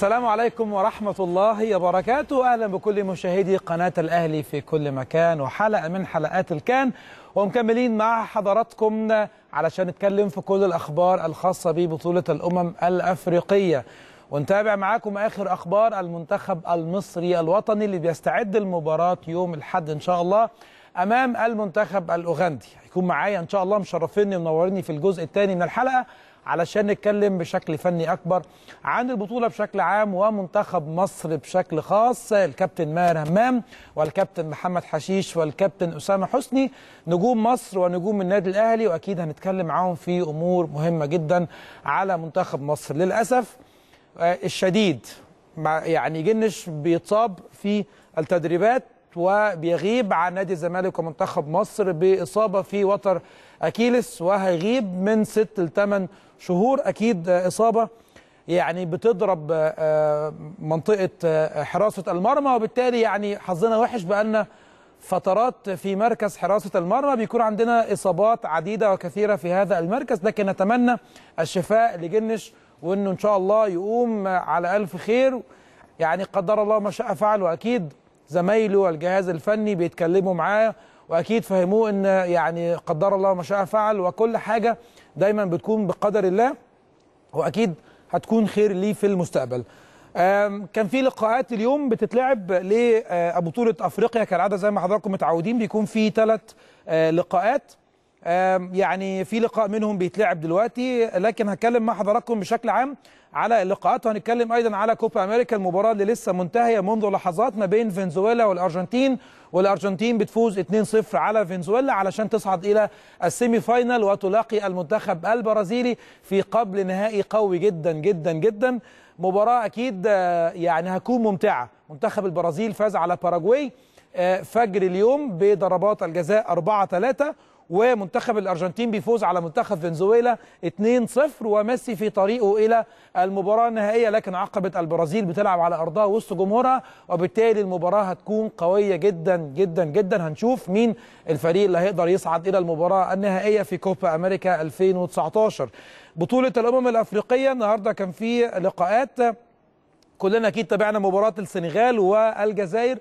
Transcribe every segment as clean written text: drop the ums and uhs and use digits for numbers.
السلام عليكم ورحمة الله وبركاته. أهلا بكل مشاهدي قناة الأهلي في كل مكان، وحلقة من حلقات الكان، ومكملين مع حضراتكم علشان نتكلم في كل الأخبار الخاصة ببطولة الأمم الأفريقية، ونتابع معاكم آخر أخبار المنتخب المصري الوطني اللي بيستعد للمباراة يوم الأحد إن شاء الله أمام المنتخب الأوغندي. هيكون معايا إن شاء الله مشرفيني ومنوريني في الجزء الثاني من الحلقة علشان نتكلم بشكل فني أكبر عن البطولة بشكل عام ومنتخب مصر بشكل خاص. الكابتن ماهر همام والكابتن محمد حشيش والكابتن أسامة حسني، نجوم مصر ونجوم النادي الأهلي، وأكيد هنتكلم معاهم في أمور مهمة جدا على منتخب مصر. للأسف الشديد يعني جنش بيتصاب في التدريبات وبيغيب عن نادي الزمالك ومنتخب مصر بإصابة في وتر أكيلس، وهيغيب من 6 ل 8 شهور. أكيد إصابة يعني بتضرب منطقة حراسة المرمى، وبالتالي يعني حظنا وحش بأن فترات في مركز حراسة المرمى بيكون عندنا إصابات عديدة وكثيرة في هذا المركز، لكن نتمنى الشفاء لجنش وأنه إن شاء الله يقوم على ألف خير. يعني قدر الله ما شاء فعل، وأكيد زمايله والجهاز الفني بيتكلموا معاه واكيد فهموه ان يعني قدر الله ما شاء فعل، وكل حاجه دايما بتكون بقدر الله، واكيد هتكون خير ليه في المستقبل. كان في لقاءات اليوم بتتلعب لبطوله افريقيا كالعاده، زي ما حضراتكم متعودين بيكون في 3 لقاءات. يعني في لقاء منهم بيتلعب دلوقتي، لكن هتكلم مع حضراتكم بشكل عام على اللقاءات، وهنتكلم ايضا على كوبا امريكا، المباراه اللي لسه منتهيه منذ لحظات ما بين فنزويلا والارجنتين، والارجنتين بتفوز 2-0 على فنزويلا علشان تصعد الى السيمي فاينال وتلاقي المنتخب البرازيلي في قبل نهائي قوي جدا جدا جدا. مباراه اكيد يعني هتكون ممتعه. منتخب البرازيل فاز على باراجواي فجر اليوم بضربات الجزاء 4-3، ومنتخب الأرجنتين بيفوز على منتخب فنزويلا 2-0، وميسي في طريقه إلى المباراة النهائية، لكن عقبت البرازيل بتلعب على أرضها وسط جمهورها، وبالتالي المباراة هتكون قوية جدا جدا جدا. هنشوف مين الفريق اللي هيقدر يصعد إلى المباراة النهائية في كوبا أمريكا 2019. بطولة الأمم الأفريقية النهاردة كان في لقاءات، كلنا أكيد تابعنا مباراة السنغال والجزائر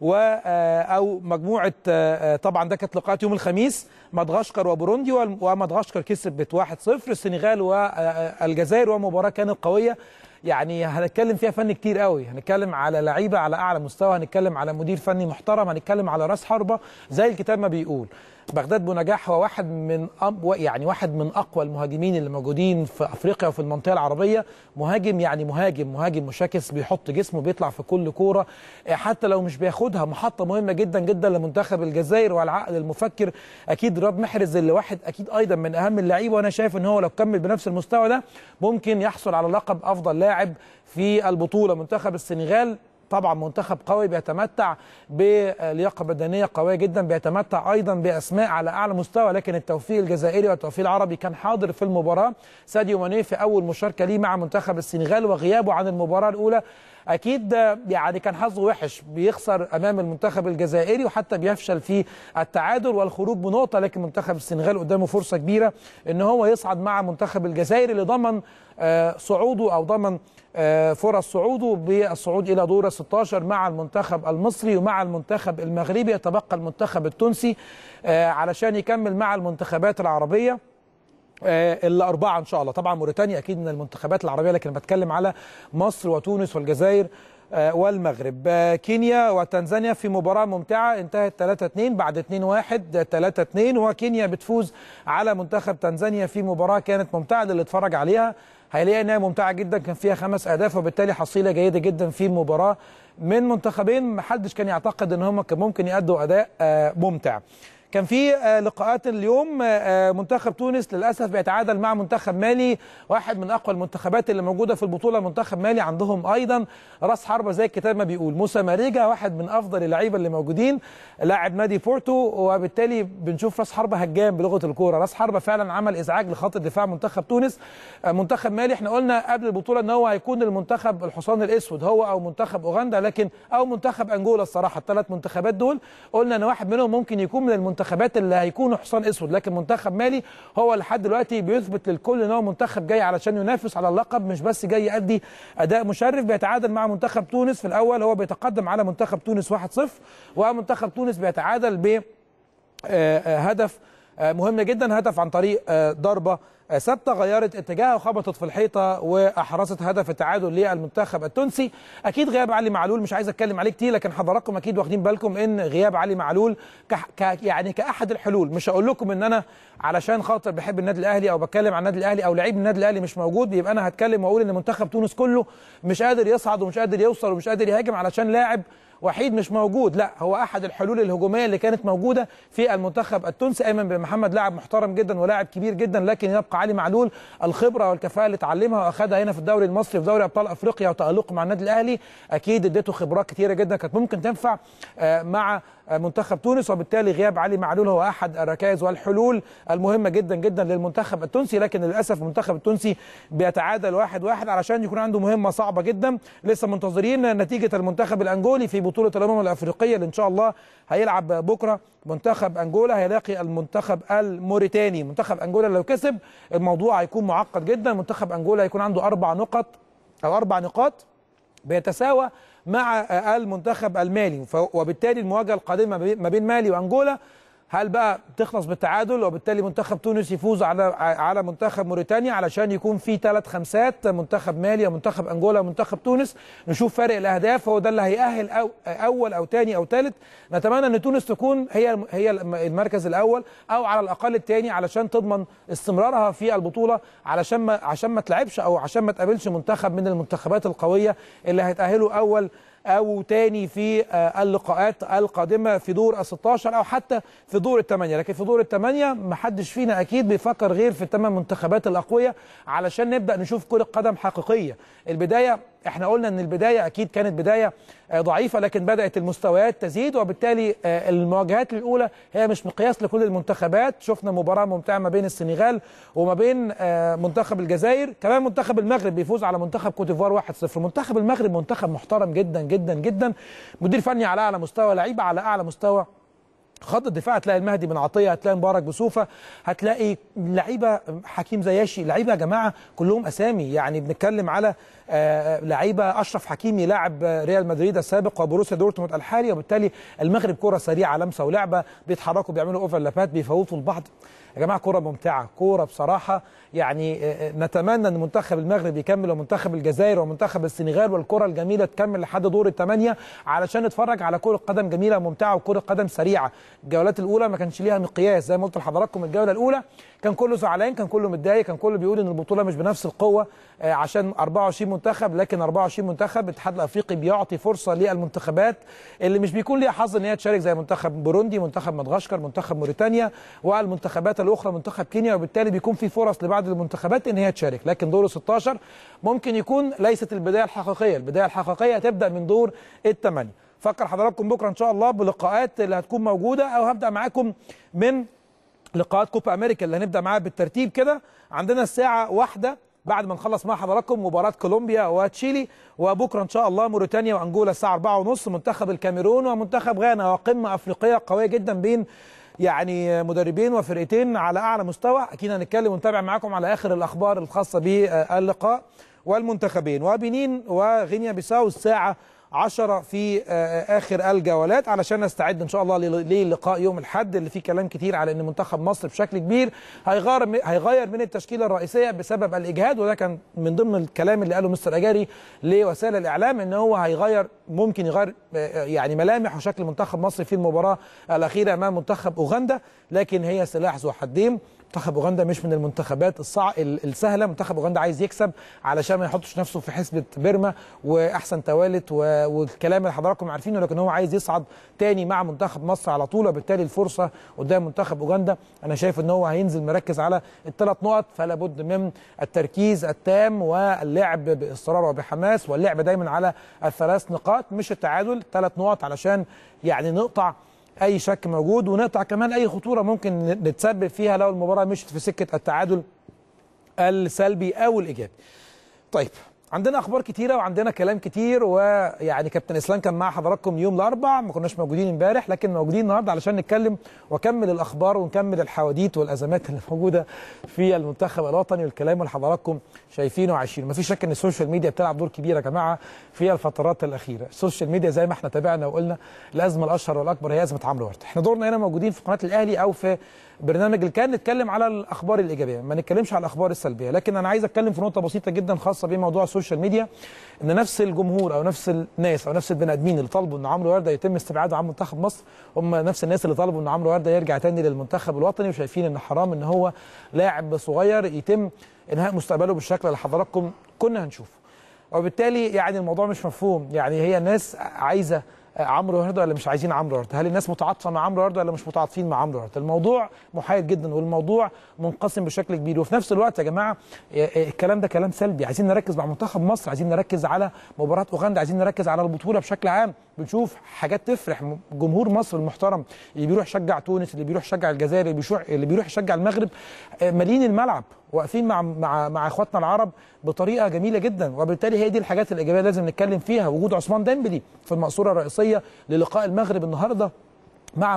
أو مجموعة، طبعا ده كانت لقاءات يوم الخميس، مدغشقر وبوروندي، ومدغشقر كسبت 1-0 السنغال والجزائر، ومباراة كانت قوية. يعني هنتكلم فيها فن كتير قوي، هنتكلم على لعيبة على أعلى مستوى، هنتكلم على مدير فني محترم، هنتكلم على راس حربة زي الكتاب ما بيقول. بغداد بونجاح هو واحد من أقوى المهاجمين اللي موجودين في أفريقيا وفي المنطقة العربية. مهاجم يعني مهاجم مشاكس، بيحط جسمه، بيطلع في كل كورة، حتى لو مش بياخدها. محطة مهمة جدا جدا لمنتخب الجزائر، والعقل المفكر أكيد رياض محرز اللي واحد أكيد أيضا من أهم اللعيبة، وأنا شايف إن هو لو كمل بنفس المستوى ده ممكن يحصل على لقب أفضل لاعب في البطولة. منتخب السنغال طبعا منتخب قوي بيتمتع بلياقه بدنيه قويه جدا، بيتمتع ايضا باسماء على اعلى مستوى، لكن التوفيق الجزائري والتوفيق العربي كان حاضر في المباراه. ساديو ماني في اول مشاركه ليه مع منتخب السنغال وغيابه عن المباراه الاولى اكيد يعني كان حظه وحش، بيخسر امام المنتخب الجزائري وحتى بيفشل في التعادل والخروج بنقطه، لكن منتخب السنغال قدامه فرصه كبيره ان هو يصعد مع منتخب الجزائر اللي ضمن صعوده او ضمن فرص صعوده بالصعود الى دور 16 مع المنتخب المصري ومع المنتخب المغربي. يتبقى المنتخب التونسي علشان يكمل مع المنتخبات العربيه الأربعة إن شاء الله. طبعا موريتانيا أكيد من المنتخبات العربية، لكن بتكلم على مصر وتونس والجزائر والمغرب. كينيا وتنزانيا في مباراة ممتعة انتهت 3-2 بعد 2-1 3-2، وكينيا بتفوز على منتخب تنزانيا في مباراة كانت ممتعة للي اتفرج عليها، هيلاقي انها ممتعة جدا، كان فيها 5 أهداف، وبالتالي حصيلة جيدة جدا في المباراة من منتخبين محدش كان يعتقد ان هم كان ممكن يأدوا أداء ممتع. كان في لقاءات اليوم، منتخب تونس للأسف بيتعادل مع منتخب مالي، واحد من أقوى المنتخبات اللي موجودة في البطولة. منتخب مالي عندهم أيضا رأس حربة زي الكتاب ما بيقول، موسى ماريجا، واحد من أفضل اللعيبة اللي موجودين، لاعب نادي بورتو، وبالتالي بنشوف رأس حربة هجام بلغة الكورة. رأس حربة فعلا عمل إزعاج لخط دفاع منتخب تونس. منتخب مالي احنا قلنا قبل البطولة ان هو هيكون المنتخب الحصان الأسود، هو أو منتخب أوغندا، لكن أو منتخب أنجولا. الصراحة ال3 منتخبات دول قلنا ان واحد منهم ممكن يكون من المنتخب المنتخبات اللي هيكونوا حصان اسود، لكن منتخب مالي هو لحد دلوقتي بيثبت للكل ان هو منتخب جاي علشان ينافس على اللقب، مش بس جاي يؤدي اداء مشرف. بيتعادل مع منتخب تونس في الاول، هو بيتقدم على منتخب تونس 1-0، ومنتخب تونس بيتعادل ب هدف مهم جدا، هدف عن طريق ضربه ثابته غيرت اتجاهها وخبطت في الحيطه واحرزت هدف التعادل للمنتخب التونسي. اكيد غياب علي معلول مش عايز اتكلم عليه كتير، لكن حضراتكم اكيد واخدين بالكم ان غياب علي معلول يعني كاحد الحلول. مش هقول لكم ان انا علشان خاطر بحب النادي الاهلي او بتكلم عن النادي الاهلي او لعيب النادي الاهلي مش موجود يبقى انا هتكلم واقول ان منتخب تونس كله مش قادر يصعد ومش قادر يوصل ومش قادر يهاجم علشان لاعب وحيد مش موجود. لا، هو احد الحلول الهجوميه اللي كانت موجوده في المنتخب التونسي. ايمن بن محمد لاعب محترم جدا ولاعب كبير جدا، لكن يبقى علي معلول الخبره والكفاءه اللي اتعلمها واخدها هنا في الدوري المصري في دوري ابطال افريقيا وتالقه مع النادي الاهلي اكيد اديته خبرات كثيره جدا كانت ممكن تنفع مع منتخب تونس، وبالتالي غياب علي معلول هو احد الركائز والحلول المهمه جدا جدا للمنتخب التونسي. لكن للاسف المنتخب التونسي بيتعادل 1-1 علشان يكون عنده مهمه صعبه جدا. لسه منتظرين نتيجه المنتخب الانجولي في بطوله الامم الافريقيه اللي ان شاء الله هيلعب بكره. منتخب انجولا هيلاقي المنتخب الموريتاني. منتخب انجولا لو كسب الموضوع هيكون معقد جدا. منتخب انجولا هيكون عنده 4 نقاط بيتساوى مع المنتخب المالي، وبالتالي المواجهه القادمه ما بين مالي وانجولا هل بقى تخلص بالتعادل، وبالتالي منتخب تونس يفوز على منتخب موريتانيا علشان يكون في 3-5 منتخب مالي ومنتخب انجولا ومنتخب تونس. نشوف فرق الاهداف، هو ده اللي هيأهل اول او ثاني او ثالث. نتمنى ان تونس تكون هي المركز الاول او على الاقل الثاني علشان تضمن استمرارها في البطوله، عشان ما تلعبش او عشان ما تقابلش منتخب من المنتخبات القويه اللي هيتأهلوا اول او تاني في اللقاءات القادمه في دور ال16 او حتى في دور ال8. لكن في دور ال8 محدش فينا اكيد بيفكر غير في ال8 منتخبات الاقوياء علشان نبدا نشوف كره قدم حقيقيه. البدايه احنا قلنا ان البدايه اكيد كانت بدايه ضعيفه، لكن بدات المستويات تزيد، وبالتالي المواجهات الاولى هي مش مقياس لكل المنتخبات. شفنا مباراه ممتعه ما بين السنغال وما بين منتخب الجزائر، كمان منتخب المغرب بيفوز على منتخب كوت ديفوار 1-0. منتخب المغرب منتخب محترم جدا جدا جدا، مدير فني على اعلى مستوى، لعيبه على اعلى مستوى. خط الدفاع هتلاقي المهدي بن عطيه، هتلاقي مبارك بسوفه، هتلاقي لعيبه حكيم زياشي، لعيبه يا جماعه كلهم اسامي. يعني بنتكلم على لعيبه اشرف حكيمي لاعب ريال مدريد السابق وبروسيا دورتموند الحالي، وبالتالي المغرب كره سريعه لمسه ولعبه، بيتحركوا بيعملوا اوفرلابات بيفوتوا البعض. يا جماعه كوره ممتعه، كوره بصراحه. يعني نتمنى ان منتخب المغرب يكمل ومنتخب الجزائر ومنتخب السنغال والكره الجميله تكمل لحد دور ال8 علشان نتفرج على كره قدم جميله وممتعه وكره قدم سريعه. الجولات الاولى ما كانش ليها مقياس زي ما قلت لحضراتكم. الجوله الاولى كان كله زعلان، كان كله متضايق، كان كله بيقول ان البطوله مش بنفس القوه عشان 24 منتخب، لكن 24 منتخب الاتحاد الافريقي بيعطي فرصه للمنتخبات اللي مش بيكون ليها حظ ان هي تشارك زي منتخب بوروندي، منتخب مدغشقر، منتخب موريتانيا والمنتخبات الاخرى منتخب كينيا، وبالتالي بيكون في فرص لبعض المنتخبات ان هي تشارك. لكن دور 16 ممكن يكون ليست البدايه الحقيقيه، البدايه الحقيقيه تبدا من دور ال8. فكر حضراتكم بكره ان شاء الله بلقاءات اللي هتكون موجوده، او هبدا معاكم من لقاءات كوبا امريكا اللي هنبدا معاها بالترتيب كده. عندنا الساعه 1 بعد ما نخلص مع حضراتكم مباراه كولومبيا وتشيلي، وبكره ان شاء الله موريتانيا وانجولا الساعه 4:30، منتخب الكاميرون ومنتخب غانا، وقمه افريقيه قويه جدا بين يعني مدربين وفرقتين على اعلى مستوى. اكيد هنتكلم ونتابع معاكم على اخر الاخبار الخاصه باللقاء والمنتخبين. وبنين وغينيا بيساو الساعه 10 في اخر الجولات علشان نستعد ان شاء الله للقاء يوم الاحد اللي فيه كلام كتير على ان منتخب مصر بشكل كبير هيغير من التشكيله الرئيسيه بسبب الاجهاد، وده كان من ضمن الكلام اللي قاله مستر اجاري لوسائل الاعلام ان هو ممكن يغير يعني ملامح وشكل منتخب مصر في المباراه الاخيره امام منتخب اوغندا. لكن هي سلاح ذو حدين، منتخب اوغندا مش من المنتخبات السهله. منتخب اوغندا عايز يكسب علشان ما يحطش نفسه في حسبه بيرما واحسن توالت والكلام اللي حضراتكم عارفينه، لكن هو عايز يصعد تاني مع منتخب مصر على طول، وبالتالي الفرصه قدام منتخب اوغندا انا شايف ان هو هينزل مركز على ال3 نقط، فلا بد من التركيز التام واللعب باصرار وبحماس، واللعب دايما على ال3 نقاط مش التعادل، 3 نقط علشان يعني نقطع اي شك موجود ونقطع كمان اي خطوره ممكن نتسبب فيها لو المباراه مشت في سكه التعادل السلبي او الايجابي. طيب عندنا اخبار كتيره وعندنا كلام كتير، ويعني كابتن اسلام كان مع حضراتكم يوم الاربعاء، ما كناش موجودين امبارح لكن موجودين النهارده علشان نتكلم واكمل الاخبار ونكمل الحواديت والازمات اللي موجوده في المنتخب الوطني والكلام اللي حضراتكم شايفينه وعايشينه. مفيش شك ان السوشيال ميديا بتلعب دور كبير يا جماعه في الفترات الاخيره. السوشيال ميديا زي ما احنا تابعنا وقلنا الازمه الاشهر والاكبر هي ازمه عمرو ورده. احنا دورنا هنا موجودين في قناه الاهلي او في برنامج اللي كان نتكلم على الاخبار الايجابيه، ما نتكلمش على الاخبار السلبيه، لكن انا عايز اتكلم في نقطه بسيطه جدا خاصه بموضوع السوشيال ميديا، ان نفس الجمهور او نفس الناس او نفس البني ادمين اللي طالبوا ان عمرو ورده يتم استبعاده عن منتخب مصر هم نفس الناس اللي طالبوا ان عمرو ورده يرجع تاني للمنتخب الوطني، وشايفين ان حرام ان هو لاعب صغير يتم انهاء مستقبله بالشكل اللي حضراتكم كنا هنشوفه. وبالتالي يعني الموضوع مش مفهوم، يعني هي الناس عايزه عمرو ورده ولا مش عايزين عمرو ورده؟ هل الناس متعاطفه مع عمرو ورده ولا مش متعاطفين مع عمرو ورده؟ الموضوع محايد جدا والموضوع منقسم بشكل كبير، وفي نفس الوقت يا جماعه الكلام ده كلام سلبي. عايزين نركز مع منتخب مصر، عايزين نركز على مباراه اوغندا، عايزين نركز على البطوله بشكل عام. بنشوف حاجات تفرح جمهور مصر المحترم اللي بيروح يشجع تونس، اللي بيروح يشجع الجزائر، اللي بيروح يشجع المغرب، مالين الملعب واقفين مع اخواتنا العرب بطريقه جميله جدا. وبالتالي هي دي الحاجات الايجابيه لازم نتكلم فيها. وجود عثمان ديمبلي في المقصوره الرئيسيه للقاء المغرب النهارده مع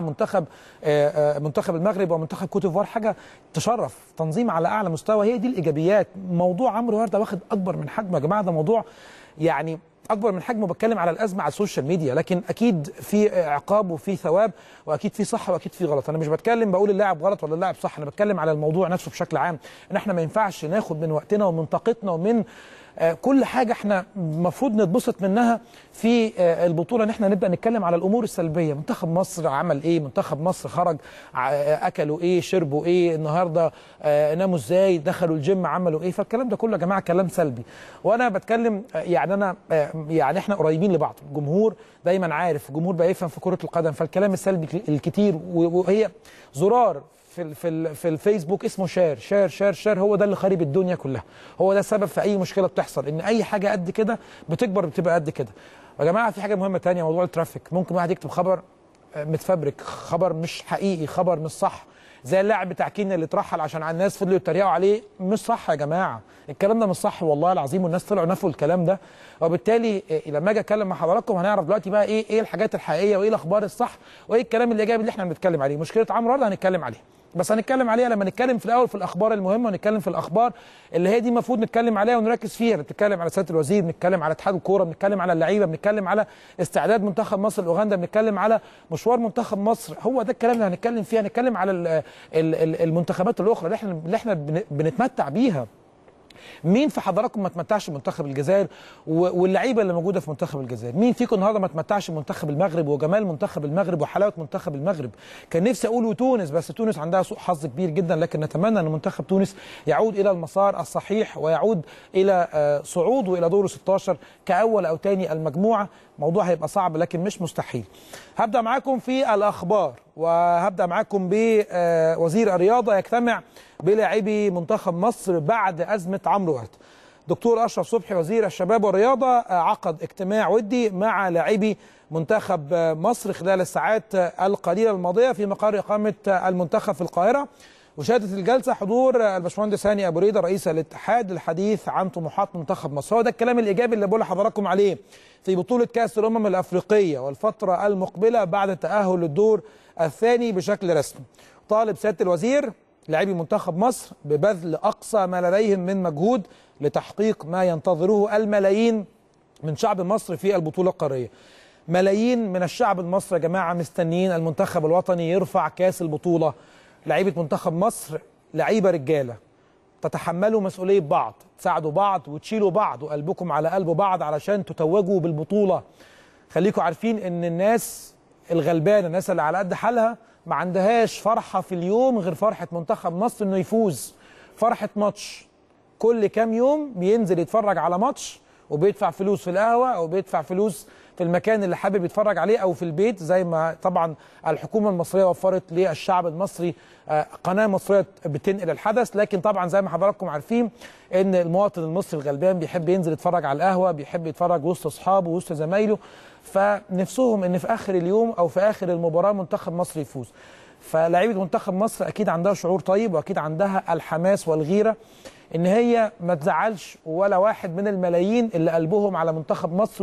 منتخب المغرب ومنتخب كوت ديفوار حاجه تشرف، تنظيم على اعلى مستوى، هي دي الايجابيات. موضوع عمرو ورده واخد اكبر من حجمه يا جماعه، ده موضوع يعني اكبر من حجمه. بتكلم على الازمه على السوشيال ميديا، لكن اكيد في عقاب وفي ثواب واكيد في صح واكيد في غلط. انا مش بتكلم بقول اللاعب غلط ولا اللاعب صح، انا بتكلم على الموضوع نفسه بشكل عام، ان احنا ما ينفعش ناخد من وقتنا ومن طاقتنا ومن كل حاجه احنا المفروض نتبسط منها في البطوله ان احنا نبدا نتكلم على الامور السلبيه. منتخب مصر عمل ايه؟ منتخب مصر خرج اكلوا ايه؟ شربوا ايه؟ النهارده ناموا ازاي؟ دخلوا الجيم عملوا ايه؟ فالكلام ده كله يا جماعه كلام سلبي. وانا بتكلم يعني احنا قريبين لبعض، الجمهور دايما عارف، الجمهور بقى يفهم في كره القدم، فالكلام السلبي الكتير وهي زرار في الفيسبوك اسمه شير شير شير شير، هو ده اللي خارب الدنيا كلها، هو ده السبب في اي مشكله بتحصل، ان اي حاجه قد كده بتكبر بتبقى قد كده. يا جماعه في حاجه مهمه ثانيه، موضوع الترافيك. ممكن واحد يكتب خبر متفبرك، خبر مش حقيقي، خبر مش صح، زي اللاعب بتاع كينيا اللي اترحل عشان على الناس فضلوا يتريقوا عليه. مش صح يا جماعه، الكلام ده مش صح والله العظيم، والناس طلعوا نفوا الكلام ده. وبالتالي لما اجي اتكلم مع حضراتكم هنعرف دلوقتي بقى ايه الحاجات الحقيقيه وايه الاخبار الصح وايه الكلام الايجابي اللي احنا بنتكلم عليه. مشكله عمرو ورده هنتكلم عليها، بس هنتكلم عليها لما نتكلم في الاول في الاخبار المهمه، ونتكلم في الاخبار اللي هي دي المفروض نتكلم عليها ونركز فيها. بنتكلم على سياده الوزير، بنتكلم على اتحاد الكوره، بنتكلم على اللعيبه، بنتكلم على استعداد منتخب مصر لاوغندا، بنتكلم على مشوار منتخب مصر. هو ده الكلام اللي هنتكلم فيه. هنتكلم على المنتخبات الاخرى اللي احنا بنتمتع بيها. مين في حضراتكم ما تمتعش بمنتخب الجزائر واللعيبه اللي موجوده في منتخب الجزائر؟ مين فيكم النهارده ما تمتعش بمنتخب المغرب وجمال منتخب المغرب وحلاوه منتخب المغرب؟ كان نفسي اقول وتونس، بس تونس عندها سوء حظ كبير جدا، لكن نتمنى ان منتخب تونس يعود الى المسار الصحيح ويعود الى صعود والى دور 16 كاول او ثاني المجموعه. موضوع هيبقى صعب لكن مش مستحيل. هبدا معاكم في الاخبار، وهبدا معاكم بوزير الرياضه يجتمع بلاعبي منتخب مصر بعد ازمه عمرو ورده. دكتور اشرف صبحي وزير الشباب والرياضه عقد اجتماع ودي مع لاعبي منتخب مصر خلال الساعات القليله الماضيه في مقر اقامه المنتخب في القاهره، وشهدت الجلسه حضور الباشمهندس هاني ابو ريده رئيس الاتحاد للحديث عن طموحات منتخب مصر. هو ده الكلام الايجابي اللي بقول لحضراتكم عليه في بطوله كاس الامم الافريقيه والفتره المقبله بعد التاهل للدور الثاني بشكل رسمي. طالب سياده الوزير لاعبي منتخب مصر ببذل اقصى ما لديهم من مجهود لتحقيق ما ينتظره الملايين من شعب مصر في البطوله القاريه. ملايين من الشعب المصري يا جماعه مستنيين المنتخب الوطني يرفع كاس البطوله. لعيبه منتخب مصر لعيبه رجاله، تتحملوا مسؤوليه بعض، تساعدوا بعض وتشيلوا بعض وقلبكم على قلب بعض علشان تتوجوا بالبطوله. خليكم عارفين ان الناس الغلبانه، الناس اللي على قد حالها ما عندهاش فرحه في اليوم غير فرحه منتخب مصر انه يفوز. فرحه ماتش، كل كام يوم بينزل يتفرج على ماتش وبيدفع فلوس في القهوه او بيدفع فلوس في المكان اللي حابب يتفرج عليه او في البيت، زي ما طبعا الحكومه المصريه وفرت للشعب المصري قناه مصريه بتنقل الحدث. لكن طبعا زي ما حضراتكم عارفين ان المواطن المصري الغلبان بيحب ينزل يتفرج على القهوه، بيحب يتفرج وسط اصحابه وسط زمايله، فنفسهم ان في اخر اليوم او في اخر المباراه منتخب مصر يفوز. فلاعيبه منتخب مصر اكيد عندها شعور طيب واكيد عندها الحماس والغيره ان هي ما تزعلش ولا واحد من الملايين اللي قلبهم على منتخب مصر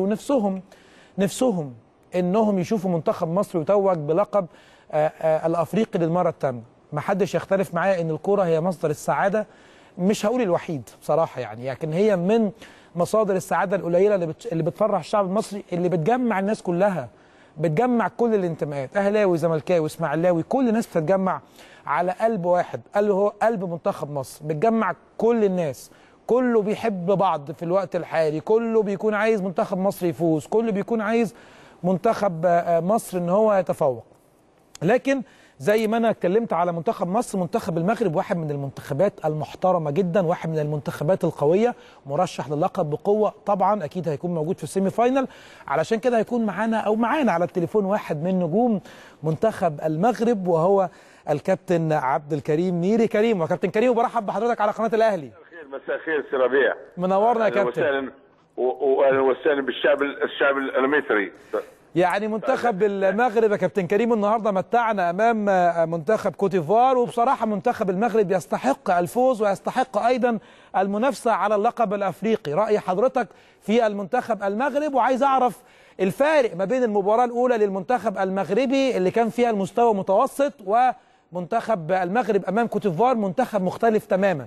ونفسهم انهم يشوفوا منتخب مصر يتوج بلقب الافريقي للمره الثانيه. ما حدش يختلف معايا ان الكوره هي مصدر السعاده، مش هقول الوحيد بصراحه يعني، لكن هي من مصادر السعاده القليله اللي بتفرح الشعب المصري، اللي بتجمع الناس كلها، بتجمع كل الانتماءات، اهلاوي زملكاوي اسماعيلاوي، كل الناس بتتجمع على قلب واحد، قال هو قلب منتخب مصر، بتجمع كل الناس، كله بيحب بعض في الوقت الحالي، كله بيكون عايز منتخب مصر يفوز، كله بيكون عايز منتخب مصر ان هو يتفوق. لكن زي ما انا اتكلمت على منتخب مصر، منتخب المغرب واحد من المنتخبات المحترمه جدا، واحد من المنتخبات القويه، مرشح للقب بقوه، طبعا اكيد هيكون موجود في السيمي فاينل. علشان كده هيكون معانا على التليفون واحد من نجوم منتخب المغرب، وهو الكابتن عبد الكريم نيري. كريم وكابتن كريم، وبرحب بحضرتك على قناه الاهلي. مساء الخير سي ربيع، منورنا يا كابتن. واهلا وسهلا بالشعب المصري. يعني منتخب المغرب يا كابتن كريم النهارده متعنا امام منتخب كوت ديفوار، وبصراحه منتخب المغرب يستحق الفوز ويستحق ايضا المنافسه على اللقب الافريقي. راي حضرتك في المنتخب المغرب، وعايز اعرف الفارق ما بين المباراه الاولى للمنتخب المغربي اللي كان فيها المستوى متوسط، ومنتخب المغرب امام كوت ديفوار منتخب مختلف تماما.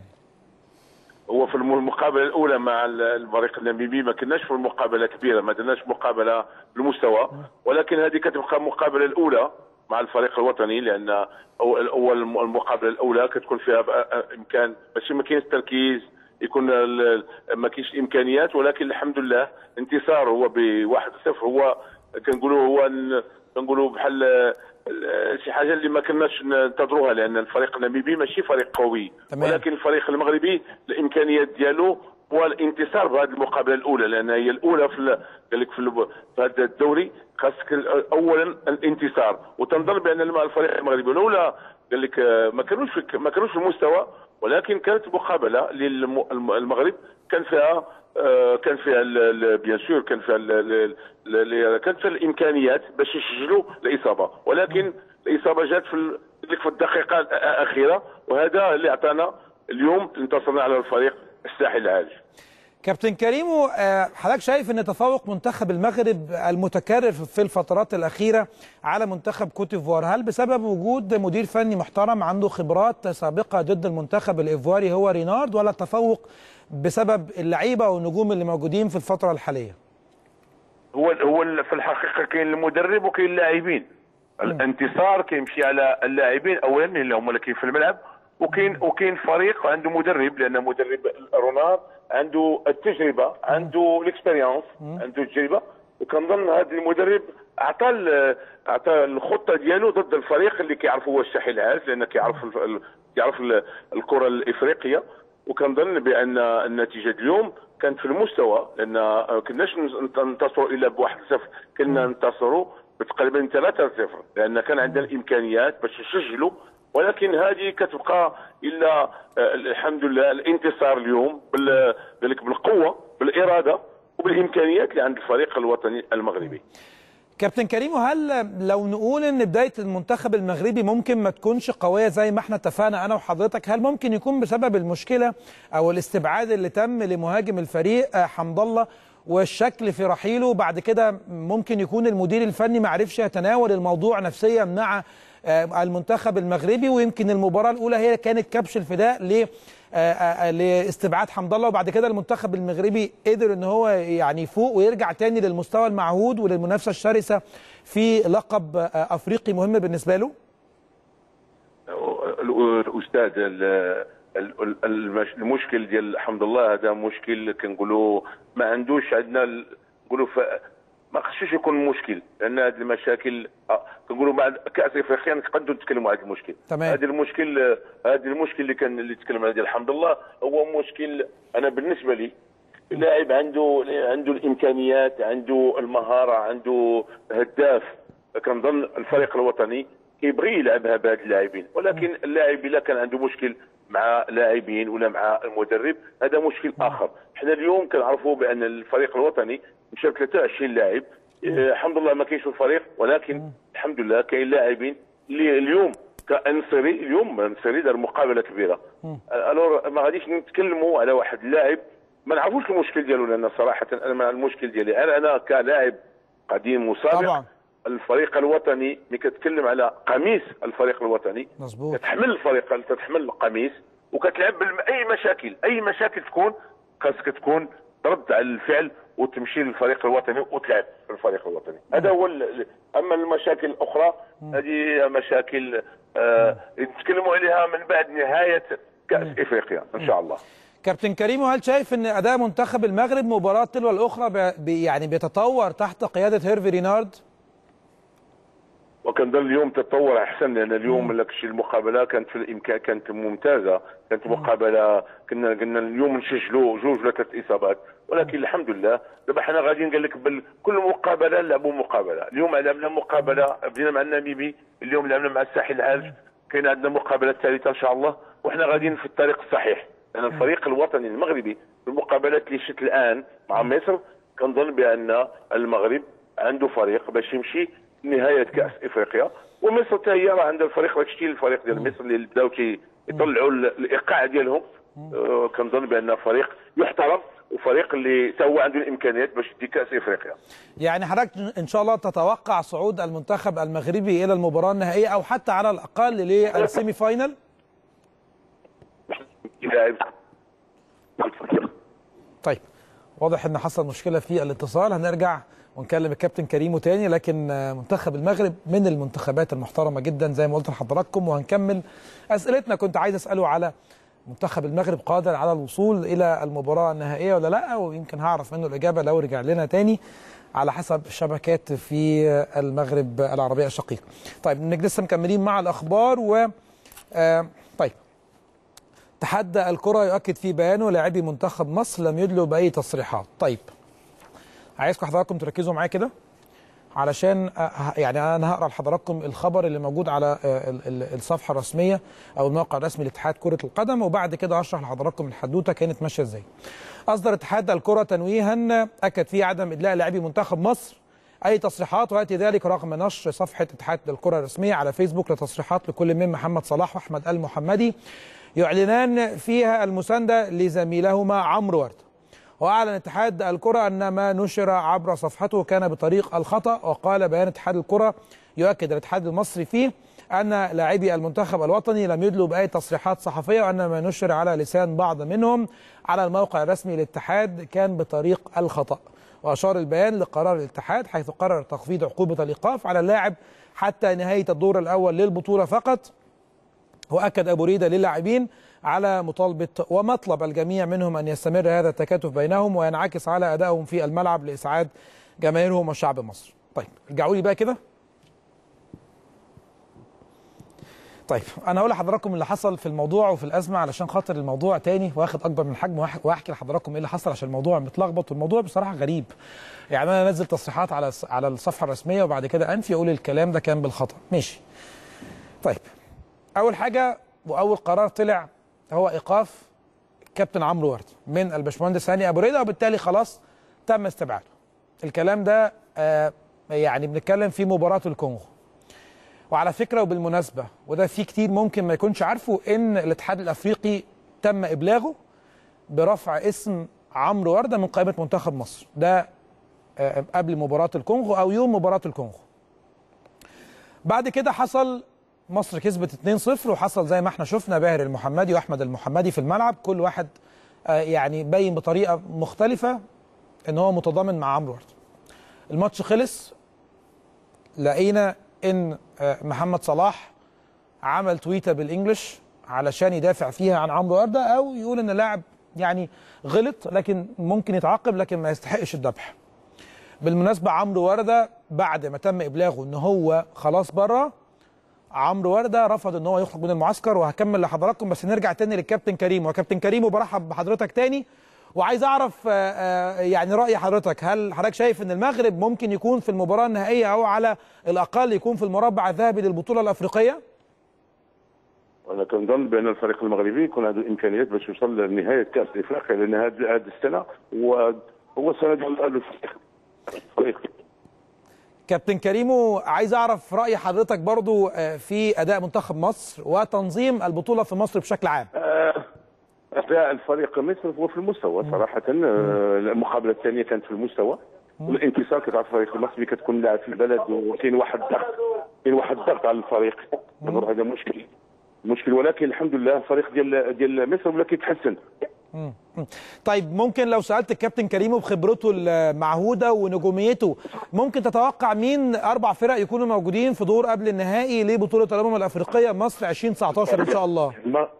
هو في المقابله الاولى مع الفريق الناميبي ما كناش في المقابله كبيره، ما درناش مقابله بالمستوى، ولكن هذه كتبقى المقابله الاولى مع الفريق الوطني، لان اول المقابله الاولى كتكون فيها امكان ماشي ما كاينش التركيز، يكون ما كاينش الامكانيات، ولكن الحمد لله انتصار هو ب 1-0 هو كنقولوا بحال شي حاجه اللي ما كناش ننتظروها، لان الفريق الناميبي ماشي فريق قوي، ولكن الفريق المغربي الامكانيات ديالو هو الانتصار بهذه المقابله الاولى، لان هي الاولى في هذا الدوري. خاصك اولا الانتصار، وتنظن بان الفريق المغربي الاولى قال لك ما كانوش في المستوى، ولكن كانت مقابله للمغرب كان فيها بيان سور كانت فيها الامكانيات باش يسجلوا الاصابه، ولكن الاصابه جات في الدقيقه الاخيره، وهذا اللي اعطانا اليوم انتصرنا على الفريق الساحل العاج. كابتن كريم، حضرتك شايف ان تفوق منتخب المغرب المتكرر في الفترات الاخيره على منتخب كوت ديفوار، هل بسبب وجود مدير فني محترم عنده خبرات سابقه ضد المنتخب الايفواري هو رينارد، ولا التفوق بسبب اللعيبه والنجوم اللي موجودين في الفتره الحاليه؟ هو في الحقيقه كاين المدرب وكاين اللاعبين. الانتصار كيمشي على اللاعبين اولا اللي هما اللي كاين في الملعب، وكاين فريق عنده مدرب، لان مدرب رونار عنده التجربه، عنده الاكسبيريونس، عنده التجربه، وكنظن هذا المدرب اعطى الخطه ديالو ضد الفريق اللي كيعرف هو الساحل العاج، لان كيعرف الكره الافريقيه، وكنظن بان النتيجه اليوم كانت في المستوى، لان كناش ننتصروا الا ب1-0، كنا ننتصروا بتقريبا 3-0، لان كان عندنا الامكانيات باش نسجلوا، ولكن هذه كتبقى الا الحمد لله الانتصار اليوم بالقوه بالاراده وبالامكانيات اللي عند الفريق الوطني المغربي. كابتن كريم، وهل لو نقول ان بدايه المنتخب المغربي ممكن ما تكونش قويه زي ما احنا اتفقنا انا وحضرتك، هل ممكن يكون بسبب المشكله او الاستبعاد اللي تم لمهاجم الفريق حمد الله والشكل في رحيله، بعد كده ممكن يكون المدير الفني ما عرفش يتناول الموضوع نفسيا مع المنتخب المغربي، ويمكن المباراه الاولى هي كانت كبش الفداء لاستبعاد حمد الله، وبعد كده المنتخب المغربي قدر ان هو يعني يفوق ويرجع تاني للمستوى المعهود وللمنافسه الشرسه في لقب افريقي مهم بالنسبه له؟ الاستاذ المشكل ديال حمد الله هذا مشكل كنقولوا ما عندوش، عندنا نقولوا ما خصوش يكون مشكل، لان هذه المشاكل كنقولوا مع كاس افريقيا نقدروا نتكلموا على هذا المشكل. هذا المشكل اللي تكلم عليه ديال حمد الله هو مشكل. انا بالنسبه لي اللاعب عنده الامكانيات، عنده المهاره، عنده هداف، كنظن الفريق الوطني كيبغي يلعبها بهاد اللاعبين، ولكن اللاعب الا كان عنده مشكل مع لاعبين ولا مع المدرب هذا مشكل اخر. حنا اليوم كنعرفوا بان الفريق الوطني مشى 23 لاعب، الحمد لله ما كاينش في الفريق، ولكن الحمد لله كاين لاعبين اللي اليوم كأنصري اليوم انصري دار مقابله كبيره. الور ما غاديش نتكلموا على واحد اللاعب ما نعرفوش المشكل ديالو، لان صراحه انا مع المشكل ديالي انا كلاعب قديم وسابق طبعا. الفريق الوطني ملي كتكلم على قميص الفريق الوطني مظبوط، تتحمل الفريق تتحمل القميص وكتلعب اي مشاكل تكون خاصك تكون ترد على الفعل وتمشي للفريق الوطني وتلعب في الفريق الوطني. هذا هو اما المشاكل الاخرى هذه مشاكل نتكلموا عليها من بعد نهايه كاس افريقيا ان شاء الله. كابتن كريم، وهل شايف ان اداء منتخب المغرب مباراه تلو الاخرى يعني بيتطور تحت قياده هيرفي رينارد؟ وكنظن اليوم تطور احسن، لان اليوم لك شي المقابله كانت في الامكان، كانت ممتازه، كانت مقابله قلنا اليوم نسجلوا 2 ولا 3 اصابات، ولكن الحمد لله دابا حنا غاديين قال لك كل مقابله نلعبوا مقابله. اليوم لعبنا مقابله بدينا مع الناميبي، اليوم لعبنا مع الساحل العاج، كاين عندنا مقابله ثالثه ان شاء الله، وحنا غاديين في الطريق الصحيح، لان الفريق الوطني المغربي في المقابلات اللي شت الان مع مصر كنظن بان المغرب عنده فريق باش يمشي نهايه كاس افريقيا. ومصر حتى هي راه عندها الفريق، شتي الفريق ديال مصر اللي بداو يطلعوا الايقاع ديالهم. كنظن بان فريق يحترم وفريق اللي حتى هو عنده الامكانيات باش يدي كاس افريقيا. يعني حضرتك ان شاء الله تتوقع صعود المنتخب المغربي الى المباراه النهائيه او حتى على الاقل للسيمي فاينل؟ طيب، واضح ان حصل مشكله في الاتصال، هنرجع ونكلم الكابتن كريمو تاني. لكن منتخب المغرب من المنتخبات المحترمه جدا زي ما قلت لحضراتكم، وهنكمل اسئلتنا. كنت عايز اساله على منتخب المغرب قادر على الوصول الى المباراه النهائيه ولا لا، ويمكن هعرف منه الاجابه لو رجع لنا تاني على حسب الشبكات في المغرب العربيه الشقيق. طيب لسه مكملين مع الاخبار طيب، اتحاد الكره يؤكد في بيانه لاعبي منتخب مصر لم يدلوا باي تصريحات. طيب، عايزكم حضراتكم تركزوا معايا كده علشان يعني انا هقرا لحضراتكم الخبر اللي موجود على الصفحه الرسميه او الموقع الرسمي لاتحاد كره القدم، وبعد كده هشرح لحضراتكم الحدوته كانت ماشيه ازاي. اصدر اتحاد الكره تنويها اكد فيه عدم ادلاء لاعبي منتخب مصر اي تصريحات، وياتي ذلك رغم نشر صفحه اتحاد الكره الرسميه على فيسبوك لتصريحات لكل من محمد صلاح واحمد المحمدي يعلنان فيها المسانده لزميلهما عمرو ورده. واعلن اتحاد الكره ان ما نشر عبر صفحته كان بطريق الخطا، وقال بيان اتحاد الكره يؤكد الاتحاد المصري فيه ان لاعبي المنتخب الوطني لم يدلوا باي تصريحات صحفيه، وان ما نشر على لسان بعض منهم على الموقع الرسمي للاتحاد كان بطريق الخطا. واشار البيان لقرار الاتحاد حيث قرر تخفيض عقوبه الايقاف على اللاعب حتى نهايه الدور الاول للبطوله فقط. واكد ابو ريده للاعبين على مطالبه ومطلب الجميع منهم ان يستمر هذا التكاتف بينهم وينعكس على ادائهم في الملعب لاسعاد جماهيرهم وشعب مصر. طيب، ارجعوا لي بقى كده. طيب، انا هقول لحضراتكم اللي حصل في الموضوع وفي الازمه علشان خاطر الموضوع تاني واخد اكبر من حجمه، واحكي لحضراتكم ايه اللي حصل عشان الموضوع متلخبط، والموضوع بصراحه غريب. يعني انا انزل تصريحات على الصفحه الرسميه وبعد كده انفي اقول الكلام ده كان بالخطا. ماشي. طيب، اول حاجه واول قرار طلع هو ايقاف كابتن عمرو ورده من الباشمهندس هاني ابو ريده، وبالتالي خلاص تم استبعاده. الكلام ده يعني بنتكلم في مباراه الكونغو. وعلى فكره وبالمناسبه وده في كتير ممكن ما يكونش عارفه ان الاتحاد الافريقي تم ابلاغه برفع اسم عمرو ورده من قائمه منتخب مصر، ده قبل مباراه الكونغو او يوم مباراه الكونغو. بعد كده حصل مصر كسبت 2-0، وحصل زي ما احنا شفنا باهر المحمدي واحمد المحمدي في الملعب، كل واحد يعني بين بطريقه مختلفه ان هو متضامن مع عمرو ورده. الماتش خلص، لقينا ان محمد صلاح عمل تويته بالانجلش علشان يدافع فيها عن عمرو ورده، او يقول ان اللاعب يعني غلط لكن ممكن يتعاقب لكن ما يستحقش الذبح. بالمناسبه عمرو ورده بعد ما تم ابلاغه ان هو خلاص بره، عمرو ورده رفض ان هو يخرج من المعسكر، وهكمل لحضراتكم بس نرجع تاني للكابتن كريم. وكابتن كريم وبرحب بحضرتك تاني، وعايز اعرف يعني راي حضرتك، هل حضرتك شايف ان المغرب ممكن يكون في المباراه النهائيه او على الاقل يكون في المربع الذهبي للبطوله الافريقيه؟ انا كنظن بان الفريق المغربي يكون عنده الامكانيات باش يوصل لنهايه كاس افريقيا، لان هذه السنه هو السنه ديال الفريق. كابتن كريمو، عايز اعرف راي حضرتك برضو في اداء منتخب مصر وتنظيم البطوله في مصر بشكل عام. اداء الفريق مصر هو في المستوى صراحه. المقابله الثانيه كانت في المستوى، والانتصار كتعرف الفريق المصري كتكون لاعب في البلد وكاين واحد الضغط على الفريق. هذا مشكل، ولكن الحمد لله الفريق ديال مصر ولا كيتحسن. طيب ممكن لو سالت الكابتن كريمو بخبرته المعهوده ونجوميته، ممكن تتوقع مين 4 فرق يكونوا موجودين في دور قبل النهائي لبطوله الامم الافريقيه مصر 2019 ان شاء الله؟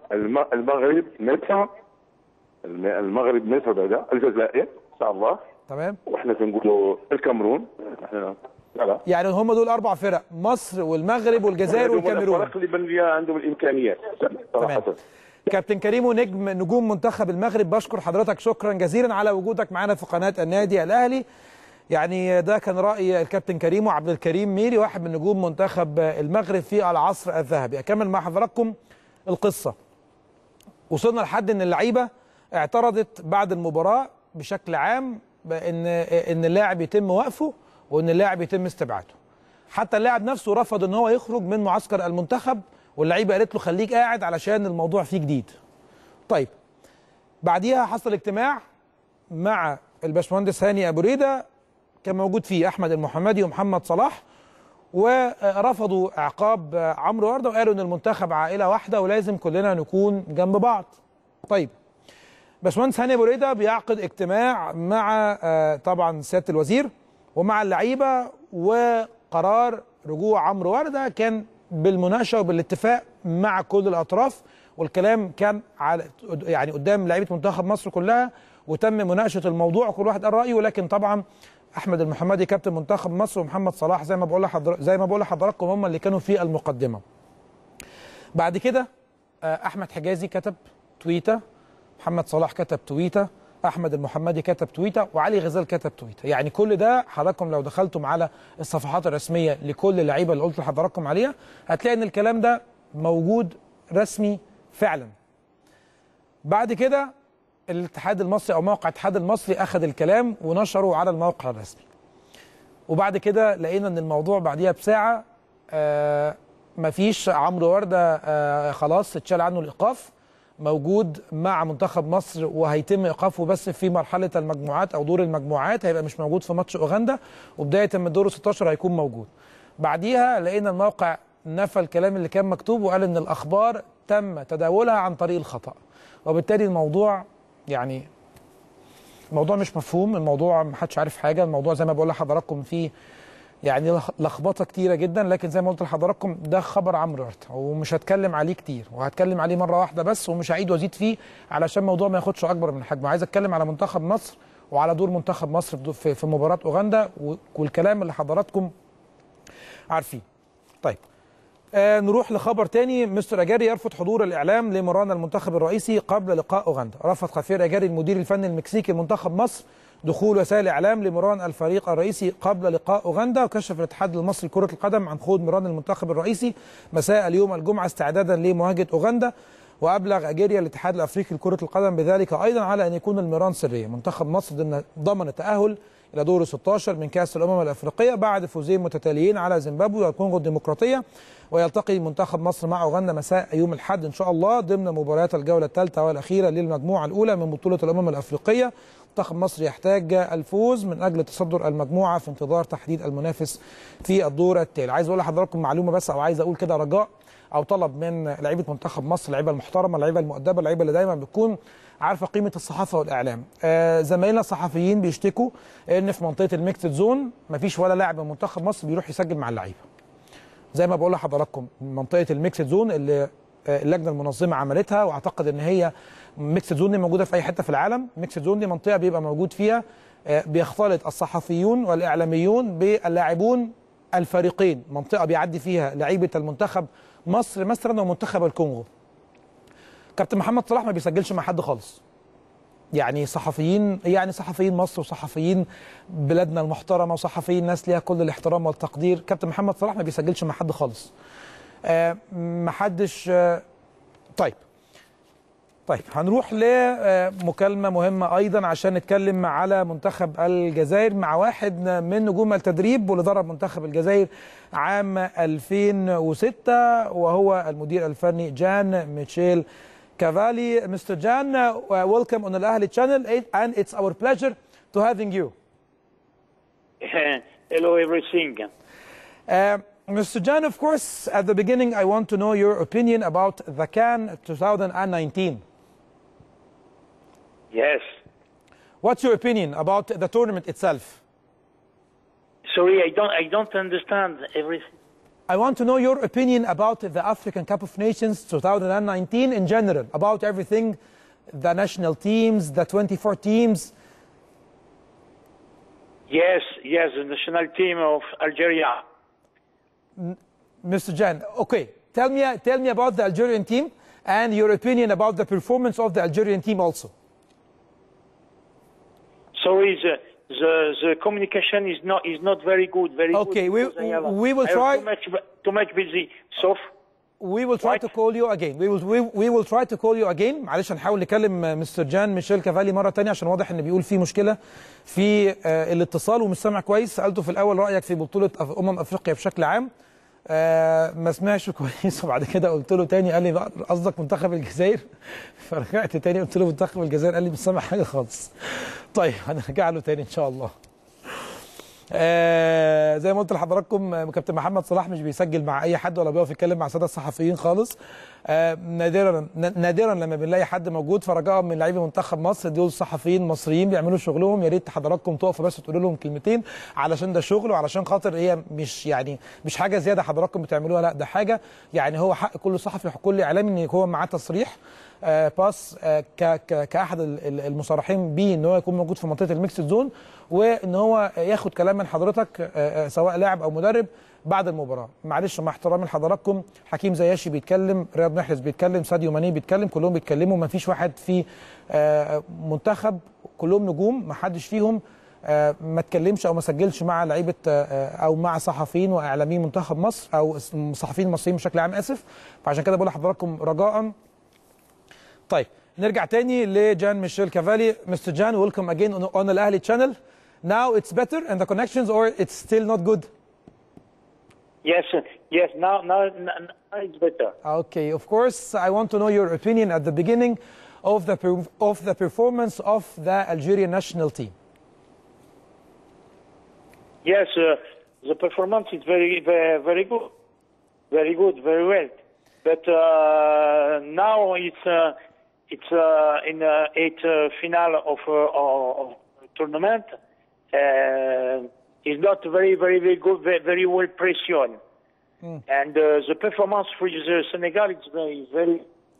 المغرب مصر بعدا الجزائر ان شاء الله. تمام. واحنا كنقولوا الكاميرون. يعني هم دول 4 فرق، مصر والمغرب والجزائر والكاميرون. الفرق اللي بان لي عندهم الامكانيات صراحه. كابتن كريمو نجوم منتخب المغرب، بشكر حضرتك شكرا جزيلا على وجودك معنا في قناه النادي الاهلي. يعني ده كان راي الكابتن كريمو عبد الكريم ميري، واحد من نجوم منتخب المغرب في العصر الذهبي. اكمل مع حضراتكم القصه. وصلنا لحد ان اللعيبه اعترضت بعد المباراه بشكل عام ان اللاعب يتم وقفه وان اللاعب يتم استبعاده. حتى اللاعب نفسه رفض ان هو يخرج من معسكر المنتخب، واللعيبه قالت له خليك قاعد علشان الموضوع فيه جديد. طيب بعديها حصل اجتماع مع الباشمهندس هاني ابو ريده، كان موجود فيه احمد المحمدي ومحمد صلاح، ورفضوا عقاب عمرو ورده وقالوا ان المنتخب عائله واحده ولازم كلنا نكون جنب بعض. طيب باشمهندس هاني ابو ريده بيعقد اجتماع مع طبعا سياده الوزير ومع اللعيبه، وقرار رجوع عمرو ورده كان بالمناقشه وبالاتفاق مع كل الاطراف، والكلام كان على يعني قدام لعيبه منتخب مصر كلها، وتم مناقشه الموضوع وكل واحد قال رايه. ولكن طبعا احمد المحمدي كابتن منتخب مصر ومحمد صلاح زي ما بقول لحضراتكم هم اللي كانوا في المقدمه. بعد كده احمد حجازي كتب تويته، محمد صلاح كتب تويته، احمد المحمدي كتب تويته، وعلي غزال كتب تويته. يعني كل ده حضراتكم لو دخلتم على الصفحات الرسميه لكل اللعيبه اللي قلت لحضراتكم عليها هتلاقي ان الكلام ده موجود رسمي فعلا. بعد كده الاتحاد المصري او موقع الاتحاد المصري اخذ الكلام ونشره على الموقع الرسمي. وبعد كده لقينا ان الموضوع بعديها بساعه مفيش عمرو ورده خلاص اتشال عنه الايقاف، موجود مع منتخب مصر وهيتم ايقافه بس في مرحله المجموعات او دور المجموعات، هيبقى مش موجود في ماتش اوغندا، وبدايه من دور 16 هيكون موجود. بعديها لقينا الموقع نفى الكلام اللي كان مكتوب وقال ان الاخبار تم تداولها عن طريق الخطا، وبالتالي الموضوع يعني الموضوع مش مفهوم، الموضوع محدش عارف حاجه، الموضوع زي ما بقول لحضراتكم فيه يعني لخبطه كتيره جدا. لكن زي ما قلت لحضراتكم ده خبر عمرو ورده ومش هتكلم عليه كتير، وهتكلم عليه مره واحده بس ومش هعيد وازيد فيه علشان الموضوع ما ياخدش اكبر من حجمه. عايز اتكلم على منتخب مصر وعلى دور منتخب مصر في مباراه اوغندا والكلام اللي حضراتكم عارفين. طيب نروح لخبر تاني. مستر اجاري يرفض حضور الاعلام لمران المنتخب الرئيسي قبل لقاء اوغندا. رفض خفير اجاري المدير الفني المكسيكي لمنتخب مصر دخول وسائل الاعلام لمران الفريق الرئيسي قبل لقاء اوغندا. وكشف الاتحاد المصري لكره القدم عن خوض مران المنتخب الرئيسي مساء اليوم الجمعه استعدادا لمواجهه اوغندا. وابلغ اجاري الاتحاد الافريقي لكره القدم بذلك ايضا على ان يكون المران سريه. منتخب مصر ضمن التاهل الى دور 16 من كاس الامم الافريقيه بعد فوزين متتاليين على زيمبابوي والكونغو الديمقراطيه. ويلتقي منتخب مصر مع اوغندا مساء يوم الاحد ان شاء الله ضمن مباريات الجوله الثالثه والاخيره للمجموعه الاولى من بطوله الامم الافريقيه. منتخب مصر يحتاج الفوز من اجل تصدر المجموعه في انتظار تحديد المنافس في الدور التالي. عايز اقول لحضراتكم معلومه بس، او عايز اقول كده رجاء او طلب من لعيبه منتخب مصر، اللعيبه المحترمه، اللعيبه المؤدبه، اللعيبه اللي دايما بتكون عارفه قيمه الصحافه والاعلام. زمايلنا الصحفيين بيشتكوا ان في منطقه الميكسد زون مفيش ولا لاعب من منتخب مصر بيروح يسجل مع اللعيبه. زي ما بقول لحضراتكم منطقه الميكسد زون اللي اللجنه المنظمه عملتها، واعتقد ان هي ميكسد زون دي موجوده في اي حته في العالم. ميكسد زون دي منطقه بيبقى موجود فيها بيختلط الصحفيون والاعلاميون باللاعبون الفريقين، منطقه بيعدي فيها لعيبه المنتخب مصر مثلا ومنتخب الكونغو. كابتن محمد صلاح ما بيسجلش مع حد خالص، يعني صحفيين مصر وصحفيين بلادنا المحترمه وصحفيين ناس ليها كل الاحترام والتقدير. كابتن محمد صلاح ما بيسجلش مع حد خالص، ما حدش. طيب طيب هنروح لمكالمة مهمة أيضا عشان نتكلم على منتخب الجزائر مع واحد من نجوم التدريب واللي درب منتخب الجزائر عام 2006 وهو المدير الفني جان ميشيل كافالي. Mr. Jan, welcome on Al Ahly channel and it's our pleasure to having you. Hello, everything. Mr. Jan, of course, at the beginning I want to know your opinion about the CAN 2019. Yes. What's your opinion about the tournament itself? Sorry, I don't understand everything. I want to know your opinion about the African Cup of Nations 2019 in general, about everything, the national teams, the 24 teams. Yes, the national team of Algeria. Mr. Jan, okay, tell me about the Algerian team and your opinion about the performance of the Algerian team also. Sorry, the communication is not very good. Okay, good we will try. Too much busy. So we will try to call you again. We will try to call you again. معلش هنحاول نكلم مستر جان ميشيل كافالي مرة تانية عشان واضح ان بيقول في مشكلة في الاتصال ومش سامع كويس. سألته في الأول رأيك في بطولة أفريقيا بشكل عام. ما سمعش كويس وبعد كده قلت له تاني قال لي قصدك منتخب الجزائر. فرجعت تاني قلت له منتخب الجزائر قال لي مش سامع حاجة خالص. طيب هنرجع له تاني إن شاء الله. زي ما قلت لحضراتكم كابتن محمد صلاح مش بيسجل مع اي حد ولا بيقف يتكلم مع الساده الصحفيين خالص. نادرا لما بنلاقي حد موجود، فرجاء من لاعبي منتخب مصر دول صحفيين مصريين بيعملوا شغلهم، يا ريت حضراتكم تقفوا بس تقولوا لهم كلمتين علشان ده شغل وعلشان خاطر هي مش حاجه زياده حضراتكم بتعملوها، لا ده حاجه يعني هو حق كل صحفي وكل اعلامي ان هو معاه تصريح باس كاحد المصرحين بيه ان هو يكون موجود في منطقه الميكسد زون وان هو ياخد كلام من حضرتك سواء لاعب او مدرب بعد المباراه. معلش مع احترامي لحضراتكم، حكيم زياشي بيتكلم، رياض محرز بيتكلم، ساديو ماني بيتكلم، كلهم بيتكلموا، ما فيش واحد في منتخب، كلهم نجوم، ما حدش فيهم ما اتكلمش او ما سجلش مع لعيبه او مع صحفيين واعلاميين منتخب مصر او صحفيين مصريين بشكل عام، اسف. فعشان كده بقول لحضراتكم رجاء. طيب نرجع تاني لجان ميشيل كافالي. Mr. Jan, welcome again on Al Ahly channel. Now it's better and the connections, or it's still not good? Yes. Now it's better. Okay, of course. I want to know your opinion at the beginning of the performance of the Algerian national team. Yes, the performance is very good, very well. But now it's in eighth final of tournament. Is not very good, very well pressure. And the performance for the Senegal is very.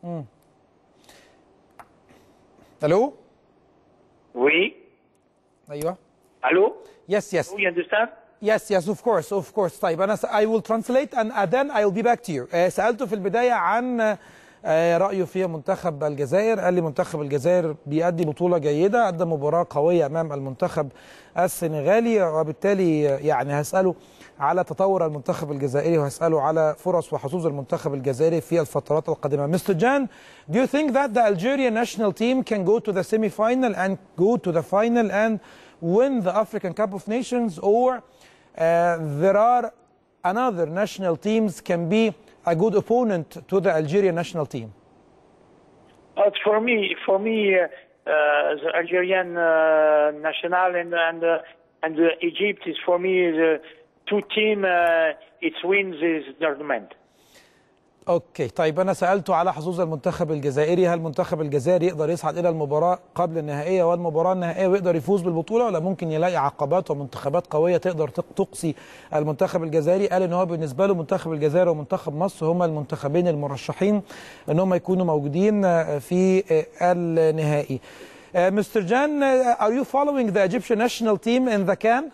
Hello? Oui. أيوة. Hello? Yes. Do you understand? Yes, of course. طيب I will translate and then I will be back to you. سألته في البداية عن رأيه في منتخب الجزائر، قال لي منتخب الجزائر بيأدي بطولة جيدة، قدم مباراة قوية أمام المنتخب السنغالي، وبالتالي يعني هسأله على تطور المنتخب الجزائري وهسأله على فرص وحظوظ المنتخب الجزائري في الفترات القادمة. Mr. Jan, do you think that the Algerian national team can go to the semi-final and go to the final and win the African Cup of Nations, or there are another national teams can be a good opponent to the Algerian national team? For me, the Algerian national and Egypt is for me the two team. It wins this tournament. اوكي طيب انا سالته على حظوظ المنتخب الجزائري، هل المنتخب الجزائري يقدر يصعد الى المباراه قبل النهائيه والمباراه النهائيه ويقدر يفوز بالبطوله، ولا ممكن يلاقي عقبات ومنتخبات قويه تقدر تقصي المنتخب الجزائري؟ قال ان هو بالنسبه له منتخب الجزائر ومنتخب مصر هما المنتخبين المرشحين ان هم يكونوا موجودين في النهائي. Mr. Jan, are you following the Egyptian national team in the CAN?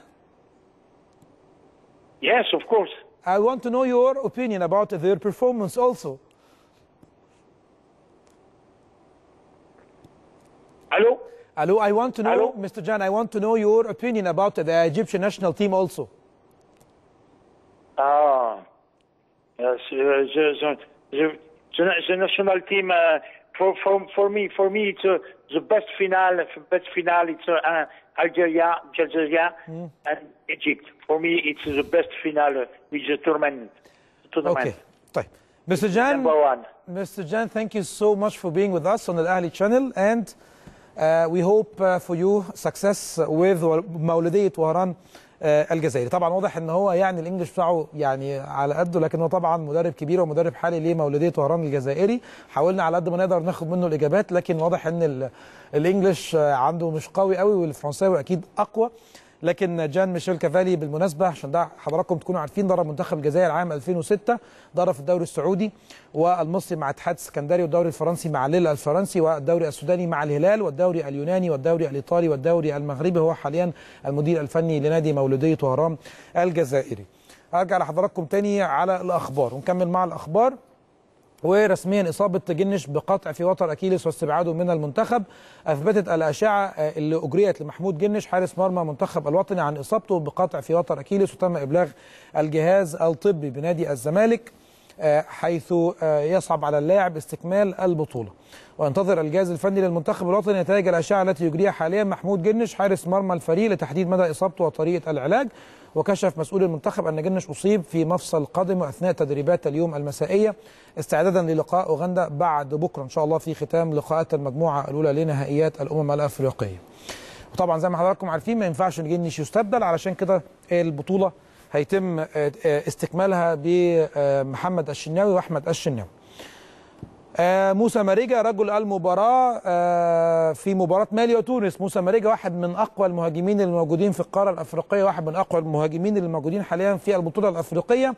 Yes, of course. I want to know your opinion about their performance also. Hello, I want to know, Hello? Mr. Jan, I want to know your opinion about the Egyptian national team also. Yes, the national team for me, it's the best final. It's Algeria, and Egypt. For me, it's the best final with the tournament. Okay. طيب. Mr. Jan, Mr. Jan, thank you so much for being with us on the Ahli channel, and we hope for you success with مولودية وهران الجزائري. طبعا واضح ان هو يعني الانجليش بتاعه يعني على قده، لكن هو طبعا مدرب كبير ومدرب حالي لمولودية وهران الجزائري. حاولنا على قد ما نقدر ناخد منه الاجابات، لكن واضح ان الانجليش عنده مش قوي قوي، والفرنساوي اكيد اقوى. لكن جان ميشيل كافالي بالمناسبه عشان ده حضراتكم تكونوا عارفين درب منتخب الجزائر عام 2006، درب في الدوري السعودي والمصري مع اتحاد السكندري، والدوري الفرنسي مع ليل الفرنسي، والدوري السوداني مع الهلال، والدوري اليوناني، والدوري الايطالي، والدوري المغربي. هو حاليا المدير الفني لنادي مولودية وهران الجزائري. ارجع لحضراتكم تاني على الاخبار ونكمل مع الاخبار. ورسميا إصابة جنش بقطع في وتر أكيليس واستبعاده من المنتخب. أثبتت الأشعة اللي أجريت لمحمود جنش حارس مرمى منتخب الوطني عن إصابته بقطع في وتر أكيليس، وتم إبلاغ الجهاز الطبي بنادي الزمالك حيث يصعب على اللاعب استكمال البطولة. وينتظر الجهاز الفني للمنتخب الوطني نتائج الأشعة التي يجريها حاليا محمود جنش حارس مرمى الفريق لتحديد مدى إصابته وطريقة العلاج. وكشف مسؤول المنتخب أن جنش أصيب في مفصل قدم أثناء تدريبات اليوم المسائية استعدادا للقاء أوغندا بعد بكرة إن شاء الله في ختام لقاءات المجموعة الأولى لنهائيات الأمم الأفريقية. وطبعا زي ما حضراتكم عارفين ما ينفعش جنش يستبدل، علشان كده البطولة هيتم استكمالها بمحمد الشناوي وأحمد الشناوي. موسى ماريجا رجل المباراة في مباراة مالي وتونس. موسى ماريجا واحد من أقوى المهاجمين الموجودين في القارة الأفريقية، واحد من أقوى المهاجمين الموجودين حاليا في البطولة الأفريقية.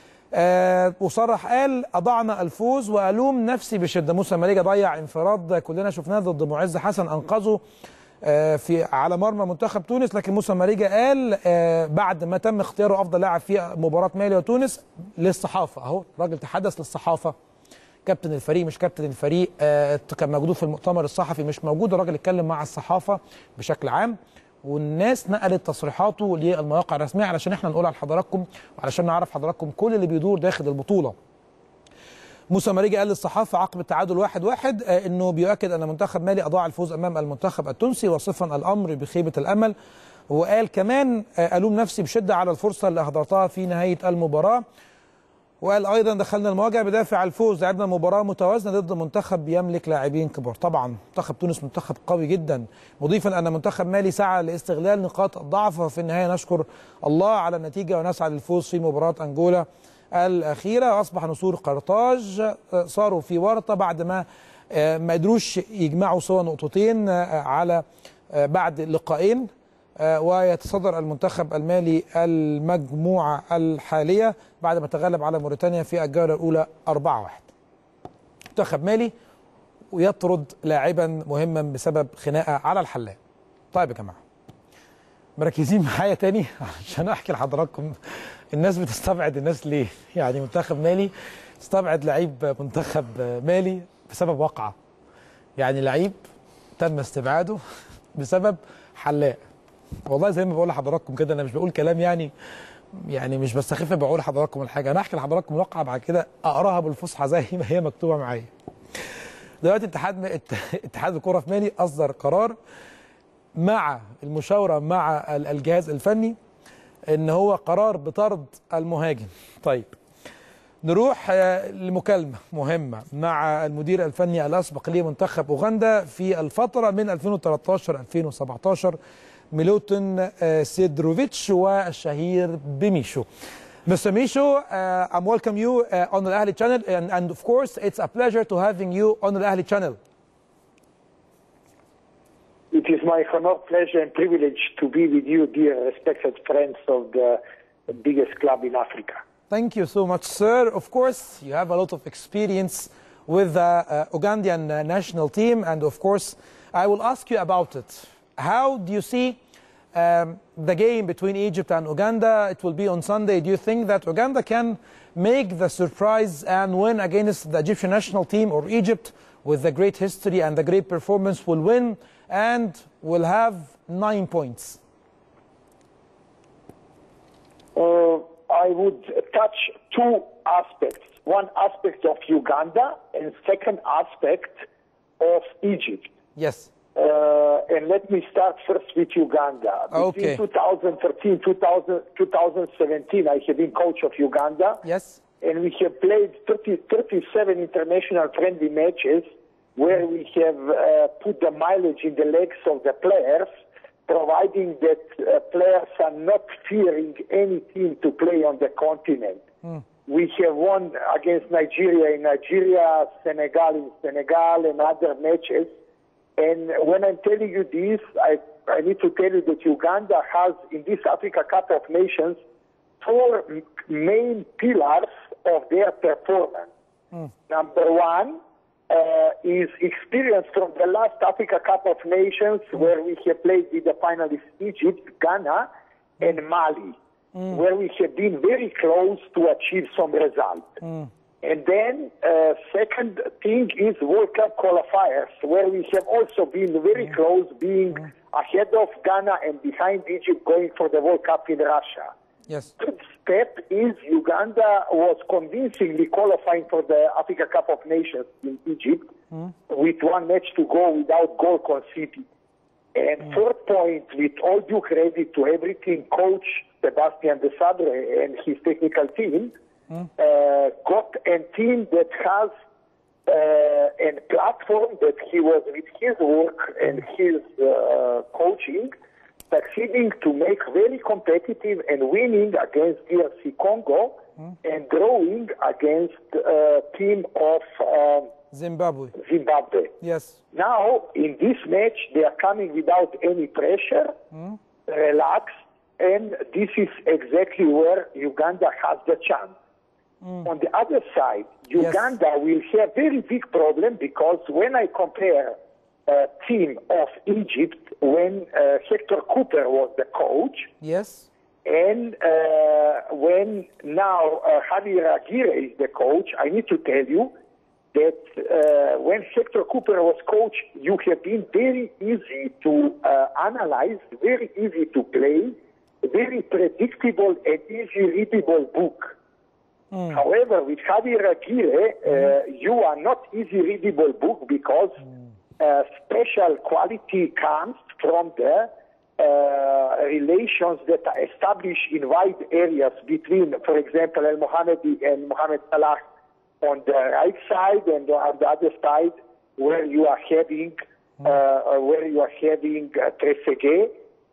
وصرح قال أضعنا الفوز وألوم نفسي بشدة. موسى ماريجا ضيع انفراد كلنا شفناه ضد معز حسن أنقذه على مرمى منتخب تونس، لكن موسى ماريجا قال بعد ما تم اختياره أفضل لاعب في مباراة مالي وتونس للصحافة. أهو راجل تحدث للصحافة، كابتن الفريق مش كابتن الفريق، كان موجود في المؤتمر الصحفي مش موجود. الراجل اتكلم مع الصحافة بشكل عام، والناس نقلت تصريحاته للمواقع الرسمية علشان احنا نقولها لحضراتكم وعلشان نعرف حضراتكم كل اللي بيدور داخل البطولة. موسى ماريجا قال للصحافة عقب التعادل 1-1 انه بيؤكد ان منتخب مالي اضاع الفوز امام المنتخب التونسي، وصفا الامر بخيبة الامل. وقال كمان الوم نفسي بشدة على الفرصة اللي اهدرتها في نهاية المباراة. وقال ايضا دخلنا المواجهه بدافع الفوز، لعبنا مباراه متوازنه ضد منتخب يملك لاعبين كبار. طبعا منتخب تونس منتخب قوي جدا، مضيفا ان منتخب مالي سعى لاستغلال نقاط الضعف، وفي النهايه نشكر الله على النتيجه ونسعى للفوز في مباراه انجولا الاخيره. واصبح نسور قرطاج صاروا في ورطه بعد ما قدروش يجمعوا سوى نقطتين على بعد لقاءين، ويتصدر المنتخب المالي المجموعة الحالية بعد ما تغلب على موريتانيا في الجولة الأولى 4-1. منتخب مالي ويطرد لاعبا مهما بسبب خناقة على الحلاق. طيب يا جماعة مركزين معايا تاني عشان أحكي لحضراتكم الناس بتستبعد الناس ليه. يعني منتخب مالي استبعد لعيب منتخب مالي بسبب وقعة، يعني لعيب تم استبعاده بسبب حلاق. والله زي ما بقول لحضراتكم كده، انا مش بقول كلام يعني مش بستخف، بقول لحضراتكم الحاجه. انا احكي لحضراتكم الواقعه بعد كده اقراها بالفصحى زي ما هي مكتوبه معايا. دلوقتي اتحاد الكره في مالي اصدر قرار مع المشاوره مع الجهاز الفني ان هو قرار بطرد المهاجم. طيب نروح لمكالمه مهمه مع المدير الفني الاسبق لمنتخب اوغندا في الفتره من 2013-2017 ميلوتن سيدروفيتش والشهير بميشو. Mr. Misho, I'm welcome you on the Ahli channel, and of course it's a pleasure to having you on the Ahli channel. It is my honor, pleasure and privilege to be with you, dear respected friends of the biggest club in Africa. Thank you so much, sir. Of course, you have a lot of experience with the Ugandan national team, and of course, I will ask you about it. How do you see the game between Egypt and Uganda? It will be on Sunday. Do you think that Uganda can make the surprise and win against the Egyptian national team, or Egypt, with the great history and the great performance, will win and will have 9 points? I would touch two aspects. One aspect of Uganda, and second aspect of Egypt. Yes. And let me start first with Uganda. Okay. Between 2013 2017, I have been coach of Uganda. Yes. And we have played 37 international friendly matches where we have put the mileage in the legs of the players, providing that players are not fearing any team to play on the continent. We have won against Nigeria in Nigeria, Senegal in Senegal, and other matches. And when I'm telling you this, I need to tell you that Uganda has, in this Africa Cup of Nations, 4 main pillars of their performance. Number one is experience from the last Africa Cup of Nations, where we have played with the finalists Egypt, Ghana, and Mali, where we have been very close to achieve some result. And then second thing is World Cup qualifiers, where we have also been very close, being ahead of Ghana and behind Egypt, going for the World Cup in Russia. Yes. Third step is Uganda was convincingly qualifying for the Africa Cup of Nations in Egypt with 1 match to go without goal conceded. And fourth point, with all due credit to everything, Coach Sebastian De Sabre and his technical team got a team that has a platform that he was, with his work and his coaching, succeeding to make very competitive and winning against DRC Congo and drawing against a team of Zimbabwe. Yes. Now, in this match, they are coming without any pressure, relaxed, and this is exactly where Uganda has the chance. On the other side, Uganda will have very big problem, because when I compare team of Egypt when Hector Cooper was the coach, yes, and when now Javier Aguirre is the coach, I need to tell you that when Hector Cooper was coach, you have been very easy to analyze, very easy to play, very predictable and easy readable book. However, with Javier Aguirre, you are not easy readable book, because special quality comes from the relations that are established in wide areas between, for example, El Mohammedi and Mohamed Salah on the right side, and on the other side where you are having Trezeguet,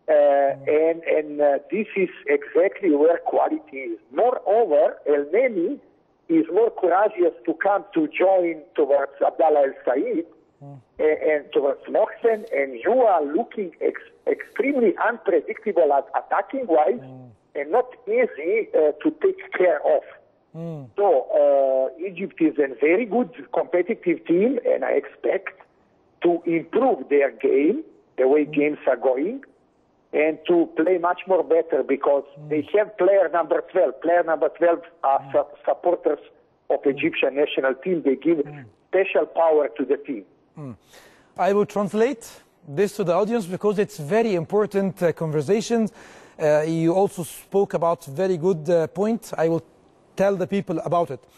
and this is exactly where quality is. Moreover, El Neni is more courageous to come to join towards Abdallah El Said and towards Mohsen, and you are looking extremely unpredictable at attacking-wise and not easy to take care of. So Egypt is a very good competitive team, and I expect to improve their game, the way games are going, and to play much more better, because they have player number 12. Player number 12 are supporters of Egyptian national team. They give special power to the team. I will translate this to the audience, because it's very important conversations. You also spoke about very good point. I will tell the people about it.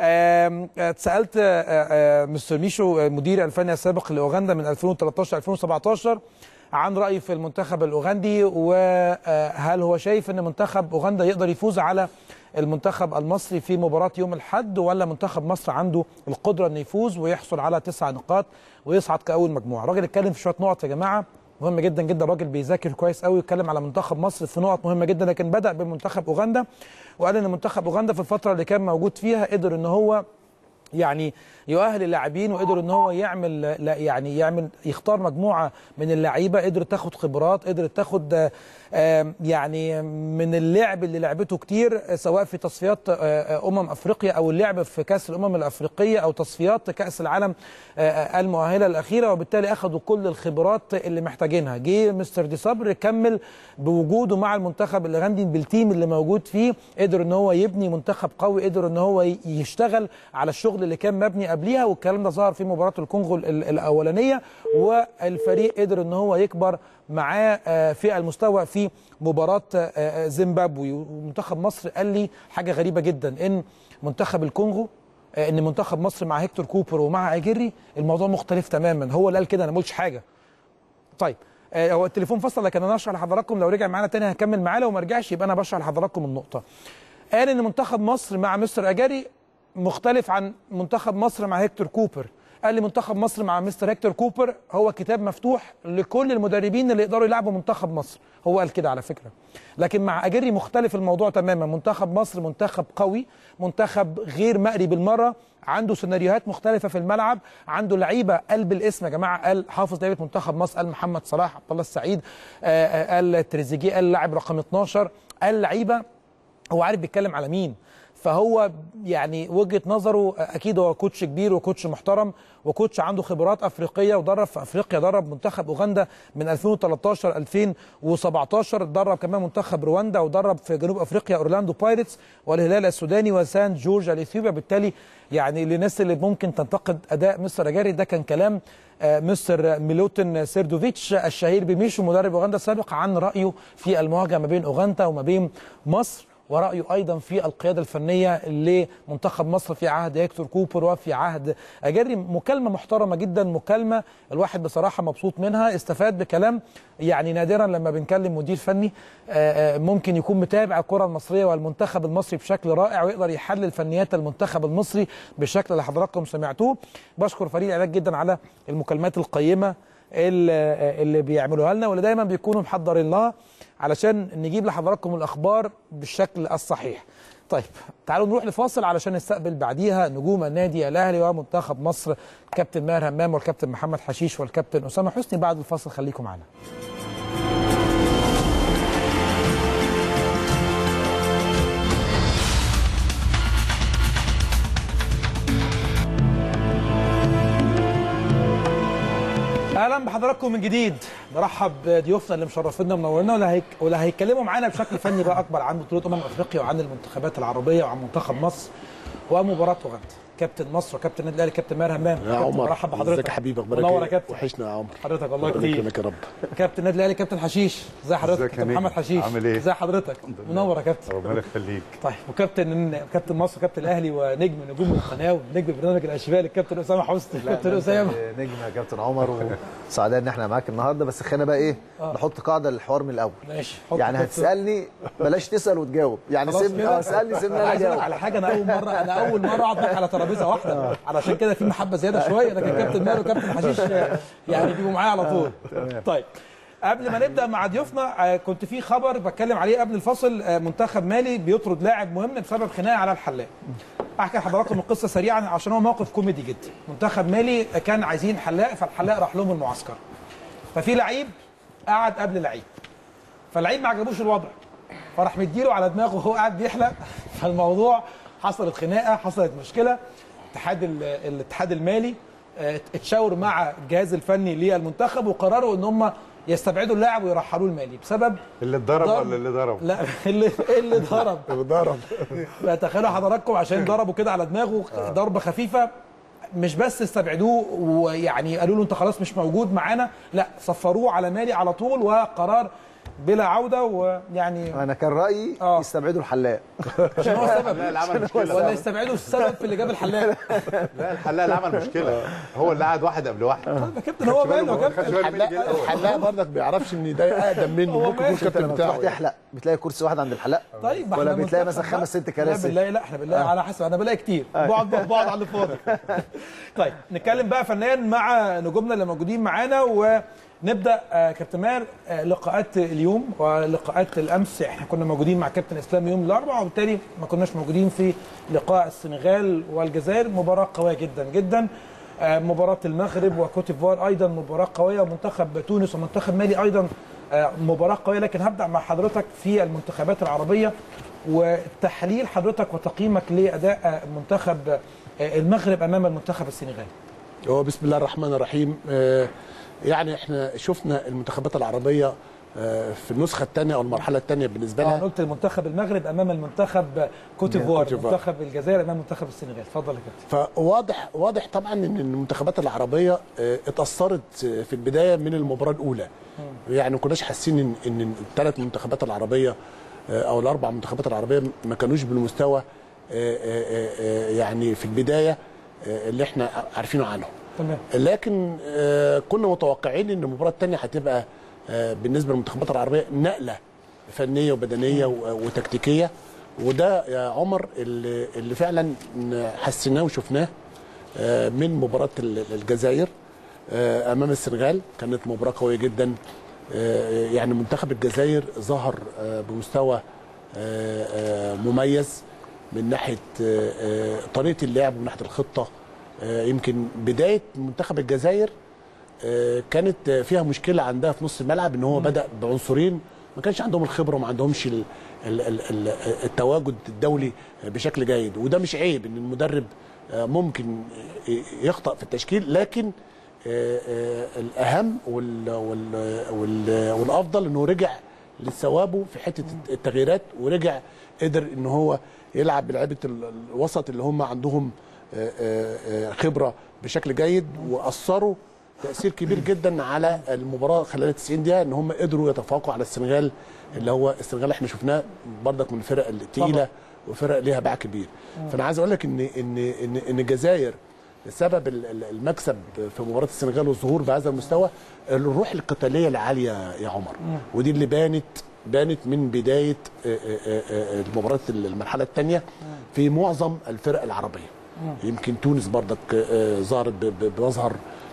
اتسألت مستر ميشو المدير الفني السابق لأوغندا من 2013-2017 عن رأيه في المنتخب الأوغندي، وهل هو شايف أن منتخب أوغندا يقدر يفوز على المنتخب المصري في مباراة يوم الأحد، ولا منتخب مصر عنده القدرة أن يفوز ويحصل على 9 نقاط ويصعد كأول مجموعة. الراجل اتكلم في شوية نقط يا جماعة مهمة جدا جدا، الراجل بيذاكر كويس قوي، يتكلم على منتخب مصر في نقط مهمة جدا، لكن بدأ بمنتخب أوغندا وقال ان منتخب أوغندا في الفترة اللي كان موجود فيها قدر ان هو يعني يؤهل اللاعبين، وقدر ان هو يعمل يختار مجموعه من اللعيبه قدرت تاخد خبرات، قدرت تاخد يعني من اللعب اللي لعبته كتير، سواء في تصفيات افريقيا او اللعب في كاس الامم الافريقيه او تصفيات كاس العالم المؤهله الاخيره، وبالتالي اخذوا كل الخبرات اللي محتاجينها. جه مستر دي صبر كمل بوجوده مع المنتخب الاوغندي بالتيم اللي موجود فيه، قدر ان هو يبني منتخب قوي، قدر ان هو يشتغل على الشغل اللي كان مبني قبليها، والكلام ده ظهر في مباراه الكونغو الاولانيه، والفريق قدر ان هو يكبر معاه في المستوى في مباراه زيمبابوي. ومنتخب مصر قال لي حاجه غريبه جدا، ان منتخب الكونغو ان منتخب مصر مع هيكتور كوبر ومع اجيري الموضوع مختلف تماما. هو اللي قال كده، انا ما قلتش حاجه. طيب هو التليفون فصل، لكن انا اشرح لحضراتكم، لو رجع معانا تاني هكمل معاه، لو ما رجعش يبقى انا بشرح لحضراتكم النقطه. قال ان منتخب مصر مع مستر اجاري مختلف عن منتخب مصر مع هيكتور كوبر. قال لي منتخب مصر مع مستر هيكتور كوبر هو كتاب مفتوح لكل المدربين اللي يقدروا يلعبوا منتخب مصر، هو قال كده على فكره. لكن مع اجاري مختلف الموضوع تماما. منتخب مصر منتخب قوي، منتخب غير مقري بالمره، عنده سيناريوهات مختلفه في الملعب، عنده لعيبه قلب الاسم يا جماعه. قال حافظ لعيبه منتخب مصر، قال محمد صلاح، عبد الله السعيد، قال تريزيجيه، قال لاعب رقم 12، قال لعيبه هو عارف بيتكلم على مين. فهو يعني وجهه نظره اكيد هو كوتش كبير وكوتش محترم وكوتش عنده خبرات افريقيه، ودرب في افريقيا، درب منتخب اوغندا من 2013 2017، درب كمان منتخب رواندا، ودرب في جنوب افريقيا اورلاندو بايرتس والهلال السوداني وسان جورج الاثيوبيا. بالتالي يعني للناس اللي ممكن تنتقد اداء مستر اجاري، ده كان كلام مستر ميلوتن سيردوفيتش الشهير بميشو مدرب اوغندا السابق عن رايه في المواجهه ما بين اوغندا وما بين مصر، ورأيه أيضا في القيادة الفنية لمنتخب مصر في عهد هيكتور كوبر وفي عهد أجاري. مكالمة محترمة جدا، مكالمة الواحد بصراحة مبسوط منها، استفاد بكلام يعني نادرا لما بنكلم مدير فني ممكن يكون متابع الكرة المصرية والمنتخب المصري بشكل رائع ويقدر يحلل فنيات المنتخب المصري بالشكل اللي حضراتكم سمعتوه. بشكر فريق الإعداد جدا على المكالمات القيمة اللي بيعملوها لنا واللي دايما بيكونوا محضرين لها علشان نجيب لحضراتكم الأخبار بالشكل الصحيح. طيب تعالوا نروح لفاصل علشان نستقبل بعديها نجوم النادي الأهلي ومنتخب مصر، كابتن ماهر همام والكابتن محمد حشيش والكابتن أسامة حسني. بعد الفاصل خليكم معنا. اهلا بحضراتكم من جديد. برحب بضيوفنا اللي مشرفينا ومنورنا واللي هيتكلموا معانا بشكل فني بقى اكبر عن بطوله افريقيا وعن المنتخبات العربيه وعن منتخب مصر ومباراه اوغندا. كابتن مصر وكابتن النادي الاهلي كابتن ماهر همام. يا عمر مرحب بحضرتك. ازيك يا حبيبي، اخبارك منور يا كابتن. وحشنا يا عمر. حضرتك والله كتير. يا رب. كابتن النادي الاهلي كابتن حشيش، ازي حضرتك؟ كابتن محمد حشيش، عامل ايه؟ ازي حضرتك؟ منور يا كابتن. ربنا يخليك. طيب وكابتن مصر وكابتن الاهلي ونجم نجوم القناه ونجم برنامج الاشبال الكابتن اسامه حسني. كابتن اسامه نجم يا كابتن عمر، وسعداء ان احنا معاك النهارده. بس خلينا بقى ايه نحط قاعده للحوار من الاول. ماشي. يعني هتسالني بلاش تسال وتجاوب، يعني سيبني اسالني سيبني انا اجاوب. اجاوب على حاجه انا اول مره اقعد معاك على ترابيزه واحده علشان كده في محبه زياده شويه، لكن كابتن ماهر وكابتن حشيش يعني بيبقوا معايا على طول. طيب قبل ما نبدا مع ضيوفنا كنت في خبر بتكلم عليه قبل الفصل، منتخب مالي بيطرد لاعب مهم بسبب خناقه على الحلاق. احكي لحضراتكم القصه سريعا عشان هو موقف كوميدي جدا. منتخب مالي كان عايزين حلاق، فالحلاق راح لهم المعسكر، ففي لعيب قعد قبل لعيب، فاللعيب ما عجبوش الوضع فراح مديله على دماغه وهو قاعد بيحلق، فالموضوع حصلت خناقه، حصلت مشكله. الاتحاد المالي اتشاور مع الجهاز الفني للمنتخب وقرروا ان هم يستبعدوا اللاعب ويرحلوه المالي بسبب اللي اتضرب ولا اللي ضرب؟ لا اللي ضرب. فتخيلوا حضراتكم عشان ضربوا كده على دماغه ضربه خفيفه، مش بس استبعدوه ويعني قالوا له انت خلاص مش موجود معانا، لا صفروه على مالي على طول وقرار بلا عوده. ويعني انا كان رايي يستبعدوا الحلاق عشان هو السبب ولا يستبعدوا السبب في اللي جاب الحلاق. لا الحلاق اللي عمل مشكله، هو اللي قعد واحد قبل واحد. طيب يا كابتن هو ماله يا كابتن؟ الحلاق برضك ما بيعرفش ان ده اقدم منه، ممكن يكون كابتن بتاعه. بتاعه. تحلق بتلاقي كرسي واحد عند الحلاق؟ طيب ولا بتلاقي مثلا 5 6 كراسي؟ لا احنا بالله على حسب، انا بلاقي كتير بقعد على اللي فاضي. طيب نتكلم بقى فنيا مع نجومنا اللي موجودين معانا ونبدا. كابتن ماهر، لقاءات اليوم ولقاءات الامس احنا كنا موجودين مع كابتن اسلام يوم الاربعاء وبالتالي ما كناش موجودين في لقاء السنغال والجزائر. مباراه قويه جدا جدا. مباراه المغرب وكوتيفوار ايضا مباراه قويه، ومنتخب تونس ومنتخب مالي ايضا مباراه قويه. لكن هبدا مع حضرتك في المنتخبات العربيه وتحليل حضرتك وتقييمك لاداء منتخب المغرب امام المنتخب السنغالي. هو بسم الله الرحمن الرحيم. يعني احنا شفنا المنتخبات العربيه في النسخه الثانيه او المرحله الثانيه بالنسبه لها. انا قلت المنتخب المغرب امام المنتخب كوتيفوار، منتخب الجزائر امام منتخب السنغال. اتفضل يا كابتن. فواضح طبعا ان المنتخبات العربيه اتاثرت في البدايه من المباراه الاولى. يعني ما كناش حاسين ان الثلاث منتخبات العربيه او الاربع منتخبات العربيه ما كانوش بالمستوى يعني في البدايه اللي احنا عارفينه عنهم. تمام. لكن كنا متوقعين ان المباراه الثانيه هتبقى بالنسبه للمنتخبات العربيه نقله فنيه وبدنيه وتكتيكيه، وده يا عمر اللي فعلا حسيناه وشفناه من مباراه الجزائر امام السنغال. كانت مباراه قويه جدا. يعني منتخب الجزائر ظهر بمستوى مميز من ناحيه طريقه اللعب ومن ناحيه الخطه. يمكن بدايه منتخب الجزائر كانت فيها مشكله عندها في نص الملعب، ان هو بدا بعنصرين ما كانش عندهم الخبره وما عندهمش التواجد الدولي بشكل جيد، وده مش عيب ان المدرب ممكن يخطأ في التشكيل، لكن الاهم والافضل انه رجع لثوابه في حته التغييرات، ورجع قدر ان هو يلعب بلعيبه الوسط اللي هم عندهم خبره بشكل جيد، واثروا تاثير كبير جدا على المباراه خلال 90 دقيقه، ان هم قدروا يتفوقوا على السنغال، اللي هو السنغال احنا شفناه برضك من الفرق الثقيله وفرق ليها باع كبير. فانا عايز اقول لك ان الجزائر سبب المكسب في مباراه السنغال والظهور بهذا المستوى الروح القتاليه العاليه يا عمر، ودي اللي بانت من بدايه المباراه المرحله الثانيه في معظم الفرق العربيه. يمكن تونس برضك ظهرت بمظهر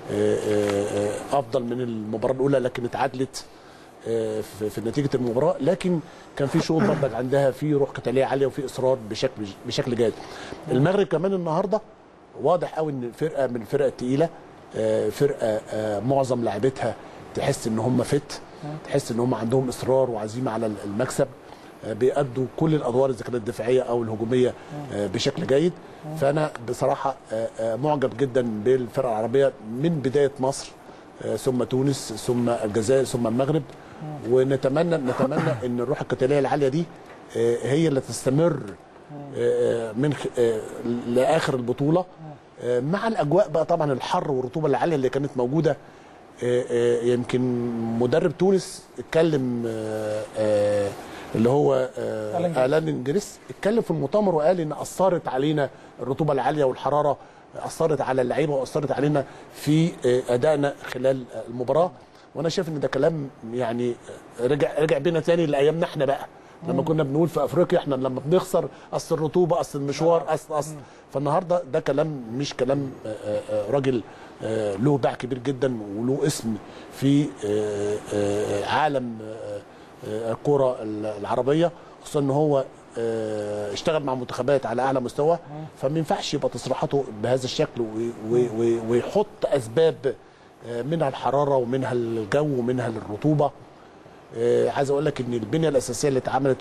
افضل من المباراه الاولى، لكن اتعادلت في نتيجه المباراه، لكن كان في شوط برضك عندها في روح قتاليه عاليه وفي اصرار بشكل جيد. المغرب كمان النهارده واضح قوي ان فرقه من الفرق الثقيله، فرقه معظم لاعبتها تحس ان هم تحس ان هم عندهم اصرار وعزيمه على المكسب، بيأدوا كل الادوار اذا كانت الدفاعيه او الهجوميه بشكل جيد. فانا بصراحه معجب جدا بالفرقه العربيه من بدايه مصر ثم تونس ثم الجزائر ثم المغرب، ونتمنى ان الروح القتاليه العاليه دي هي اللي تستمر من لاخر البطوله، مع الاجواء بقى طبعا الحر والرطوبه العاليه اللي كانت موجوده. يمكن مدرب تونس اتكلم اللي هو آلان إنجريس اتكلم في المؤتمر وقال ان اثرت علينا الرطوبه العاليه والحراره، اثرت على اللعيبه واثرت علينا في ادائنا خلال المباراه. وانا شايف ان ده كلام يعني رجع بينا تاني لايامنا احنا بقى، لما كنا بنقول في افريقيا احنا لما بنخسر اصل الرطوبه اصل المشوار اصل. فالنهارده ده كلام مش كلام راجل له باع كبير جدا وله اسم في عالم الكره العربيه، خصوصا ان هو اشتغل مع منتخبات على اعلى مستوى، فما ينفعش يبقى تصريحاته بهذا الشكل ويحط اسباب منها الحراره ومنها الجو ومنها الرطوبه. عايز اقول لك ان البنيه الاساسيه اللي اتعملت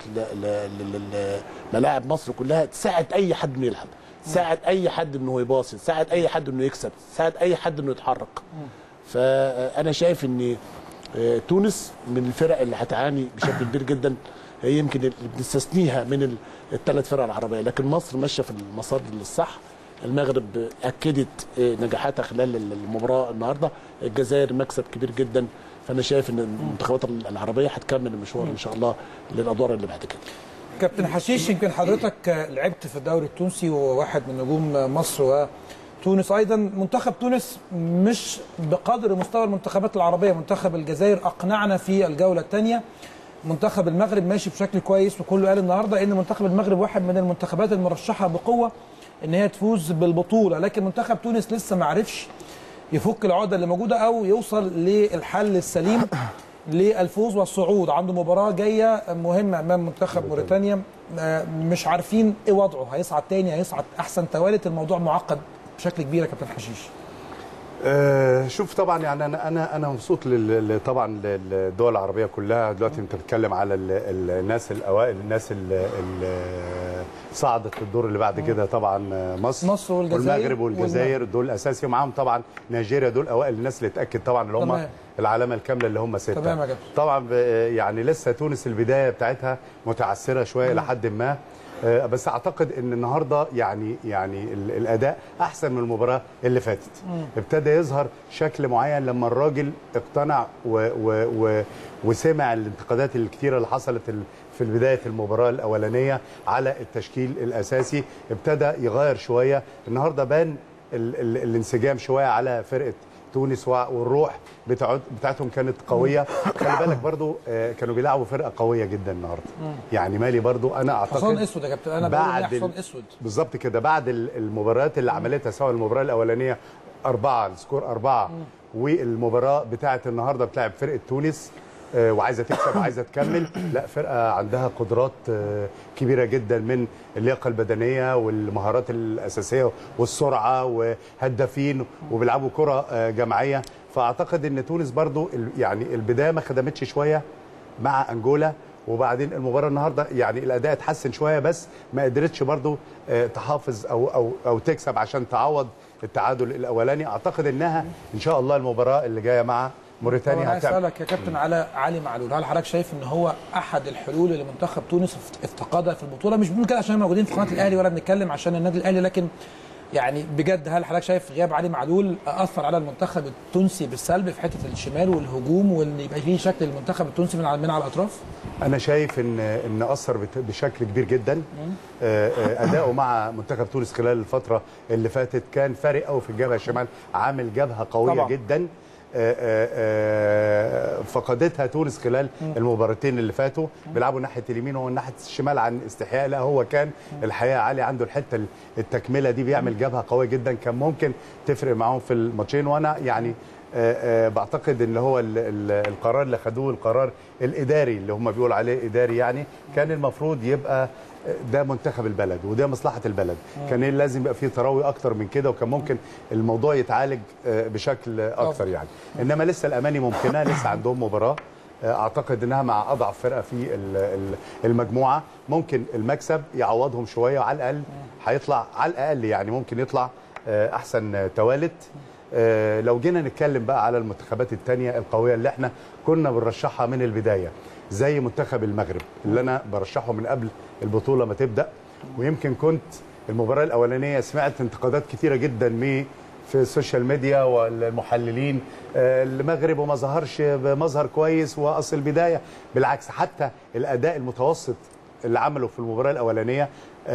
لملاعب مصر كلها تساعد اي حد انه يلعب، تساعد اي حد انه يباصي، تساعد اي حد انه يكسب، تساعد اي حد انه يتحرك. فانا شايف ان تونس من الفرق اللي هتعاني بشكل كبير جدا، هي يمكن اللي بنستثنيها من الثلاث فرق العربيه، لكن مصر ماشيه في المسار الصح. المغرب اكدت نجاحاتها خلال المباراه النهارده، الجزائر مكسب كبير جدا. فانا شايف ان المنتخبات العربيه هتكمل المشوار ان شاء الله للادوار اللي بعد كده. كابتن حشيش، يمكن حضرتك لعبت في الدوري التونسي وواحد من نجوم مصر وتونس ايضا. منتخب تونس مش بقدر مستوى المنتخبات العربيه، منتخب الجزائر اقنعنا في الجوله الثانيه. منتخب المغرب ماشي بشكل كويس، وكله قال النهارده ان منتخب المغرب واحد من المنتخبات المرشحه بقوه ان هي تفوز بالبطوله، لكن منتخب تونس لسه ما عرفش يفك العقده اللي موجوده او يوصل للحل السليم للفوز والصعود. عنده مباراه جايه مهمه امام منتخب موريتانيا، مش عارفين ايه وضعه، هيصعد تاني هيصعد احسن توالت. الموضوع معقد بشكل كبير يا كابتن حشيش. شوف طبعا يعني انا مبسوط طبعا للدول العربيه كلها. دلوقتي انت بتتكلم على الناس الاوائل، الناس اللي صعدت الدور اللي بعد كده، طبعا مصر والمغرب والجزائر دول اساسي، ومعاهم طبعا نيجيريا. دول اوائل الناس اللي اتاكد طبعا اللي هم العلامه الكامله اللي هم 6. طبعا يعني لسه تونس البدايه بتاعتها متعثره شويه لحد ما، بس اعتقد ان النهارده يعني الاداء احسن من المباراه اللي فاتت. ابتدى يظهر شكل معين لما الراجل اقتنع وسمع الانتقادات الكتيره اللي حصلت في بدايه المباراه الاولانيه على التشكيل الاساسي، ابتدى يغير شويه. النهارده بان الانسجام شويه على فرقه تونس، والروح بتاعتهم كانت قويه. خلي بالك برضو كانوا بيلعبوا فرقه قويه جدا النهارده. يعني مالي برضو انا اعتقد حصان اسود يا كابتن، انا بقول حصان اسود بالظبط كده. بعد المباريات اللي عملتها سواء المباراه الاولانيه 4 السكور 4 والمباراه بتاعه النهارده بتلعب فرقه تونس وعايزه تكسب وعايزه تكمل، لا فرقه عندها قدرات كبيره جدا من اللياقه البدنيه والمهارات الاساسيه والسرعه وهدافين وبيلعبوا كره جماعيه. فاعتقد ان تونس برضو يعني البدايه ما خدمتش شويه مع انجولا، وبعدين المباراه النهارده يعني الاداء اتحسن شويه بس ما قدرتش برضو تحافظ او تكسب عشان تعوض التعادل الاولاني. اعتقد انها ان شاء الله المباراه اللي جايه مع موريتانيا هتعمل. انا اسالك يا كابتن على علي معلول، هل حضرتك شايف ان هو احد الحلول اللي منتخب تونس افتقدها في البطوله؟ مش بنقول كده عشان موجودين في قناه الاهلي ولا بنتكلم عشان النادي الاهلي، لكن يعني بجد هل حضرتك شايف غياب علي معلول اثر على المنتخب التونسي بالسلب في حته الشمال والهجوم وان يبقى فيه شكل المنتخب التونسي من على الاطراف؟ انا شايف ان اثر بشكل كبير جدا. اداؤه مع منتخب تونس خلال الفتره اللي فاتت كان فارق قوي في الجبهه الشمال، عامل جبهه قويه طبعا جدا فقدتها تونس خلال المباراتين اللي فاتوا. بيلعبوا ناحيه اليمين وهو ناحيه الشمال عن استحياء، لا هو كان الحقيقه علي عنده الحته التكمله دي، بيعمل جبهه قويه جدا كان ممكن تفرق معاهم في الماتشين. وانا يعني بعتقد ان هو القرار اللي خدوه القرار الاداري اللي هم بيقولوا عليه اداري، يعني كان المفروض يبقى ده منتخب البلد وده مصلحه البلد. كان لازم يبقى فيه تراوي اكتر من كده، وكان ممكن الموضوع يتعالج بشكل اكتر يعني. انما لسه الاماني ممكنه، لسه عندهم مباراه اعتقد انها مع اضعف فرقه في المجموعه. ممكن المكسب يعوضهم شويه، وعلى الاقل هيطلع على الاقل يعني ممكن يطلع احسن توالت. لو جينا نتكلم بقى على المنتخبات الثانيه القويه اللي احنا كنا بنرشحها من البدايه، زي منتخب المغرب اللي انا برشحه من قبل البطوله ما تبدا، ويمكن كنت المباراه الاولانيه سمعت انتقادات كثيره جدا في السوشيال ميديا والمحللين، المغرب وما ظهرش بمظهر كويس واصل البدايه. بالعكس حتى الاداء المتوسط اللي عمله في المباراه الاولانيه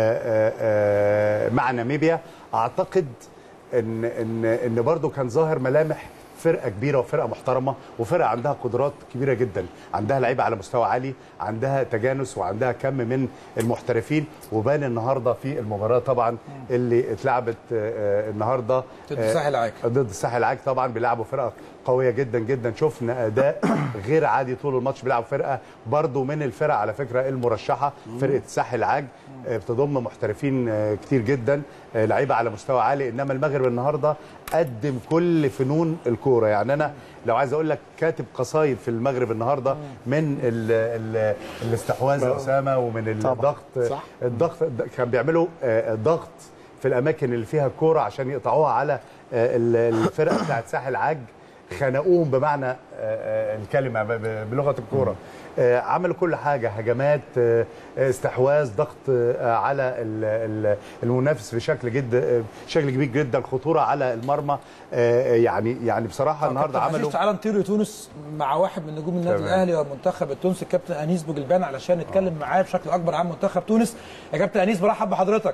مع ناميبيا، اعتقد ان برضه كان ظاهر ملامح فرقه كبيره وفرقه محترمه وفرقه عندها قدرات كبيره جدا، عندها لعيبه على مستوى عالي، عندها تجانس وعندها كم من المحترفين. وبان النهارده في المباراه طبعا اللي اتلعبت النهارده ضد الساحل العاج، ضد الساحل العاج طبعا بيلعبوا فرقه قويه جدا جدا. شفنا اداء غير عادي طول الماتش، بيلعبوا فرقه برضو من الفرق على فكره المرشحه، فرقه الساحل العاج بتضم محترفين كتير جدا، لعيبه على مستوى عالي. انما المغرب النهارده قدم كل فنون الكوره. يعني انا لو عايز اقول لك كاتب قصايد في المغرب النهارده من الاستحواذ يا اسامه ومن الضغط كان بيعملوا ضغط في الاماكن اللي فيها الكوره عشان يقطعوها على الفرقه بتاعت ساحل عاج، خنقوهم بمعنى الكلمه بلغه الكوره. عملوا كل حاجه، هجمات، استحواذ، ضغط على المنافس بشكل كبير جدا، خطوره على المرمى. يعني بصراحه النهارده عملوا. تعالى نطير لتونس مع واحد من نجوم النادي الاهلي والمنتخب التونسي الكابتن انيس بوجلبان علشان نتكلم معاه بشكل اكبر عن منتخب تونس. يا كابتن انيس برحب بحضرتك.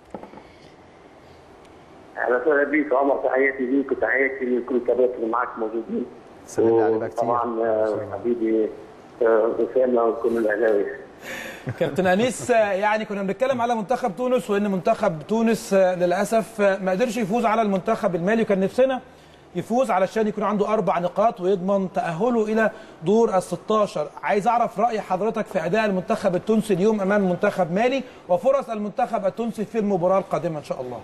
اهلا وسهلا بيك عمر، تحياتي ليك وتحياتي لكل الكباتن اللي معاك موجودين. سلام عليك كتير. طبعا حبيبي اسامه وكل الاهلاوي. كابتن انيس، يعني كنا بنتكلم على منتخب تونس وان منتخب تونس للاسف ما قدرش يفوز على المنتخب المالي، وكان نفسنا يفوز علشان يكون عنده 4 نقاط ويضمن تاهله الى دور ال16. عايز اعرف راي حضرتك في اداء المنتخب التونسي اليوم امام منتخب مالي وفرص المنتخب التونسي في المباراه القادمه ان شاء الله.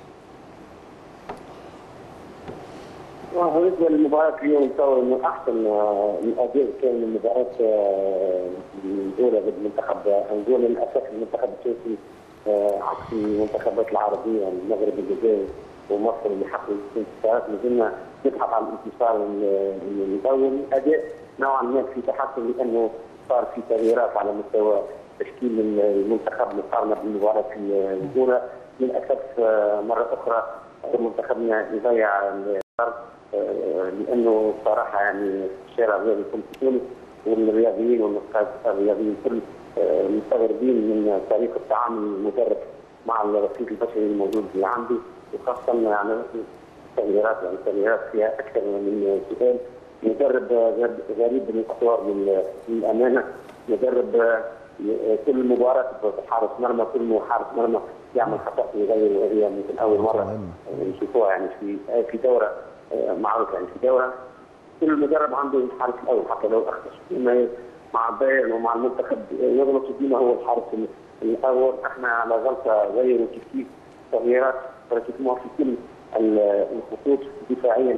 بالنسبه للمباراه اليوم نتصور انه احسن الاداء كان من المباراه الاولى ضد منتخب انجولا. للاسف المنتخب التونسي عكس المنتخبات العربيه المغرب والجزائر ومصر اللي حققوا انتصارات، لازلنا نبحث عن الانتصار الاول. الاداء نوعا ما في تحسن لانه صار في تغييرات على مستوى تشكيل المنتخب مقارنه بالمباراه الاولى. للاسف مره اخرى منتخبنا يضيع القرار لانه صراحه يعني الشارع الرياضي في تونس والرياضيين والنقاد الرياضيين كل مستغربين من طريقه تعامل المدرب مع الرصيد البشري الموجود اللي عنده، وخاصه يعني التغييرات فيها اكثر من سؤال. مدرب غريب بالاطوار للامانه، مدرب كل مباراه حارس مرمى، كل حارس مرمى يعمل خطا يغير، وهي يمكن اول مره نشوفوها يعني في دوره معروفه. يعني في دوره كل مدرب عنده الحارس الاول حتى لو اخطا مع البايرن ومع المنتخب يغلط ديما هو الحارس الاول. احنا على غلطه غير وتكتيك تغييرات ركزنا في كل الخطوط دفاعيا.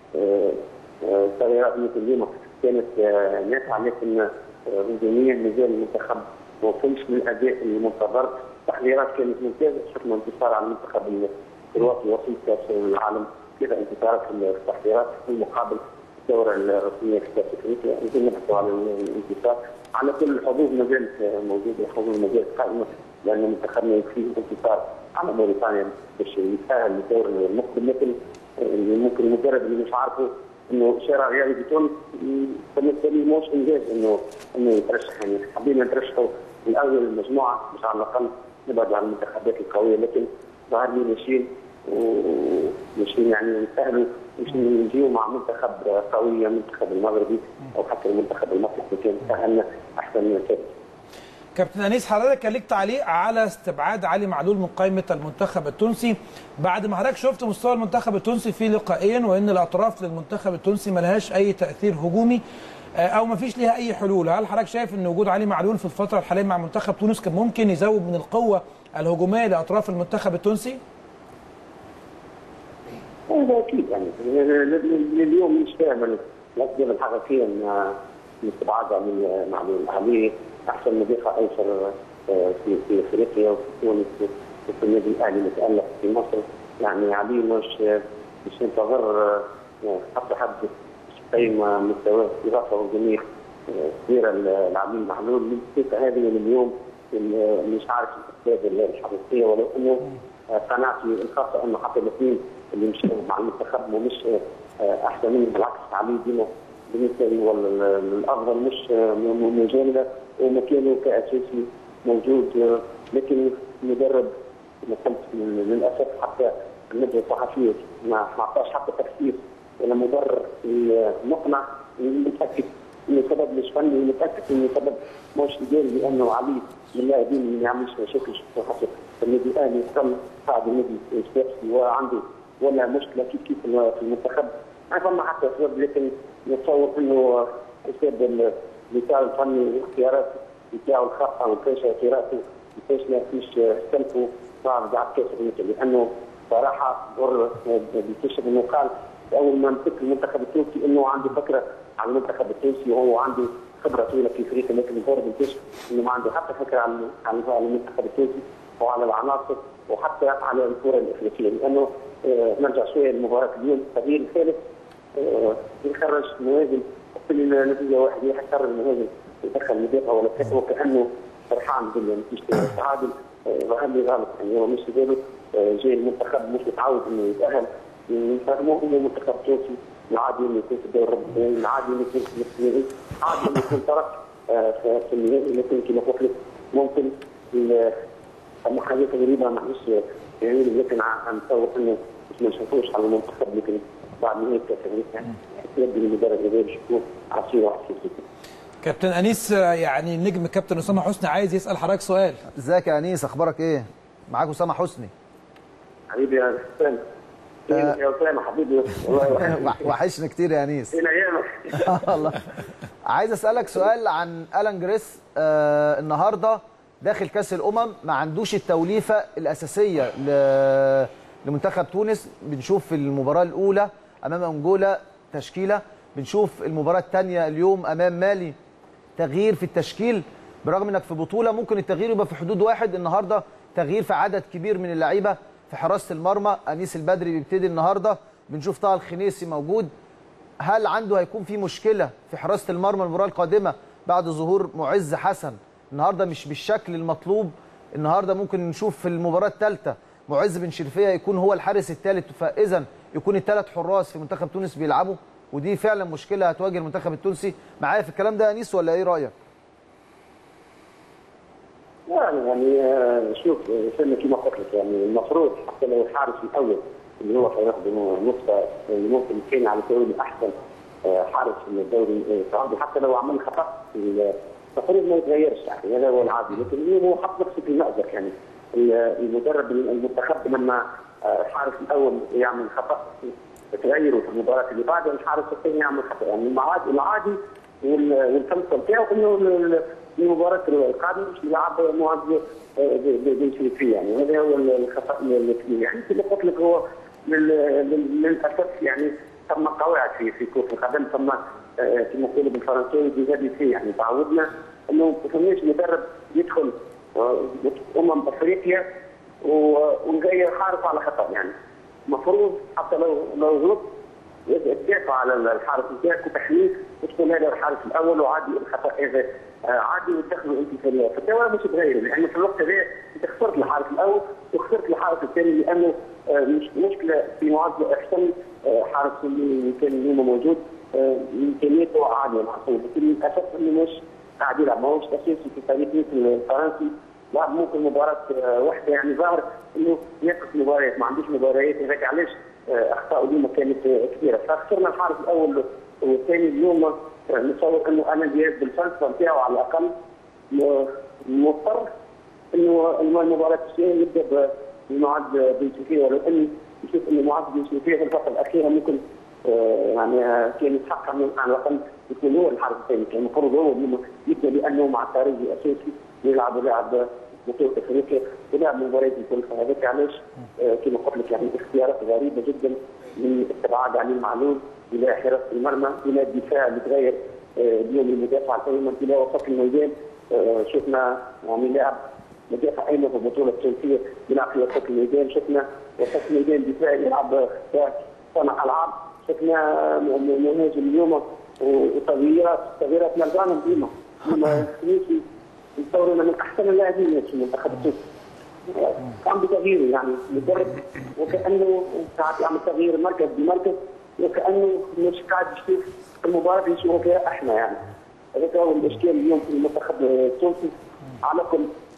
تغييرات مثل اليوم كانت نافعه، لكن هجوميا مازال المنتخب ما وصلش للاداء المنتظر. التحضيرات كانت ممتازه، شفنا انتصار على المنتخب الكرواتي وصيف كاس العالم، كذا انتصارات في التحضيرات في المقابل الدوره الرسميه في كاس افريقيا. يمكن نحكوا على الانتصار على كل الحظوظ ما زالت موجوده، الحظوظ ما زالت قائمه، لان منتخبنا يكفيه انتصار على موريتانيا باش يتاهل للدور المقبل. لكن ممكن المدرب اللي مش عارفه انه شارع رياضي بتونس بالنسبه لي مش انجاز انه يترشح. يعني حبينا نترشحوا الاول المجموعه مش على الاقل نبعد عن المنتخبات القويه، لكن ظهر لي ماشيين يعني نسهلوا مش نجيو مع منتخب قوي، المنتخب المغربي او حتى المنتخب المصري كان سهلنا احسن من كده. كابتن انيس، حضرتك كان ليك تعليق على استبعاد علي معلول من قائمه المنتخب التونسي بعد ما حضرتك شفت مستوى المنتخب التونسي في لقاءين، وان الاطراف للمنتخب التونسي ما لهاش اي تاثير هجومي او ما فيش ليها اي حلول. هل حضرتك شايف ان وجود علي معلول في الفتره الحاليه مع منتخب تونس كان ممكن يزود من القوه الهجوميه لاطراف المنتخب التونسي؟ هذا اكيد يعني اليوم مش فاهم الاسباب الحقيقيه ان استبعاد معلول. عليه احسن مدافع ايسر في افريقيا وفي تونس وفي النادي الاهلي متالق في مصر. يعني عليه مش ينتظر حتى حد يقيم مستواه اضافه هجوميه كبيره لعلي معلول. الثقه هذه من اليوم مش عارف الاسباب الحقيقيه، ولو انه قناعتي الخاصه انه حتى الاثنين اللي مشوا مع المنتخب ومش احسن منه، بالعكس علي ديما بالنسبه لي والافضل مش مجامله ومكانه كاساسي موجود. لكن المدرب للاسف حتى المجلس الصحفي ما اعطاش حتى تفسير ولا مبرر مقنع متاكد انه سبب مش فني، متاكد انه سبب مش اداري، لانه علي من اللاعبين اللي ما يعملش مشاكل حتى النادي الاهلي يستمر قاعد النادي الشخصي وعنده ولا مشكله كيف في المنتخب. ما فما حتى اسباب، لكن نتصور انه اسباب بتاع الفني واختيارات بتاعه الخاصه وكيف اختياراته كيف ما فيش استلفوا بعد كاس افريقيا، لانه صراحه بيكتشف انه قال اول ما مسك المنتخب التونسي انه عنده فكره عن المنتخب التونسي وهو عنده خبره طويله في افريقيا، لكن الظاهر بيكتشف انه ما عنده حتى فكره عن المنتخب التونسي وعلى العناصر وحتى على الكره الافريقيه. لانه نرجع شويه لمباراه اليوم، التغيير الثالث يخرج مهاجم كل نتيجه واحده يخرج مهاجم يدخل مدافع ولا كذا، وكانه فرحان بالنتيجه التعادل. ظهر لي غلط يعني هو مش باله جاي المنتخب مش متعود انه يتاهل، يفهموه انه المنتخب التونسي عادي انه يكون في الدوري الرباعي، عادي انه يكون في الثنائي، عادي انه يكون ترك في النهائي، لكن كما قلت لك ممكن حاجات غريبه معلش يعني، لكن عم نتصور انه ما نشوفوش على المنتخب، لكن بعد نهايه كاس افريقيا يبدو المدرب غير يشوفوه عصير وعصير. كابتن انيس، يعني النجم كابتن اسامه حسني عايز يسال حضرتك سؤال. ازيك يا انيس، اخبارك ايه؟ معاك اسامه حسني. حبيبي يا اسامه. يا اسامه حبيبي والله وحشني كتير يا انيس. فين ايامك؟ الله. عايز اسالك سؤال عن الان جريس. النهارده داخل كاس الامم ما عندوش التوليفه الاساسيه لمنتخب تونس. بنشوف في المباراه الاولى امام انجولا تشكيله، بنشوف المباراه الثانيه اليوم امام مالي تغيير في التشكيل، برغم انك في بطوله ممكن التغيير يبقى في حدود واحد. النهارده تغيير في عدد كبير من اللعيبه. في حراسه المرمى انيس البدري بيبتدي النهارده، بنشوف طه الخنيسي موجود. هل عنده هيكون في مشكله في حراسه المرمى المباراه القادمه بعد ظهور معز حسن النهارده مش بالشكل المطلوب. النهارده ممكن نشوف في المباراه الثالثه معز بن شرفيه يكون هو الحارس الثالث، فاذا يكون الثلاث حراس في منتخب تونس بيلعبوا، ودي فعلا مشكله هتواجه المنتخب التونسي. معايا في الكلام ده يا انيس ولا ايه رايك؟ يعني شوف سنة كما قلت لك، يعني المفروض حتى لو الحارس الاول اللي هو سياخذ نقطه ممكن يكون على الدوري احسن حارس من الدوري السعودي، حتى لو عمل خطا المفروض ما يتغيرش، يعني هذا هو العادي. لكن اليوم هو حط نفسه في المأزق. يعني المدرب المنتخب لما الحارس الاول يعمل خطا تغيره في المباراه اللي بعدها الحارس الثاني يعمل خطا. يعني العادي والفلسفه بتاعه انه المباراه القادمه مش يلعب معز بن شرفيه. يعني هذا هو الخطا الكبير. يعني كما قلت لك هو للاسف يعني ثم قواعد في كره القدم، ثم كما يقولوا بالفرنساوي ديزابيتي، يعني تعودنا انه ما فماش مدرب يدخل افريقيا ونغير حارس على خطا. يعني المفروض حتى لو غلط تدافع على الحارس بتاعك وتحميه وتقول هذا الحارس الاول وعادي الخطا هذا عادي وتدخله انت في الدوري مش تغير، لانه في الوقت هذا انت خسرت الحارس الاول وخسرت الحارس الثاني، لانه مش مشكله في معز احسن حارس اللي كان اليوم موجود امكانياته عاليه معقول، لكن للاسف انه مش قاعد يلعب، ماهوش اساسي في فريق مثل الفرنسي. لعب ممكن مباراه واحده، يعني ظاهر انه يقف مباريات ما عندوش مباريات، هذاك علاش اخطاء اليوم كانت كثيره. فخسرنا الحارس الاول والثاني. اليوم نتصور انه انا دياز بالفلسفه نتاعو على الاقل مضطر انه المباراه الثانيه يبدا بمعز بن شرفيه، ولو اني نشوف انه معز بن شرفيه في الفتره الاخيره ممكن يعني كان يستحق على الاقل يكون هو الحارس الثاني. كان المفروض هو يبدا، لانه مع الترجي الاساسي يلعب بطوله افريقيا ولعب مباريات كلها. هذاك علاش كما قلت لك يعني اختيارات غريبه جدا من استبعاد علي معلول الى حراسه المرمى الى الدفاع اللي تغير اليوم المدافع الايمن الى وسط الميدان. شفنا يعني لاعب مدافع ايمن في البطوله التونسيه يلعب في وسط الميدان، شفنا وسط الميدان دفاعي يلعب صانع العاب، شفنا مهاجم اليوم وتغييرات نلقاهم ديما التونسي يصورنا من احسن اللاعبين في المنتخب التونسي. قام بتغييره، يعني مدرب وكانه قاعد يعمل تغيير مركز بمركز، وكانه مش قاعد يشوف المباراه اللي نشوفها فيها احنا. يعني هذا هو الاشكال اليوم في المنتخب التونسي. على كل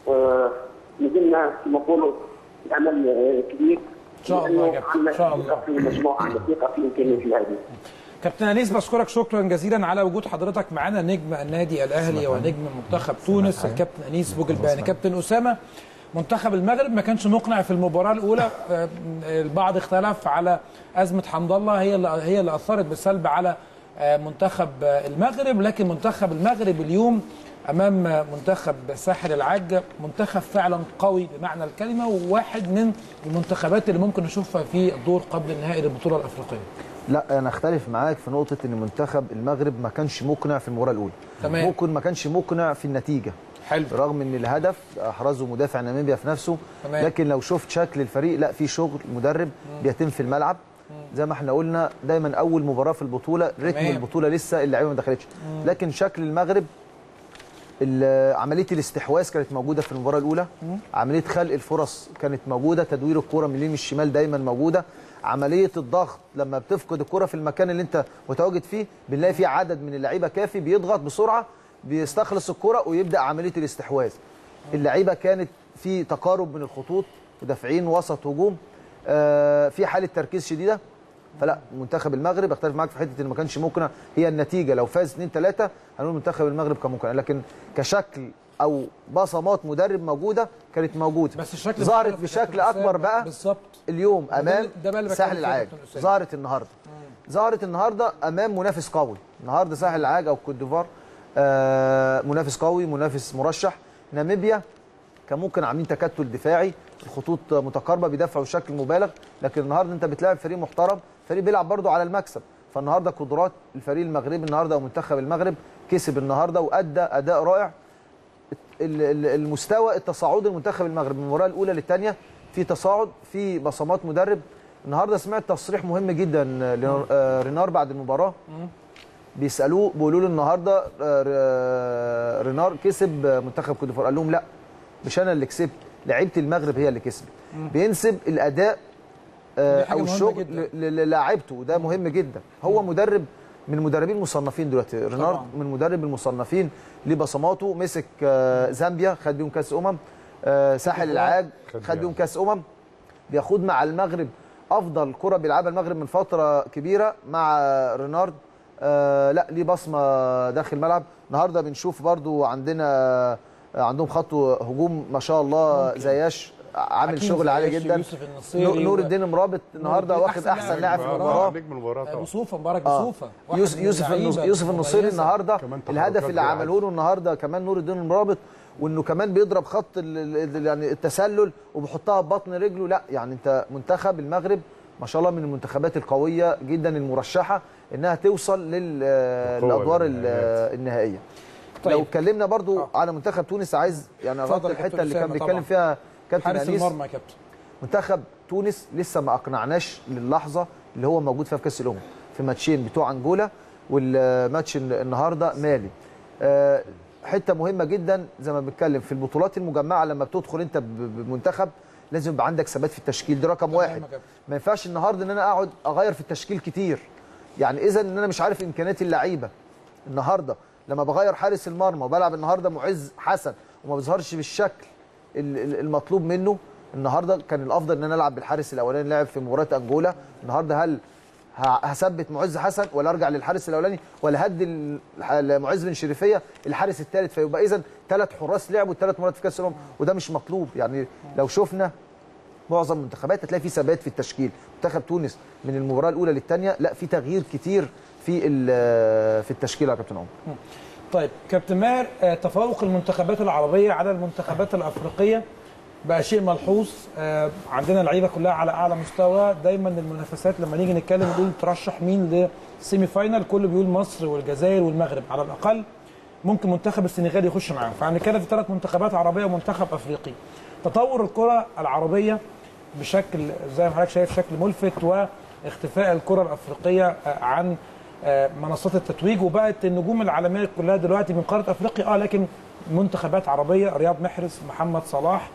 نزلنا كما نقولوا الامل كبير ان شاء الله. ان شاء الله في المجموعه، عندنا ثقه في امكانيات اللاعبين. كابتن انيس بشكرك شكرا جزيلا على وجود حضرتك معنا، نجم النادي الاهلي ونجم منتخب تونس الكابتن انيس بوجلباني. كابتن اسامه، منتخب المغرب ما كانش مقنع في المباراه الاولى، البعض اختلف على ازمه حمد الله هي اللي اثرت بالسلب على منتخب المغرب، لكن منتخب المغرب اليوم امام منتخب ساحل العاج منتخب فعلا قوي بمعنى الكلمه، وواحد من المنتخبات اللي ممكن نشوفها في الدور قبل النهائي للبطوله الافريقيه. لا انا اختلف معاك في نقطه ان منتخب المغرب ما كانش مقنع في المباراه الاولى. تمام. ممكن ما كانش مقنع في النتيجه. حلو. رغم ان الهدف احرزه مدافع ناميبيا في نفسه. تمام. لكن لو شفت شكل الفريق لا في شغل مدرب بيتم في الملعب. زي ما احنا قلنا دايما اول مباراه في البطوله رتم البطوله لسه اللعيبه ما دخلتش، لكن شكل المغرب عمليه الاستحواذ كانت موجوده في المباراه الاولى، عمليه خلق الفرص كانت موجوده، تدوير الكره من اليمين الشمال دايما موجوده، عمليه الضغط لما بتفقد الكره في المكان اللي انت متواجد فيه بنلاقي فيه عدد من اللعيبه كافي بيضغط بسرعه بيستخلص الكره ويبدا عمليه الاستحواذ. اللعيبه كانت في تقارب من الخطوط، مدافعين وسط هجوم، في حاله تركيز شديده. فلا منتخب المغرب اختلف معاك في حته ان ما كانش مقنع، هي النتيجه لو فاز 2-3 هنقول منتخب المغرب كان مقنع، لكن كشكل او بصمات مدرب موجوده كانت موجوده، بس الشكل ظهرت بشكل اكبر بقى بالظبط اليوم امام ساحل العاج. ظهرت النهارده امام منافس قوي. النهارده ساحل العاج او كوت ديفوار منافس قوي، منافس مرشح. ناميبيا كان ممكن عاملين تكتل دفاعي، الخطوط متقاربه بيدافعوا بشكل مبالغ، لكن النهارده انت بتلاعب فريق محترم، فريق بيلعب برضه على المكسب. فالنهارده قدرات الفريق المغربي النهارده او منتخب المغرب كسب النهارده وادى اداء رائع. المستوى التصاعدي المنتخب المغرب من المباراه الاولى للثانيه في تصاعد، في بصمات مدرب. النهارده سمعت تصريح مهم جدا لرينار بعد المباراه، بيسالوه بيقولوا له النهارده رينار كسب منتخب كوت ديفوار، قال لهم لا مش انا اللي كسبت، لعيبه المغرب هي اللي كسبت. بينسب الاداء او الشغل للاعيبته، وده مهم جدا. هو مدرب من المدربين المصنفين دلوقتي، رينار من المدرب المصنفين، ليه بصماته. مسك زامبيا خد بيهم كاس ساحل العاج خد بيهم كاس بياخد مع المغرب افضل كره بيلعبها المغرب من فتره كبيره مع رينارد. لا ليه بصمه داخل الملعب. النهارده بنشوف برضو عندهم خط هجوم ما شاء الله، زياش عامل شغل عالي جدا. نور الدين مرابط النهارده واخد احسن لاعب في المباراه. بوصوفه مبارك بوصوفه. يوسف النصيري النهارده الهدف اللي عمله له النهارده كمان نور الدين مرابط، وانه كمان بيضرب خط يعني التسلل وبيحطها ببطن رجله. لا يعني انت منتخب المغرب ما شاء الله من المنتخبات القويه جدا المرشحه انها توصل للادوار النهائيه. طيب. لو اتكلمنا برضو على منتخب تونس، عايز يعني اغطي الحته اللي كان بيتكلم فيها كابتن انيس. حارس المرمى يا كابتن. منتخب تونس لسه ما اقنعناش للحظه اللي هو موجود فيها في كاس الامم، في ماتشين بتوع انجولا والماتش النهارده مالي. حته مهمه جدا زي ما بنتكلم في البطولات المجمعه، لما بتدخل انت بمنتخب لازم يبقى عندك ثبات في التشكيل، دي رقم واحد. ما ينفعش النهارده ان انا اقعد اغير في التشكيل كتير، يعني اذا ان انا مش عارف امكانيات اللعيبه. النهارده لما بغير حارس المرمى وبلعب النهارده معز حسن وما بيظهرش بالشكل المطلوب منه، النهارده كان الافضل ان انا العب بالحارس الاولاني اللي لعب في مباراه انجولا. النهارده هل هثبت معز حسن ولا ارجع للحارس الاولاني ولا هدي معز بن شريفيه الحارس الثالث؟ فيبقى اذا 3 حراس لعبوا 3 مرات في كاس الامم، وده مش مطلوب. يعني لو شفنا معظم المنتخبات هتلاقي في ثبات في التشكيل. منتخب تونس من المباراه الاولى للثانيه لا في تغيير كتير في التشكيله يا كابتن عمر. طيب كابتن ماهر، تفوق المنتخبات العربيه على المنتخبات الافريقيه بقى شيء ملحوظ. عندنا لعيبه كلها على اعلى مستوى. دايما المنافسات لما نيجي نتكلم نقول ترشح مين للسيمي فاينال، كله بيقول مصر والجزائر والمغرب على الاقل، ممكن منتخب السنغال يخش معاهم. فهنتكلم في 3 منتخبات عربيه ومنتخب افريقي. تطور الكره العربيه بشكل زي ما حضرتك شايف شكل ملفت، واختفاء الكره الافريقيه عن منصات التتويج، وبقت النجوم العالميه كلها دلوقتي من قاره افريقيا. لكن منتخبات عربيه، رياض محرز، محمد صلاح،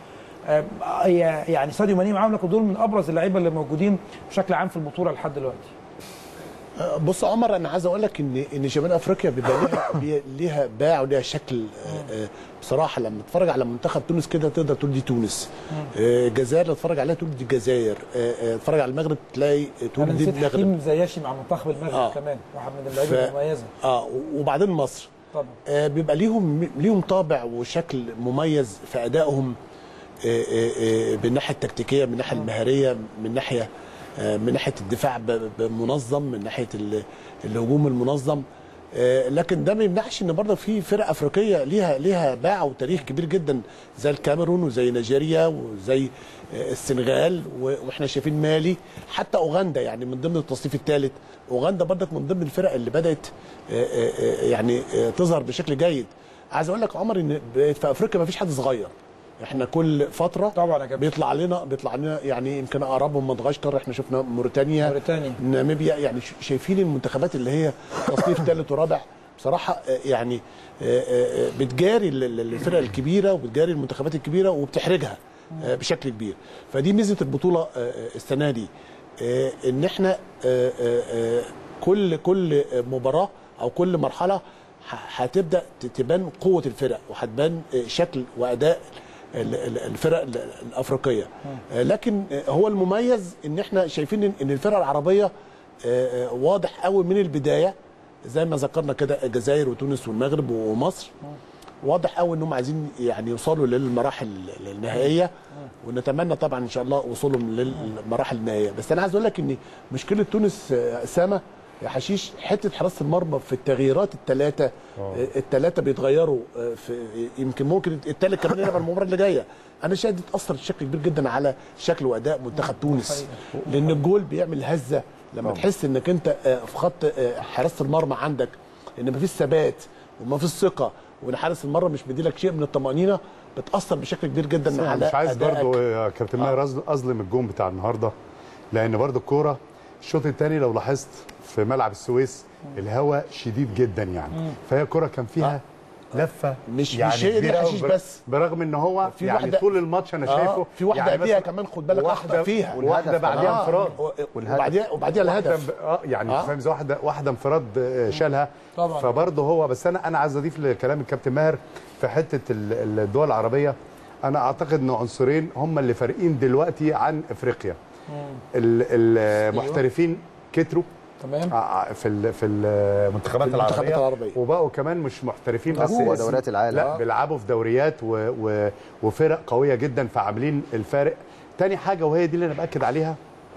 يعني ساديو ماني معاهم، لكن دول من ابرز اللعيبه اللي موجودين بشكل عام في البطوله لحد دلوقتي. بص عمر، انا عايز اقول لك ان شمال افريقيا بيبقى ليها باع وليها شكل. بصراحه لما تتفرج على منتخب تونس كده تقدر تقول دي تونس. الجزائر لو تتفرج عليها تقول دي الجزائر. تتفرج على المغرب تلاقي تقول دي المغرب. حكيم زياشي مع منتخب المغرب كمان واحد من اللعيبه المميزه. وبعدين مصر طبعا بيبقى ليهم طابع وشكل مميز في ادائهم، بالناحيه التكتيكيه، من الناحيه المهاريه، من ناحيه الدفاع منظم، من ناحيه الهجوم المنظم. لكن ده ما يمنعش ان برضه في فرق افريقيه ليها باع وتاريخ كبير جدا، زي الكاميرون وزي نيجيريا وزي السنغال، واحنا شايفين مالي، حتى اوغندا يعني من ضمن التصنيف الثالث. اوغندا برضه من ضمن الفرق اللي بدات يعني تظهر بشكل جيد. عايز اقول لك عمر ان في افريقيا ما فيش حد صغير. احنا كل فتره طبعا بيطلع لنا يعني يمكن اقربهم مدغشقر، احنا شفنا موريتانيا ناميبيا، يعني شايفين المنتخبات اللي هي تصنيف ثالث ورابع بصراحه، يعني بتجاري الفرق الكبيره وبتجاري المنتخبات الكبيره وبتحرجها بشكل كبير. فدي ميزه البطوله السنه دي، ان احنا كل مباراه او كل مرحله هتبدا تبان قوه الفرق وهتبان شكل واداء الفرق الافريقيه. لكن هو المميز ان احنا شايفين ان الفرق العربيه واضح قوي من البدايه، زي ما ذكرنا كده الجزائر وتونس والمغرب ومصر، واضح قوي انهم عايزين يعني يوصلوا للمراحل النهائيه، ونتمنى طبعا ان شاء الله وصولهم للمراحل النهائيه. بس انا عايز اقول لك ان مشكله تونس اسامه يا حشيش، حته حراسه المرمى في التغييرات الثلاثه بيتغيروا، يمكن ممكن الثالث كمان يلعب المباراه اللي جايه. انا شايف دي تاثر بشكل كبير جدا على شكل واداء منتخب تونس، لان الجول بيعمل هزه لما تحس انك انت في خط حراسه المرمى عندك ان مفيش ثبات ومفيش ثقه، وان حارس المرمى مش مديلك شيء من الطمانينه، بتاثر بشكل كبير جدا على مش عايز برضه يا كابتن ماهر اظلم الجون بتاع النهارده، لان برضه الكوره الشوط الثاني لو لاحظت في ملعب السويس الهواء شديد جدا يعني. فهي كره كان فيها لفه مش يعني هي دي كبيرة حشيش أوي، بس. برغم ان هو في يعني واحدة طول الماتش انا شايفه في واحده يعني قبليها كمان خد بالك اخطا فيها واحده بعديها انفراد وبعديها الهدف يعني فاهم واحده انفراد شالها طبعا. فبرضه هو بس انا عايز اضيف لكلام الكابتن ماهر في حته الدول العربيه. انا اعتقد ان عنصرين هم اللي فارقين دلوقتي عن افريقيا. المحترفين كتروا تمام في المنتخبات العربيه وبقوا كمان مش محترفين بس هو دوريات العالم لا بيلعبوا في دوريات وفرق قويه جدا فعاملين الفارق. تاني حاجه وهي دي اللي انا باكد عليها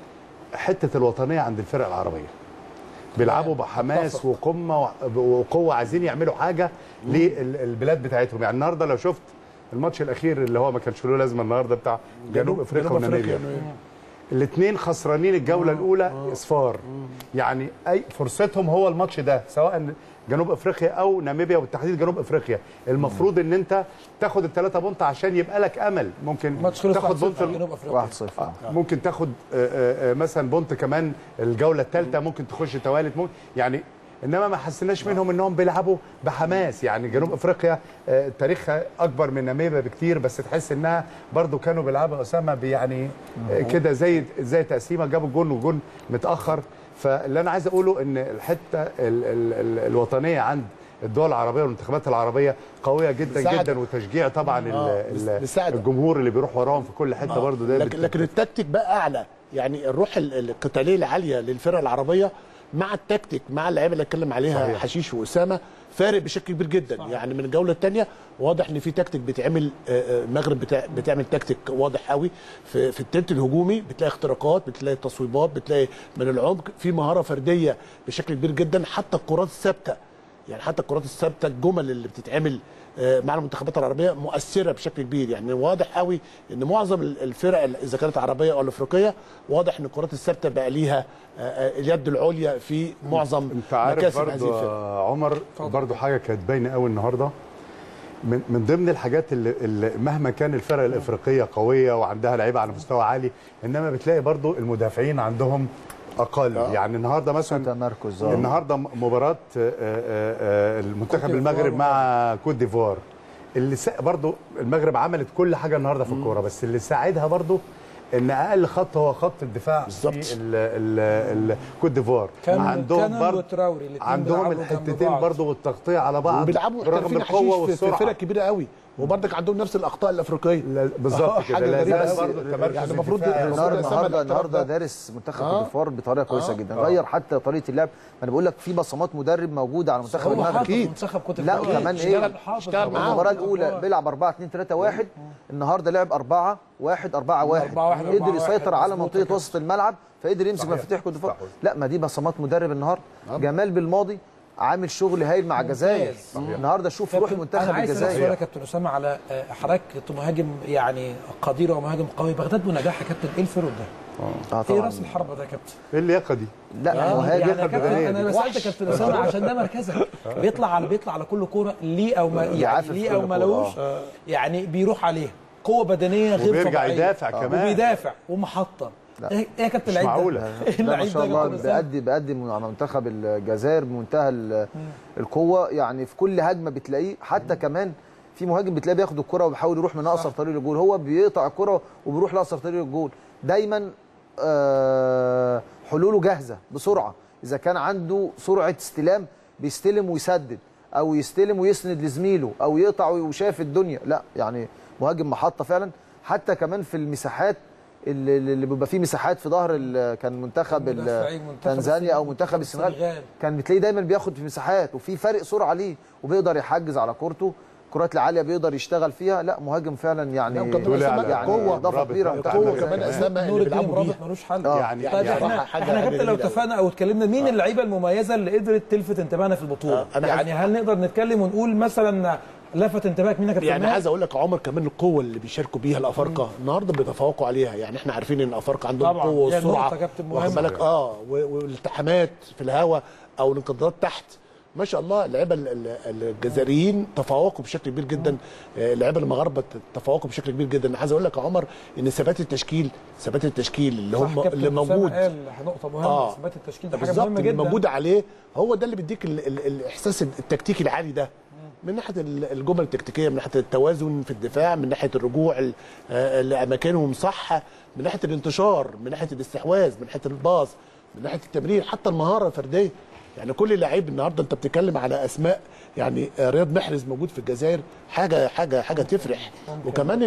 حته الوطنيه عند الفرق العربيه. بيلعبوا بحماس وقمه وقوه عايزين يعملوا حاجه للبلاد بتاعتهم. يعني النهارده لو شفت الماتش الاخير اللي هو ما كانش له لازمه النهارده بتاع جنوب افريقيا وناميبيا الاثنين خسرانين الجوله الاولى اصفار. يعني اي فرصتهم هو الماتش ده سواء جنوب افريقيا او ناميبيا وبالتحديد جنوب افريقيا. المفروض ان انت تاخد الثلاثه بونت عشان يبقى لك امل. ممكن تاخد بونت جنوب افريقيا 1-0 ممكن تاخد مثلا بونت كمان الجوله الثالثه ممكن تخش توالت يعني انما ما حسيناش منهم انهم بيلعبوا بحماس. يعني جنوب افريقيا تاريخها اكبر من ناميبيا بكتير بس تحس انها برضو كانوا بيلعبوا اسامه يعني كده زي تقسيمه جابوا جون وجون متاخر. فاللي انا عايز اقوله ان الحته الوطنيه عند الدول العربيه والمنتخبات العربيه قويه جدا جدا وتشجيع طبعا الجمهور اللي بيروح وراهم في كل حته برضو ده لكن التكتيك بقى اعلى. يعني الروح القتاليه العاليه للفرق العربيه مع التكتيك مع اللعيبه اللي اتكلم عليها صحيح. حشيش واسامه فارق بشكل كبير جدا صحيح. يعني من الجوله الثانيه واضح ان في تكتيك بيتعمل. المغرب بتعمل تكتيك واضح قوي في التلت الهجومي. بتلاقي اختراقات بتلاقي تصويبات بتلاقي من العمق في مهاره فرديه بشكل كبير جدا. حتى الكرات الثابته يعني حتى الكرات الثابته الجمل اللي بتتعمل مع المنتخبات العربيه مؤثره بشكل كبير. يعني واضح قوي ان معظم الفرق اذا كانت عربيه او افريقيه واضح ان الكرات الثابته بقى ليها اليد العليا في معظم مكاسب هذه الفرق. عمر برضو حاجه كانت باينه قوي النهارده من ضمن الحاجات اللي مهما كان الفرق الافريقيه قويه وعندها لعيبه على مستوى عالي انما بتلاقي برضو المدافعين عندهم اقل. يعني النهارده مثلا النهارده مباراه المنتخب المغرب مع كوت ديفوار اللي برضو المغرب عملت كل حاجه النهارده في الكوره بس اللي ساعدها برضو ان اقل خط هو خط الدفاع في كوت ديفوار. عندهم الحتتين برضو والتغطيه على بعض وبيلعبوا رغم القوه والسرعه في فرق كبيره قوي وبرضك عندهم نفس الاخطاء الافريقيه بالظبط كده. يعني المفروض النهارده دارس منتخب كوت ديفوار بطريقه كويسه جدا. غير حتى طريقه اللعب. انا بقول لك في بصمات مدرب موجوده على منتخب المغرب اكيد. لا كمان اشتغل معاه. المباراه الاولى بيلعب 4-2-3-1 النهارده لعب 4-1-4-1 قدر يسيطر على منطقه وسط الملعب فقدر يمسك مفاتيح كوت ديفوار. لا ما دي بصمات مدرب النهارده. جمال بالماضي عامل شغل هايل مع الجزائر النهارده. شوف روح المنتخب الجزائري. انا عايز كابتن اسامه على حضرتك مهاجم يعني قدير ومهاجم قوي. بغداد بنجاح يا كابتن ايه الفرق ده؟ ايه راس الحربه ده يا كابتن؟ ايه اللياقه دي؟ لا مهاجم يعني كابتن انا سالت كابتن اسامه عشان ده مركزك. بيطلع على كل كوره ليه او ما يعني ليه او ما لهوش يعني بيروح عليها قوه بدنيه غير طبيعيه وبيرجع يدافع كمان وبيدافع ومحطه. ايه يا كابتن اللعيب ده؟ معقوله ما شاء الله بيقدم مع منتخب الجزائر بمنتهى القوه. يعني في كل هجمه بتلاقيه. حتى كمان في مهاجم بتلاقيه بياخد الكره وبيحاول يروح من اقصر طريق للجول. هو بيقطع الكره وبيروح لاقصر طريق للجول. دايما حلوله جاهزه بسرعه. اذا كان عنده سرعه استلام بيستلم ويسدد او يستلم ويسند لزميله او يقطع وشاف الدنيا. لا يعني مهاجم محطه فعلا. حتى كمان في المساحات اللي بيبقى فيه مساحات في ظهر كان منتخب تنزانيا او منتخب السنغال كان بتلاقيه دايما بياخد في مساحات وفي فرق سرعه ليه وبيقدر يحجز على كورته. الكرات العاليه بيقدر يشتغل فيها. لا مهاجم فعلا يعني قوه اضافه كبيره. قوه كمان اسامه اللي بيلعبوا بيها ملوش حل. يعني احنا كابتن لو اتفقنا او اتكلمنا مين اللعيبه المميزه اللي قدرت تلفت انتباهنا في البطوله؟ يعني هل نقدر نتكلم ونقول مثلا لفت انتباهك مين يا كابتن؟ يعني عايز اقول لك عمر كمان القوه اللي بيشاركوا بيها الافارقه النهارده بيتفوقوا عليها. يعني احنا عارفين ان الافارقه عندهم قوه والسرعه واخد بالك والالتحامات في الهواء او الانقضاضات تحت ما شاء الله اللعيبه الجزائريين تفوقوا بشكل كبير جدا، اللعيبه المغاربه تفوقوا بشكل كبير جدا. عايز اقول لك يا عمر ان ثبات التشكيل اللي هم اللي موجود نقطه مهمه، ثبات التشكيل ده حاجه بالظبط مهمه جدا، اللي موجود عليه هو ده اللي بيديك الاحساس التكتيكي العالي ده، من ناحيه الجمل التكتيكيه، من ناحيه التوازن في الدفاع، من ناحيه الرجوع لاماكنهم صح، من ناحيه الانتشار، من ناحيه الاستحواذ، من ناحيه الباص، من ناحيه التمرير، حتى المهاره الفرديه. يعني كل لعيب النهارده انت بتتكلم على اسماء، يعني رياض محرز موجود في الجزائر، حاجه تفرح. وكمان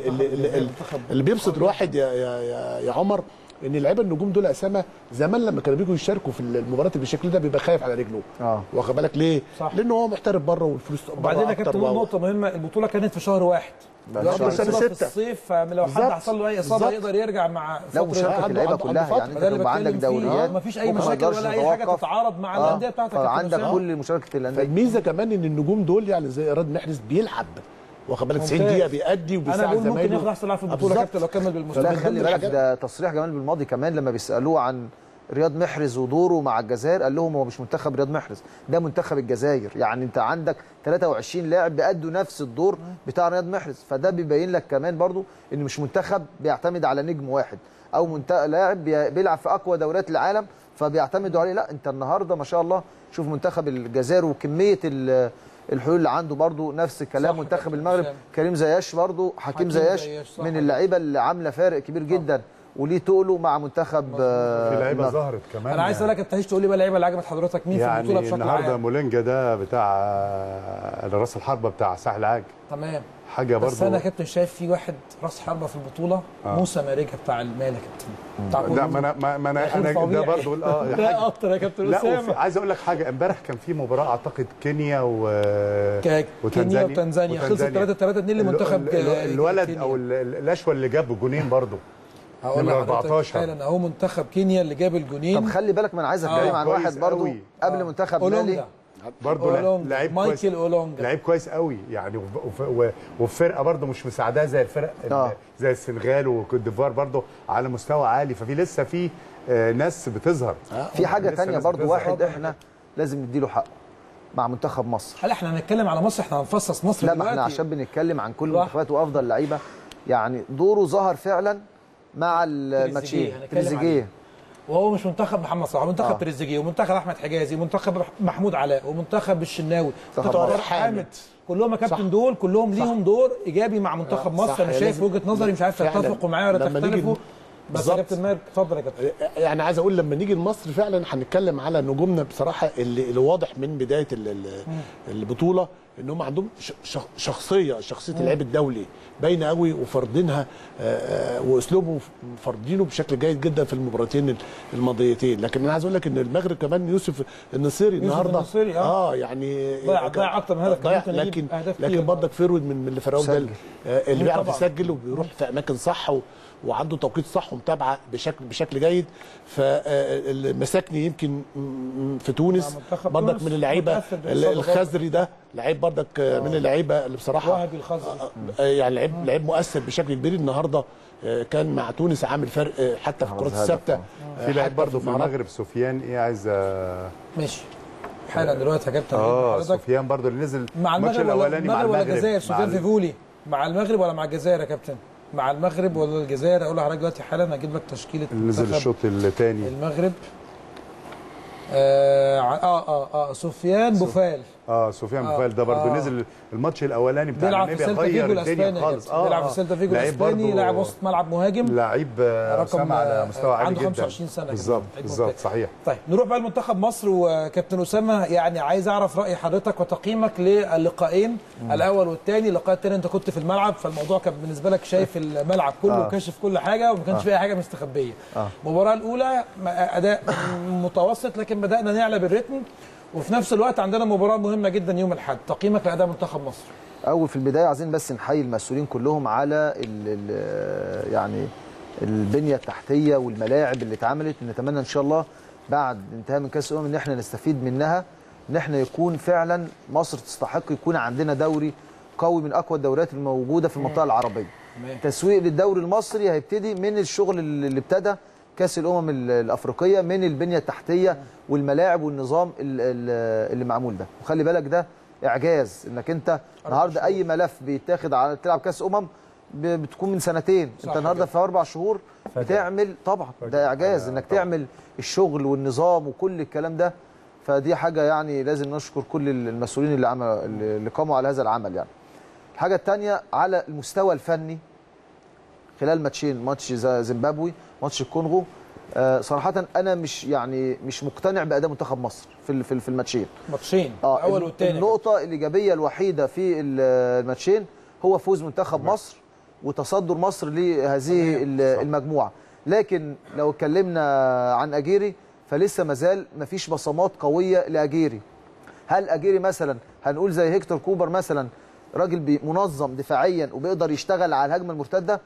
اللي بيبسط الواحد يا عمر ان اللعيبه النجوم دول اسامه زمان لما كانوا بيجوا يشاركوا في المباريات بالشكل ده بيبقى خايف على رجله. واخد بالك ليه؟ لانه هو محترف بره والفلوس بره. وبعدين كانت نقطه مهمه، البطوله كانت في شهر 1 شهر 6 في الصيف، فلو حد حصل له اي اصابه يقدر يرجع مع لو مشاركه اللعيبه كلها، يعني انت بيبقى عندك دوريات مفيش اي مشاكل ولا اي حاجه تتعارض مع الانديه بتاعتك، عندك كل مشاركه الانديه. فالميزه كمان ان النجوم دول يعني زي رياض محرز بيلعب، واخد بالك 90 دقيقه بيأدي وبيساعد زمايله. ممكن ياخد احسن لاعب في البطوله يا كابتن لو كمل بالمستوى. لا خلي بالك، ده تصريح جمال بالماضي كمان لما بيسالوه عن رياض محرز ودوره مع الجزائر، قال لهم هو مش منتخب رياض محرز، ده منتخب الجزائر. يعني انت عندك 23 لاعب بيأدوا نفس الدور بتاع رياض محرز، فده بيبين لك كمان برضو ان مش منتخب بيعتمد على نجم واحد او لاعب بيلعب في اقوى دوريات العالم فبيعتمدوا عليه. لا انت النهارده ما شاء الله شوف منتخب الجزائر وكميه الحلول اللي عنده، برضو نفس الكلام. منتخب المغرب كريم زياش برضو، حكيم زياش من اللعيبه اللي عامله فارق كبير جدا وليه تقله مع منتخب. في لعيبه ظهرت كمان. انا عايز اسالك، انت عايز تقول لي بقى اللعيبه اللي عجبت حضرتك مين يعني في البطوله بشكل عام؟ النهارده مولينجا ده بتاع راس الحربه بتاع ساحل عاج، تمام، حاجه برضه. بس انا كابتن شايف في واحد راس حربه في البطوله موسى ماريكا بتاع المالك بتاع لا ما انا ده برضه لا اكتر يا كابتن اسامه. لا عايز اقول لك حاجه، امبارح كان في مباراه اعتقد كنيا وتنزانيا خلصت 3-2 لمنتخب الولد او الاشول اللي جاب جونين برضه هقول لحضرتك فعلا اهو منتخب كينيا اللي جاب الجونين. طب خلي بالك، ما انا عايز اتكلم عن واحد برضه قبل منتخب مالي برضه لعيب مايكل اولونجا، لعيب كويس قوي يعني، وفرقه برضه مش مساعداه زي الفرق زي السنغال وكوت ديفوار برضه على مستوى عالي، ففي لسه في ناس بتظهر. في حاجه ثانيه برضه، واحد احنا لازم نديله حقه مع منتخب مصر. هل احنا هنتكلم على مصر؟ احنا هنفصص مصر لا دلوقتي. لا احنا عشان بنتكلم عن كل المنتخبات وافضل لعيبه، يعني دوره ظهر فعلا مع الماتشين. تريزيجيه وهو مش منتخب محمد صلاح، منتخب تريزيجيه ومنتخب احمد حجازي ومنتخب محمود علاء ومنتخب الشناوي طاهر حامد، كلهم يا كابتن دول كلهم ليهم دور ايجابي مع منتخب مصر. انا شايف وجهه نظري، مش عارف تتفقوا معايا ولا تختلفوا، بس يا كابتن ماهر اتفضل يا كابتن. يعني عايز اقول لما نيجي لمصر فعلا هنتكلم على نجومنا بصراحه اللي واضح من بدايه البطوله ان هم عندهم شخصيه اللعيب الدولي باينه قوي وفرضينها واسلوبه فرضينه بشكل جيد جدا في المباراتين الماضيتين. لكن انا عايز اقول لك ان المغرب كمان يوسف النصيري النهارده يعني ضيع اكتر من هدف، لكن برضك فيرود من اللي فرقوا ده اللي بيعرف يسجل وبيروح في اماكن صح وعنده توقيت صح ومتابعه بشكل جيد. فالمساكني يمكن في تونس برضك من اللعيبه، الخزري ده لعيب برضك من اللعيبه اللي بصراحه وهبي الخزري يعني لعيب مؤثر بشكل كبير. النهارده كان مع تونس عامل فرق حتى في الكرات الثابته. في لعيب برضه في المغرب سفيان عايز ماشي حالا دلوقتي يا كابتن. سفيان برضه اللي نزل مع المغرب ولا الجزائر؟ سفيان فيفولي مع المغرب ولا مع الجزائر يا كابتن؟ مع المغرب ولا الجزائر؟ اقول لحضرتك دلوقتي حالا هجيب لك تشكيله نزل الشوط الثاني المغرب. سفيان بوفال. سفيان بوفال ده برضه نزل الماتش الاولاني بتاع ليبيا، غير الدنيا خالص. بيلعب في سيلتا فيجو الاسباني، لاعب وسط ملعب مهاجم، لعيب رقم على مستوى عالي جدا، عنده 25 سنه بالظبط صحيح. طيب نروح بقى لمنتخب مصر وكابتن اسامه، يعني عايز اعرف راي حضرتك وتقييمك للقاءين الاول والثاني. اللقاء الثاني انت كنت في الملعب، فالموضوع كان بالنسبه لك شايف الملعب كله وكاشف كل حاجه وما كانش فيها حاجه مستخبيه. المباراه الاولى اداء متوسط لكن بدانا نعلى بالريتم، وفي نفس الوقت عندنا مباراه مهمه جدا يوم الاحد. تقييمك لاداء منتخب مصر؟ اول في البدايه عايزين بس نحيي المسؤولين كلهم على يعني البنيه التحتيه والملاعب اللي اتعملت. نتمنى ان شاء الله بعد انتهاء من كاس الامم ان احنا نستفيد منها، ان احنا يكون فعلا مصر تستحق يكون عندنا دوري قوي من اقوى الدوريات الموجوده في المنطقه العربيه. تسويق للدوري المصري هيبتدي من الشغل اللي ابتدى كاس الامم الافريقيه من البنيه التحتيه والملاعب والنظام اللي معمول ده. وخلي بالك ده اعجاز انك انت النهارده اي ملف بيتاخد على تلعب كاس بتكون من سنتين، انت النهارده في 4 شهور بتعمل. طبعا ده اعجاز انك تعمل الشغل والنظام وكل الكلام ده. فدي حاجه يعني لازم نشكر كل المسؤولين اللي قاموا على هذا العمل. يعني الحاجه الثانيه على المستوى الفني خلال ماتشين، ماتش زيمبابوي ماتش الكونغو، صراحه انا مش مقتنع باداء منتخب مصر في الماتشين الاول والثاني. النقطه الايجابيه الوحيده في الماتشين هو فوز منتخب مصر وتصدر مصر لهذه المجموعه. لكن لو اتكلمنا عن اجيري فلسه مازال مفيش بصمات قويه لاجيري. هل اجيري مثلا هنقول زي هيكتور كوبر مثلا راجل منظم دفاعيا وبيقدر يشتغل على الهجمه المرتده؟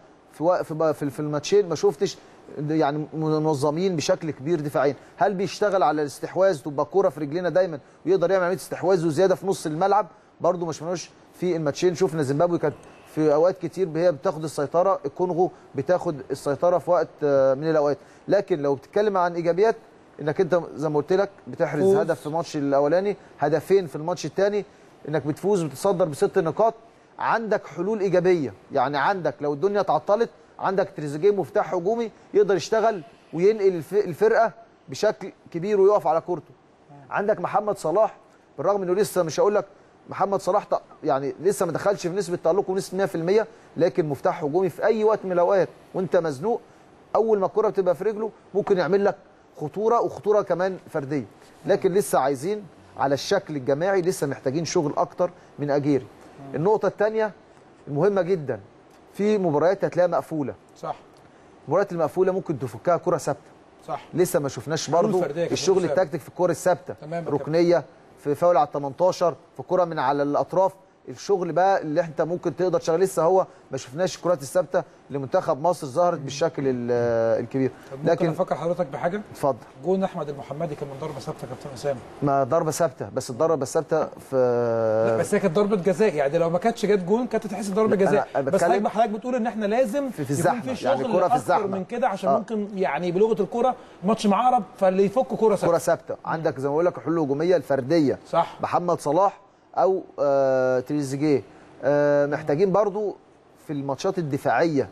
في الماتشين ما شفتش يعني منظمين بشكل كبير دفاعيا. هل بيشتغل على الاستحواذ تبقى كوره في رجلينا دايما ويقدر يعمل عمليه استحواذ وزياده في نص الملعب؟ برده ما شفناش في الماتشين. شفنا زيمبابوي كانت في اوقات كتير هي بتاخد السيطره، الكونغو بتاخد السيطره في وقت من الاوقات. لكن لو بتتكلم عن ايجابيات انك انت زي ما قلت لك بتحرز هدف في الماتش الاولاني، هدفين في الماتش الثاني، انك بتفوز وبتتصدر ب6 نقاط. عندك حلول ايجابيه، يعني عندك لو الدنيا اتعطلت عندك تريزيجيه مفتاح هجومي يقدر يشتغل وينقل الفرقه بشكل كبير ويقف على كورته. عندك محمد صلاح بالرغم انه لسه مش هقول لك محمد صلاح يعني لسه ما دخلش في نسبه تالق ونسبه 100%، لكن مفتاح هجومي في اي وقت من الاوقات وانت مزنوق اول ما الكره بتبقى في رجله ممكن يعمل لك خطوره وخطوره كمان فرديه. لكن لسه عايزين على الشكل الجماعي لسه محتاجين شغل اكتر من اجيري. النقطه الثانيه المهمه جدا في مباريات هتلاقيها مقفوله. صح. المباريات المقفوله ممكن تفكها كره ثابته. صح. لسه ما شفناش برضو الشغل التكتيك في الكور الثابته، ركنيه في فاول على ال 18، في كره من على الاطراف، الشغل بقى اللي انت ممكن تقدر تشتغل. لسه هو ما شفناش الكرات الثابته لمنتخب مصر ظهرت بالشكل الكبير. لكن افكر حضرتك بحاجه. اتفضل. جون احمد المحمدي كان من ضربه ثابته كابتن اسامه. ما ضربه ثابته، بس الضربه الثابته في لا بس هي كانت ضربه جزاء، يعني لو ما كانتش جت جون كانت تتحسب ضربه جزاء. بس حضرتك بتقول ان احنا لازم في الزحمه يكون في شغل يعني اكتر من كده عشان ممكن يعني بلغه الكوره ماتش معقرب فاللي يفك كوره ثابته. كوره ثابته عندك زي ما بقول لك الحلول الهجوميه الفرديه. صح. محمد صلاح او تريزيجيه محتاجين برضو في الماتشات الدفاعيه،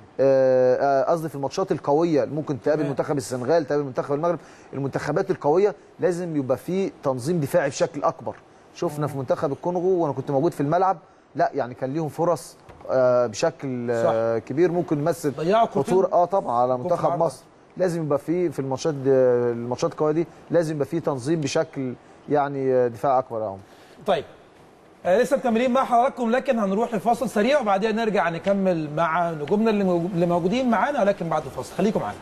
قصدي في الماتشات القويه اللي ممكن تقابل منتخب السنغال، تقابل منتخب المغرب، المنتخبات القويه لازم يبقى في تنظيم دفاعي بشكل اكبر. شفنا في منتخب الكونغو وانا كنت موجود في الملعب، لا يعني كان ليهم فرص بشكل كبير ممكن يمثل خطوره طبعا على منتخب مصر. لازم يبقى في الماتشات القويه دي لازم يبقى في تنظيم بشكل يعني دفاع اكبر اهو. طيب لسه مكملين مع حضراتكم، لكن هنروح لفاصل سريع وبعدين نرجع نكمل مع نجومنا اللي موجودين معانا، ولكن بعد الفاصل. خليكم معانا.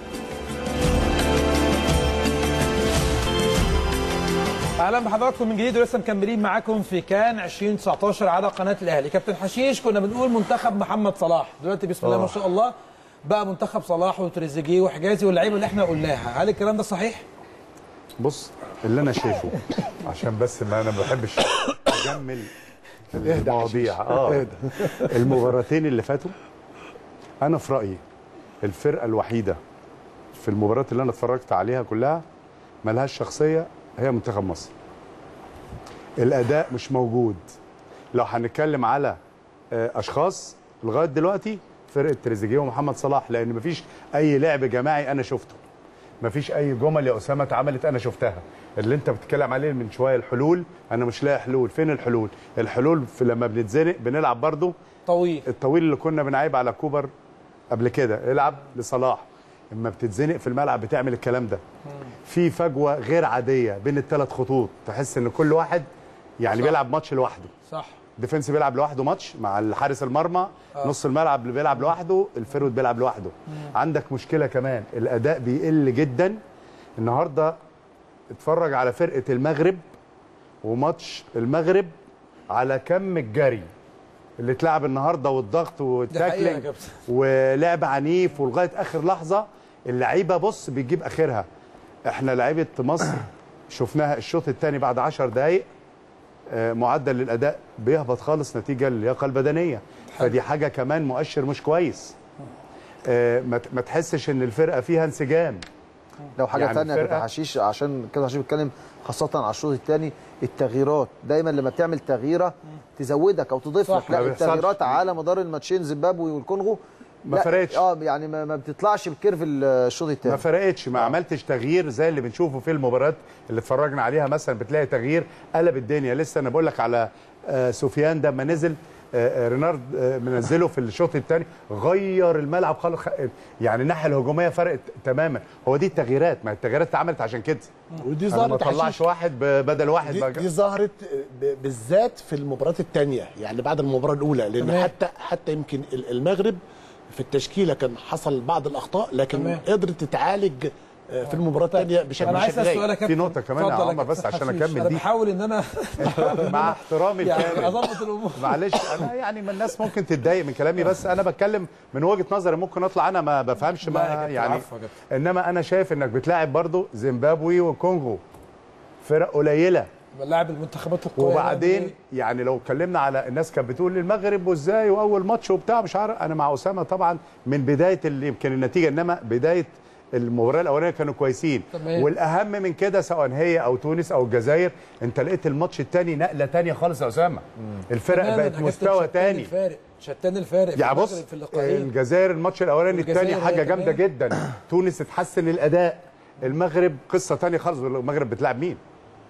اهلا بحضراتكم من جديد ولسه مكملين معاكم في كان 2019 على قناه الاهلي. كابتن حشيش كنا بنقول منتخب محمد صلاح، دلوقتي بسم الله ما شاء الله بقى منتخب صلاح وتريزيجيه وحجازي واللعيبه اللي احنا قلناها. هل الكلام ده صحيح؟ بص اللي انا شايفه عشان بس ما انا ما بحبش اجمل المواضيع. المباراتين اللي فاتوا انا في رايي الفرقه الوحيده في المباريات اللي انا اتفرجت عليها كلها ملهاش شخصيه هي منتخب مصر. الاداء مش موجود. لو هنتكلم على اشخاص لغايه دلوقتي فرقه تريزيجيه ومحمد صلاح، لان مفيش اي لعب جماعي انا شفته، مفيش اي جمل يا اسامه اتعملت انا شفتها. اللي انت بتتكلم عليه من شويه الحلول، انا مش لاقي حلول. فين الحلول؟ الحلول في لما بنتزنق بنلعب برضو الطويل اللي كنا بنعيب على كوبر قبل كده، العب لصلاح. اما بتتزنق في الملعب بتعمل الكلام ده. في فجوه غير عاديه بين الثلاث خطوط، تحس ان كل واحد يعني بيلعب ماتش لوحده. صح. ديفنس بيلعب لوحده ماتش مع الحارس المرمى، نص الملعب اللي بيلعب لوحده، الفيرود بيلعب لوحده. عندك مشكله كمان، الاداء بيقل جدا. النهارده اتفرج على فرقه المغرب وماتش المغرب على كم الجري اللي اتلعب النهارده والضغط والتاكلينج ولعب عنيف ولغايه اخر لحظه اللعيبه بص بتجيب اخرها. احنا لعيبه مصر شفناها الشوط الثاني بعد 10 دقائق معدل الاداء بيهبط خالص نتيجه للياقه البدنيه، فدي حاجه كمان مؤشر مش كويس. ما تحسش ان الفرقه فيها انسجام. لو حاجه يعني ثانيه كده حشيش، عشان كده حشيش بيتكلم خاصه على الشوط الثاني، التغييرات دايما لما بتعمل تغييره تزودك او تضيف لك، لا التغييرات على مدار الماتشين زيمبابوي والكونغو ما فرقتش. يعني ما بتطلعش بكيرف الشوط الثاني، ما فرقتش، ما عملتش تغيير زي اللي بنشوفه في المباريات اللي اتفرجنا عليها. مثلا بتلاقي تغيير قلب الدنيا. لسه انا بقول لك على سفيان ده، ما نزل رينارد منزله في الشوط الثاني غير الملعب خالص، يعني الناحيه الهجوميه فرقت تماما. هو دي التغييرات، ما التغييرات اتعملت عشان كده، ودي ظهرت ما طلعش واحد بدل واحد. دي ظهرت بالذات في المباريات الثانيه، يعني بعد المباراه الاولى، لان حتى يمكن المغرب في التشكيله كان حصل بعض الاخطاء، لكن قدرت تتعالج في المباراه الثانيه بشكل جيد. في نقطه كمان يا عمر بس عشان اكمل دي، انا بحاول ان انا مع احترامي الكامل اظبط الامور. معلش انا يعني من الناس ممكن تتضايق من كلامي، بس انا بتكلم من وجهه نظري. ممكن اطلع انا ما بفهمش ما يعني، انما انا شايف انك بتلاعب برضو زيمبابوي وكونغو، فرق قليله، بنلاعب المنتخبات القويه. وبعدين يعني لو اتكلمنا على الناس كانت بتقول المغرب وازاي واول ماتش وبتاع مش عارف، انا مع اسامه طبعا من بدايه اللي يمكن النتيجه، انما بدايه المباراه الاولانيه كانوا كويسين. والاهم من كده سواء هي او تونس او الجزائر، انت لقيت الماتش الثاني نقله ثانيه خالص يا اسامه. الفرق بقت مستوى ثاني، شتان الفارق يعني بص الجزائر الماتش الاولاني الثاني حاجه جامده جدا. تونس اتحسن الاداء، المغرب قصه ثانيه خالص. المغرب بتلعب مين؟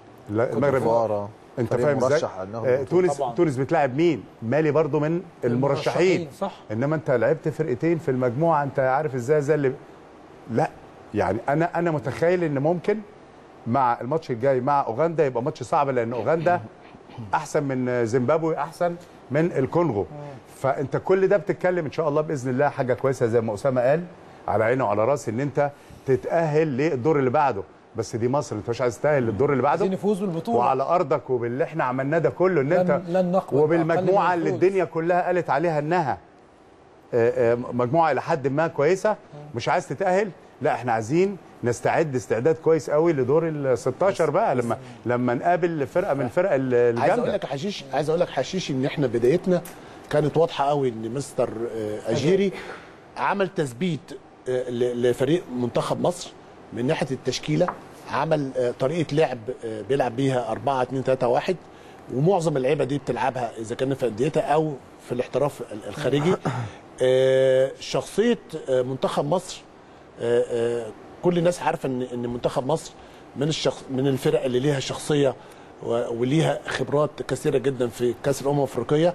المغرب انت فاهم ازاي؟ تونس بتلعب مين؟ مالي برضو من المرشحين، صح. انما انت لعبت فرقتين في المجموعه، انت عارف ازاي زي اللي لا يعني انا متخيل ان ممكن مع الماتش الجاي مع اوغندا يبقى ماتش صعب، لان اوغندا احسن من زيمبابوي، احسن من الكونغو. فانت كل ده بتتكلم ان شاء الله باذن الله حاجه كويسه زي ما اسامه قال، على عيني وعلى راسي ان انت تتاهل للدور اللي بعده. بس دي مصر، انت مش عايز تتاهل للدور اللي بعده، عايزين نفوز بالبطوله وعلى ارضك وباللي احنا عملناه ده كله، ان انت وبالمجموعه اللي الدنيا كلها قالت عليها انها مجموعه الى حد ما كويسه، مش عايز تتاهل. لا احنا عايزين نستعد استعداد كويس قوي لدور ال 16 بقى لما نقابل فرقه من الفرق الجامده. عايز اقول لك حشيش ان احنا بدايتنا كانت واضحه قوي، ان مستر اجيري عمل تثبيت لفريق منتخب مصر من ناحيه التشكيله، عمل طريقه لعب بيلعب بيها 4-2-3-1، ومعظم اللعيبه دي بتلعبها اذا كان في انديتها او في الاحتراف الخارجي. شخصيه منتخب مصر، كل الناس عارفه ان منتخب مصر من الفرق اللي ليها شخصيه وليها خبرات كثيره جدا في كاس الامم الافريقيه.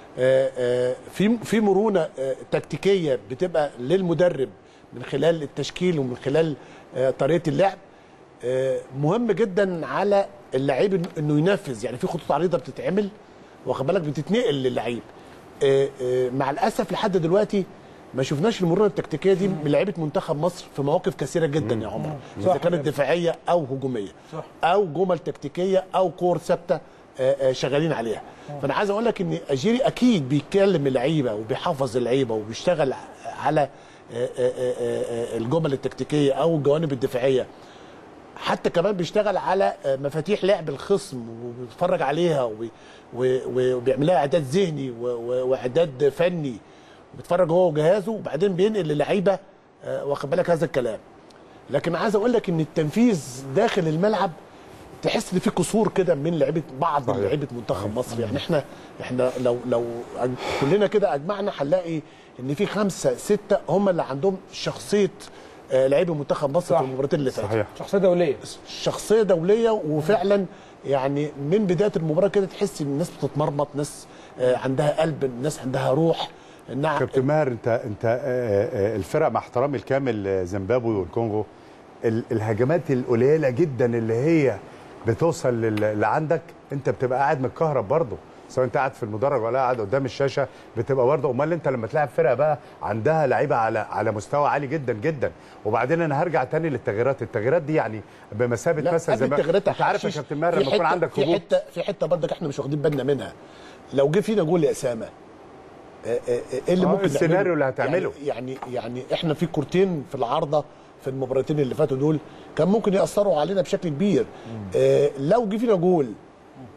في مرونه تكتيكيه بتبقى للمدرب من خلال التشكيل ومن خلال طريقه اللعب. مهم جدا على اللعيب انه ينفذ، يعني في خطوط عريضه بتتعمل واخد بالك بتتنقل للعيب. مع الاسف لحد دلوقتي ما شفناش المرونه التكتيكيه دي من لعيبه منتخب مصر في مواقف كثيره جدا يا عمر، اذا كانت دفاعيه او هجوميه، صح، او جمل تكتيكيه او كور ثابته شغالين عليها. فانا عايز اقول لك ان اجيري اكيد بيتكلم اللعيبه وبيحفظ اللعيبه وبيشتغل على الجمل التكتيكيه او الجوانب الدفاعيه، حتى كمان بيشتغل على مفاتيح لعب الخصم وبيتفرج عليها وبيعمل لها اعداد ذهني واعداد فني، بيتفرج هو وجهازه وبعدين بينقل للعيبه واخد بالك هذا الكلام. لكن عايز اقول لك ان التنفيذ داخل الملعب تحس ان في قصور كده من لعيبه بعض لعيبه منتخب مصر. يعني احنا لو كلنا كده اجمعنا هنلاقي ان في 5 6 هم اللي عندهم شخصيه لعيبه منتخب مصر في المباراتين اللي فاتت. شخصيه دوليه وفعلا يعني من بدايه المباراه كده تحس ان الناس بتتمرمط، ناس عندها قلب، ناس عندها روح. نعم كابتن ماهر، انت الفرق مع احترامي الكامل زيمبابوي والكونغو، الهجمات القليله جدا اللي هي بتوصل اللي عندك، انت بتبقى قاعد متكهرب برضه، سواء انت قاعد في المدرج ولا قاعد قدام الشاشه بتبقى برضه. امال انت لما تلاعب فرقه بقى عندها لعيبه على مستوى عالي جدا جدا. وبعدين انا هرجع تاني للتغييرات دي، يعني بمثابه مثلا زي ما انت عارف يا كابتن ماهر لما يكون عندك هجوم في حته برضك احنا مش واخدين بالنا منها. لو جه فينا جول يا اسامه ايه اللي ممكن السيناريو اللي هتعمله؟ يعني احنا في كورتين في العارضه في المباراتين اللي فاتوا دول كان ممكن ياثروا علينا بشكل كبير. لو جه فينا جول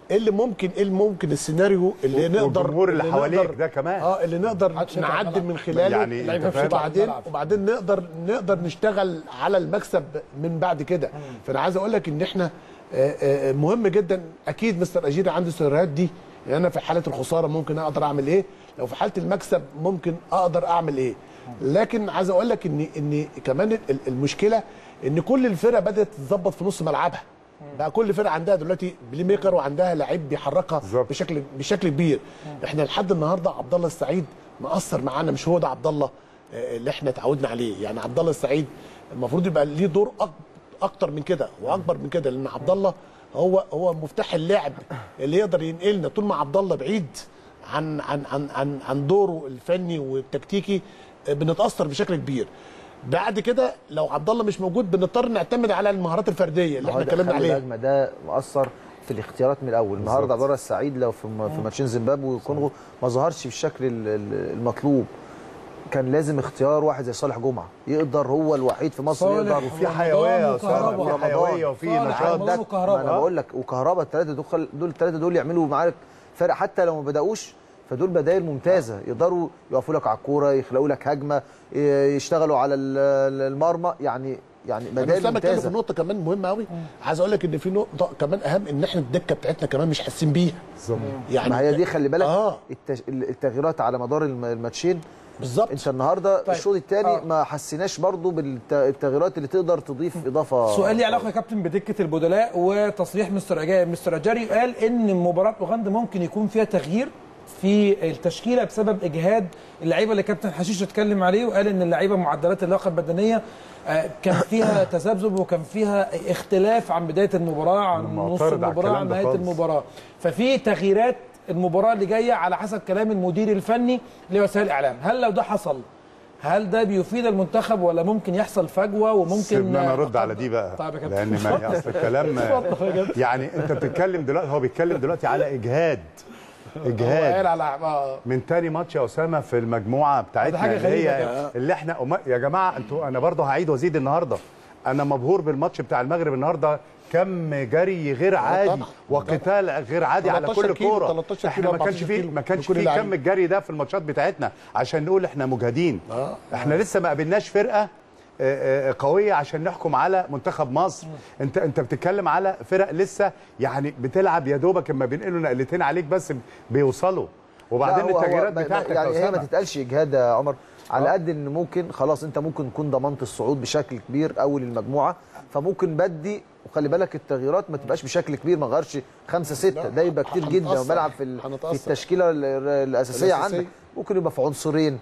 ايه اللي ممكن السيناريو اللي نقدر والجمهور اللي حواليك ده كمان اللي نقدر نعدل من خلاله يعني وبعدين نقدر نشتغل على المكسب من بعد كده. فانا عايز اقول لك ان احنا مهم جدا. اكيد مستر اجيري عنده السيناريوهات دي، يعني انا في حاله الخساره ممكن اقدر اعمل ايه، لو في حاله المكسب ممكن اقدر اعمل ايه. لكن عايز اقول لك ان كمان المشكله ان كل الفرق بدات تتظبط في نص ملعبها. بقى كل فرقه عندها دلوقتي بلاي ميكر وعندها لعيب بيحركها بشكل كبير. احنا لحد النهارده عبد الله السعيد مقصر معانا، مش هو ده عبد الله اللي احنا اتعودنا عليه. يعني عبد الله السعيد المفروض يبقى ليه دور اكتر من كده واكبر من كده، لان عبد الله هو مفتاح اللعب اللي يقدر ينقلنا. طول ما عبد الله بعيد عن دوره الفني والتكتيكي بنتاثر بشكل كبير. بعد كده لو عبد الله مش موجود بنضطر نعتمد على المهارات الفرديه اللي احنا اتكلمنا عليها. الهجمه ده مؤثر في الاختيارات من الاول. النهارده عبد الله السعيد لو في ماتشين زيمبابوي والكونغو ما ظهرش بالشكل المطلوب. كان لازم اختيار واحد زي صالح جمعه يقدر، هو الوحيد في مصر يقدر، وفي حيويه وفي حيويه وفي نشاط. انا بقول لك وكهربا الثلاثه دول يعملوا معاك فرق حتى لو ما بداوش، فدول بدائل ممتازه يقدروا يقفوا لك على الكوره، يخلقوا لك هجمه، يشتغلوا على المرمى. يعني بدائل ممتازه. في نقطه كمان مهمه قوي، عايز اقول لك ان في نقطه كمان اهم، ان احنا الدكه بتاعتنا كمان مش حاسين بيها. يعني ما هي دي خلي بالك التغييرات على مدار الماتشين بالظبط. انت النهارده الشوط الثاني ما حسيناش برضو بالتغييرات اللي تقدر تضيف اضافه. سؤال لي علاقه يا كابتن بدكه البدلاء وتصريح مستر اجاري قال ان مباراه اوغندا ممكن يكون فيها تغيير في التشكيله بسبب اجهاد اللعيبه اللي كابتن حشيش اتكلم عليه، وقال ان اللعيبه معدلات اللياقه البدنيه كان فيها تذبذب وكان فيها اختلاف عن بدايه المباراه، عن نص المباراه، عن نهايه المباراه. ففي تغييرات المباراه اللي جايه على حسب كلام المدير الفني لوسائل الاعلام. هل لو ده حصل هل ده بيفيد المنتخب ولا ممكن يحصل فجوه وممكن سيبنا انا ارد على دي بقى؟ طيب يا كابتن، لان ما اصل الكلام يعني انت بتتكلم دلوقتي، هو بيتكلم دلوقتي على اجهاد من تاني ماتش يا اسامه في المجموعه بتاعتنا اللي احنا يا جماعه انتوا. انا برضه هعيد وازيد النهارده، انا مبهور بالماتش بتاع المغرب النهارده. كم جري غير عادي وقتال غير عادي على كل كوره. احنا ما كانش فيه كم الجري ده في الماتشات بتاعتنا عشان نقول احنا مجهدين. احنا لسه ما قابلناش فرقه قويه عشان نحكم على منتخب مصر. انت بتتكلم على فرق لسه يعني بتلعب يا دوبك، اما بينقلوا نقلتين عليك بس بيوصلوا. وبعدين التغييرات بتاعتك يعني هي ما تتقالش اجهاد يا عمر، على قد ان ممكن خلاص انت ممكن تكون ضمنت الصعود بشكل كبير اول المجموعه، فممكن بدي. وخلي بالك التغييرات ما تبقاش بشكل كبير، ما غيرش 5 6 ده يبقى كتير جدا. وبلعب في التشكيله الاساسيه عندك ممكن يبقى في عنصرين.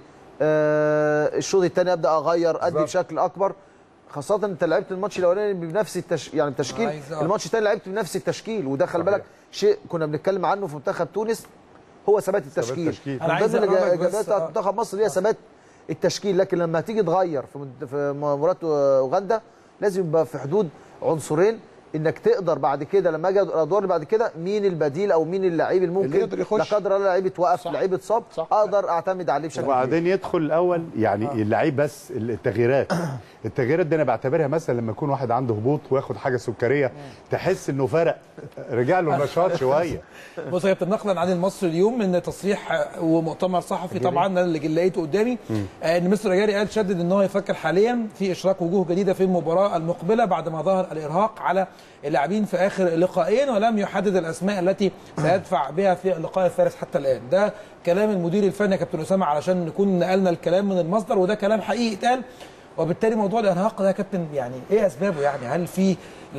الشوط الثاني ابدا اغير ادي بشكل اكبر، خاصه انت لعبت الماتش الاولاني بنفس يعني التشكيل، الماتش الثاني لعبت بنفس التشكيل. وده خلي بالك شيء كنا بنتكلم عنه في منتخب تونس، هو ثبات التشكيل. انا عايز الاجابات منتخب مصر هي ثبات التشكيل، لكن لما تيجي تغير في مباراه اوغندا لازم يبقى في حدود عنصرين، انك تقدر بعد كده لما اجي الادوار اللي بعد كده مين البديل او مين اللعيب اللي ممكن لا قدر الله لعيب اتوقف لعيب اتصاب اقدر اعتمد عليه بشكل كبير. وبعدين يدخل الاول يعني اللعيب بس التغييرات دي انا بعتبرها مثلا لما يكون واحد عنده هبوط وياخد حاجه سكريه تحس انه فرق رجع له النشاط شويه. بص يا كابتن، نقلا عن المصري اليوم من تصريح ومؤتمر صحفي طبعا اللي لقيته قدامي ان مستر اجاري قال شدد ان هو يفكر حاليا في اشراك وجوه جديده في المباراه المقبله بعد ما ظهر الارهاق على اللاعبين في اخر لقاءين، ولم يحدد الاسماء التي سيدفع بها في اللقاء الثالث حتى الان. ده كلام المدير الفني يا كابتن اسامه علشان نكون نقلنا الكلام من المصدر، وده كلام حقيقي اتقال. وبالتالي موضوع الارهاق ده يا كابتن يعني ايه اسبابه؟ يعني هل في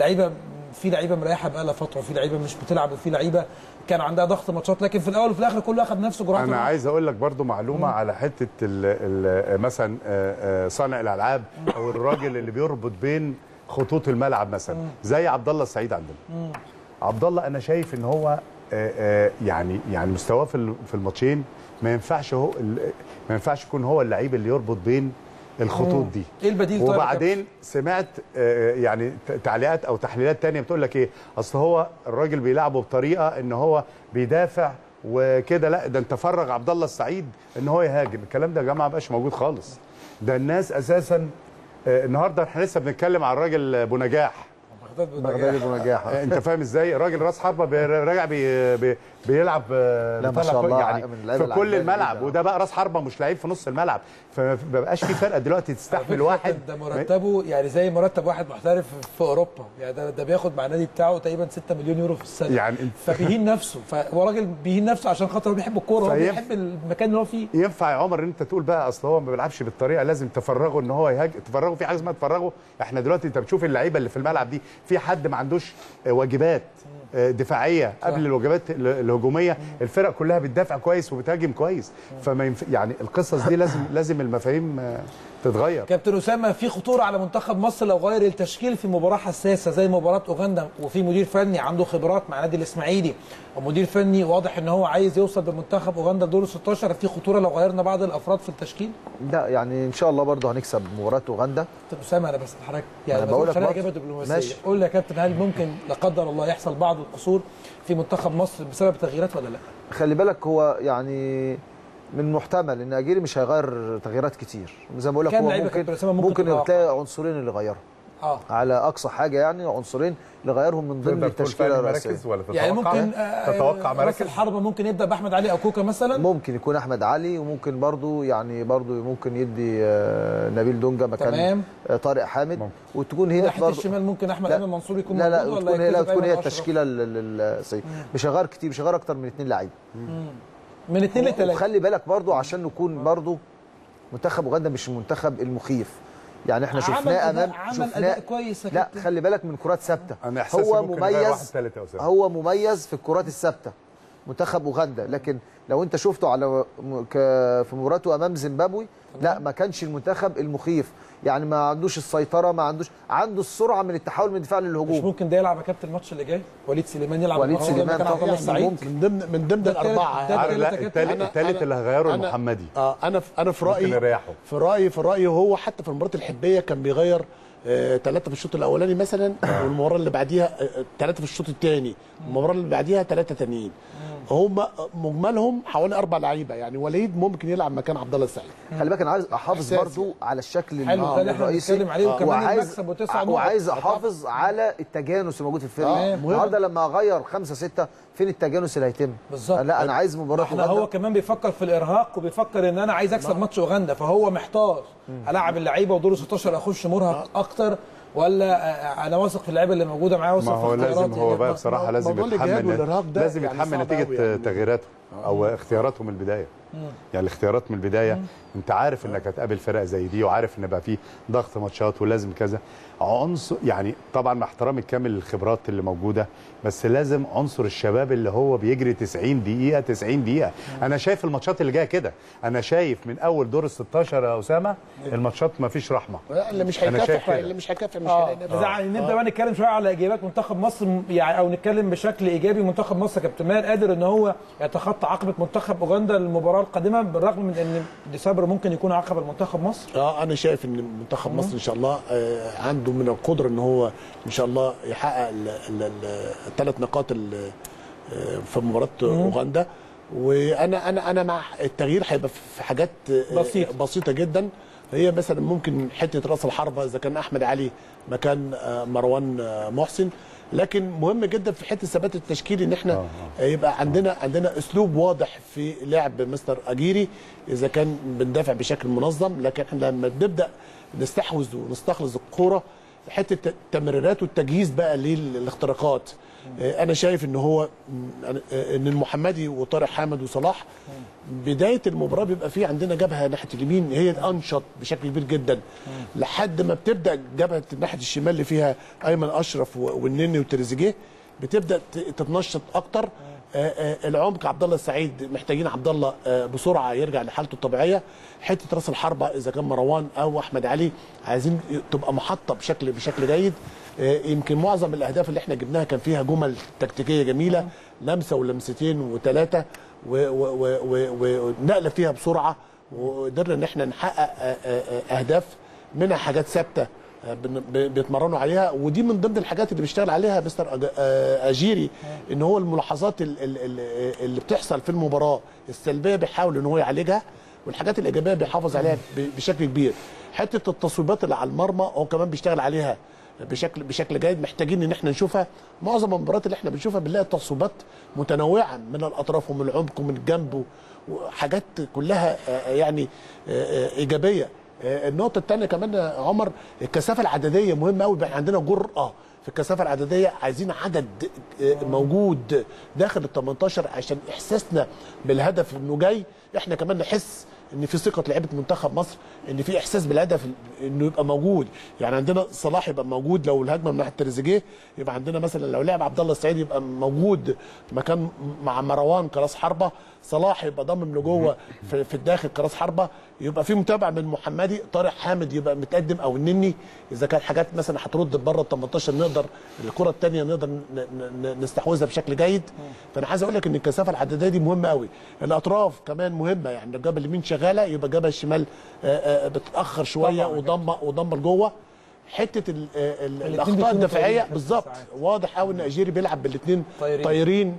لعيبه مريحه بقى لها فتره، وفي لعيبه مش بتلعب، وفي لعيبه كان عندها ضغط ماتشات، لكن في الاول وفي الاخر كله اخذ نفسه جرعه. انا عايز اقول لك برضو معلومه على حته مثلا صانع الالعاب او الراجل اللي بيربط بين خطوط الملعب مثلا زي عبد الله السعيد عندنا. عبد الله انا شايف ان هو يعني مستواه في الماتشين ما ينفعش يكون هو اللعيب اللي يربط بين الخطوط دي. ايه البديل؟ وبعدين سمعت يعني تعليقات او تحليلات تانية بتقول لك ايه، اصل هو الراجل بيلعبه بطريقه ان هو بيدافع وكده. لا، ده انت فرغ عبد الله السعيد ان هو يهاجم. الكلام ده يا جماعه ما بقاش موجود خالص. ده الناس اساسا النهارده احنا لسه بنتكلم على الراجل ابو نجاح بغداد بنجاح. انت فاهم ازاي؟ راجل راس حربه راجع بيلعب لا ما شاء الله يعني في كل الملعب، وده بقى راس حربه مش لعيب في نص الملعب، فما بقاش في فرقه دلوقتي تستحمل واحد. ده مرتبه يعني زي مرتب واحد محترف في اوروبا، يعني ده بياخد مع النادي بتاعه تقريبا 6 مليون يورو في السنه يعني. فبيهين نفسه، فهو راجل بيهين نفسه عشان خاطر هو بيحب الكوره، هو بيحب المكان اللي هو فيه. ينفع يا عمر ان انت تقول بقى اصل هو ما بيلعبش بالطريقه، لازم تفرغه ان هو يهاجم، تفرغه في حاجه اسمها تفرغه. احنا دلوقتي انت بتشوف اللعيبه اللي في الملعب دي، في حد ما عندوش واجبات دفاعيه قبل الواجبات الهجوميه، الفرق كلها بتدافع كويس وبتهاجم كويس، فما يعني القصص دي لازم المفاهيم تتغير. كابتن اسامه، في خطوره على منتخب مصر لو غير التشكيل في مباراه حساسه زي مباراه اوغندا، وفي مدير فني عنده خبرات مع نادي الاسماعيلي، ومدير فني واضح ان هو عايز يوصل بمنتخب اوغندا دور 16، في خطوره لو غيرنا بعض الافراد في التشكيل؟ لا يعني ان شاء الله برضه هنكسب مباراه اوغندا. كابتن اسامه انا بس حضرتك يعني بقول لك اجابه دبلوماسيه، قول لي يا كابتن، هل ممكن لا قدر الله يحصل بعض القصور في منتخب مصر بسبب تغييرات ولا لا؟ خلي بالك هو يعني من محتمل ان اجيري مش هيغير تغييرات كتير، زي ما بقول لك هو ممكن تلاقي عنصرين اللي غيرهم على اقصى حاجه، يعني عنصرين اللي غيرهم من ضمن التشكيله الرئيسيه. يعني ممكن تتوقع مراكز الحربه ممكن يبدا باحمد علي او كوكا مثلا، ممكن يكون احمد علي، وممكن برضو ممكن يدي نبيل دونجا مكان طارق حامد، وتكون هنا ناحيه الشمال ممكن احمد امين منصور يكون موجود، ولا تكون هي التشكيله مش هيغير كتير، مش هيغير اكتر من 2 لعيبه، من 2 ل 3. وخلي بالك برضو عشان نكون برضو منتخب اوغندا مش المنتخب المخيف، يعني احنا شفناه امام اداء كويس. لا خلي بالك من كرات ثابته، هو مميز في الكرات الثابته منتخب اوغندا، لكن لو انت شفته على في مباراته امام زيمبابوي لا ما كانش المنتخب المخيف، يعني ما عندوش السيطره، ما عنده السرعه من التحول من الدفاع للهجوم. مش ممكن ده يلعب يا كابتن الماتش اللي جاي؟ وليد سليمان يلعب، وليد سليمان طبعا من ضمن الاربعه. الثالث اللي هيغيره المحمدي. انا في رايي هو حتى في المباراه الحبيه كان بيغير 3 في الشوط الاولاني مثلا، والمباراه اللي بعديها 3 في الشوط الثاني، المباراه اللي بعديها 3 تانيين. هم مجملهم حوالي 4 لعيبه، يعني وليد ممكن يلعب مكان عبد الله السعيد. خلي بالك انا عايز احافظ برضو على الشكل الرئيسي، وعايز احافظ على التجانس الموجود في الفرقه. النهارده لما اغير 5-6 فين التجانس اللي هيتم؟ بالظبط. لا انا عايز مباراه اوغندا. هو كمان بيفكر في الارهاق، وبيفكر ان انا عايز اكسب ماتش اوغندا، فهو محتار العب اللعيبه ودور 16 اخش مرهق اكتر، ولا انا واثق في اللعيبه اللي موجوده معاه، واثق في اختياراتي. لازم هو بقى بصراحه لازم يتحمل نتيجه تغييراته او اختياراته من البدايه. يعني الاختيارات من البدايه انت عارف انك هتقابل فرق زي دي، وعارف ان بقى فيه ضغط ماتشات ولازم كذا عنصر، يعني طبعا مع احترامي الكامل للخبرات اللي موجوده، بس لازم عنصر الشباب اللي هو بيجري 90 دقيقه. انا شايف الماتشات اللي جايه كده، انا شايف من اول دور ال 16 يا اسامه الماتشات ما فيش رحمه. اللي مش هيكافح مش هيلاقي. نبدا بقى نتكلم شويه على ايجابيات منتخب مصر، يعني او نتكلم بشكل ايجابي. منتخب مصر كابتن ماهر قادر ان هو يتخطى عقبه منتخب اوغندا المباراه القادمه، بالرغم من ان ديسمبر ممكن يكون عقبه لمنتخب مصر. انا شايف ان منتخب مصر ان شاء الله عنده من القدره ان هو ان شاء الله يحقق ال3 نقاط في مباراه اوغندا، وانا مع التغيير هيبقى في حاجات بسيطه جدا. هي مثلا ممكن حته راس الحربه اذا كان احمد علي مكان مروان محسن، لكن مهم جدا في حته ثبات التشكيل ان احنا يبقى عندنا اسلوب واضح في لعب مستر اجيري، اذا كان بندافع بشكل منظم، لكن احنا لما بنبدا نستحوذ ونستخلص الكوره حته التمريرات والتجهيز بقى للاختراقات. انا شايف ان هو ان المحمدي وطارق حامد وصلاح بدايه المباراه بيبقى في عندنا جبهه ناحيه اليمين هي الانشط بشكل كبير جدا، لحد ما بتبدا جبهه ناحيه الشمال اللي فيها ايمن اشرف والنني وتريزيجيه بتبدا تتنشط اكتر. العمق عبد الله السعيد محتاجين عبد الله بسرعه يرجع لحالته الطبيعيه. حته راس الحربه اذا كان مروان او احمد علي عايزين تبقى محطه بشكل جيد. يمكن معظم الاهداف اللي احنا جبناها كان فيها جمل تكتيكيه جميله، لمسه ولمستين و3 ونقله فيها بسرعه، وقدرنا ان احنا نحقق اهداف منها حاجات ثابته بيتمرنوا عليها، ودي من ضمن الحاجات اللي بيشتغل عليها مستر اجيري، ان هو الملاحظات اللي بتحصل في المباراه السلبيه بيحاول ان هو يعالجها، والحاجات الايجابيه بيحافظ عليها بشكل كبير. حته التصويبات اللي على المرمى هو كمان بيشتغل عليها، بشكل جيد، محتاجين ان احنا نشوفها. معظم المباريات اللي احنا بنشوفها بنلاقي تصويبات متنوعه من الاطراف ومن العمق ومن الجنب، وحاجات كلها يعني ايجابيه. النقطه الثانيه كمان يا عمر، الكثافه العدديه مهمه قوي، بقى عندنا جرأه في الكثافه العدديه، عايزين عدد موجود داخل ال 18 عشان احساسنا بالهدف انه جاي، احنا كمان نحس ان في ثقه لعيبه منتخب مصر، ان في احساس بالهدف انه يبقى موجود. يعني عندنا صلاح يبقى موجود لو الهجمه من ناحيه تريزيجيه، يبقى عندنا مثلا لو لعب عبد الله السعيد يبقى موجود مكان مع مروان كراس حربه، صلاح يبقى ضامن لجوه في الداخل كراس حربه، يبقى في متابعه من محمدي، طارق حامد يبقى متقدم او النني، اذا كان حاجات مثلا هترد بره ال 18 نقدر الكره الثانيه نقدر نستحوذها بشكل جيد. فانا عايز اقول لك ان الكثافه العدديه دي مهمه قوي. الاطراف كمان مهمه، يعني الجبهه اليمين شغاله يبقى الجبهه الشمال بتتاخر شويه وضمه لجوه. حته الاخطاء الدفاعيه بالظبط، واضح قوي ان اجيري بيلعب بالاثنين طايرين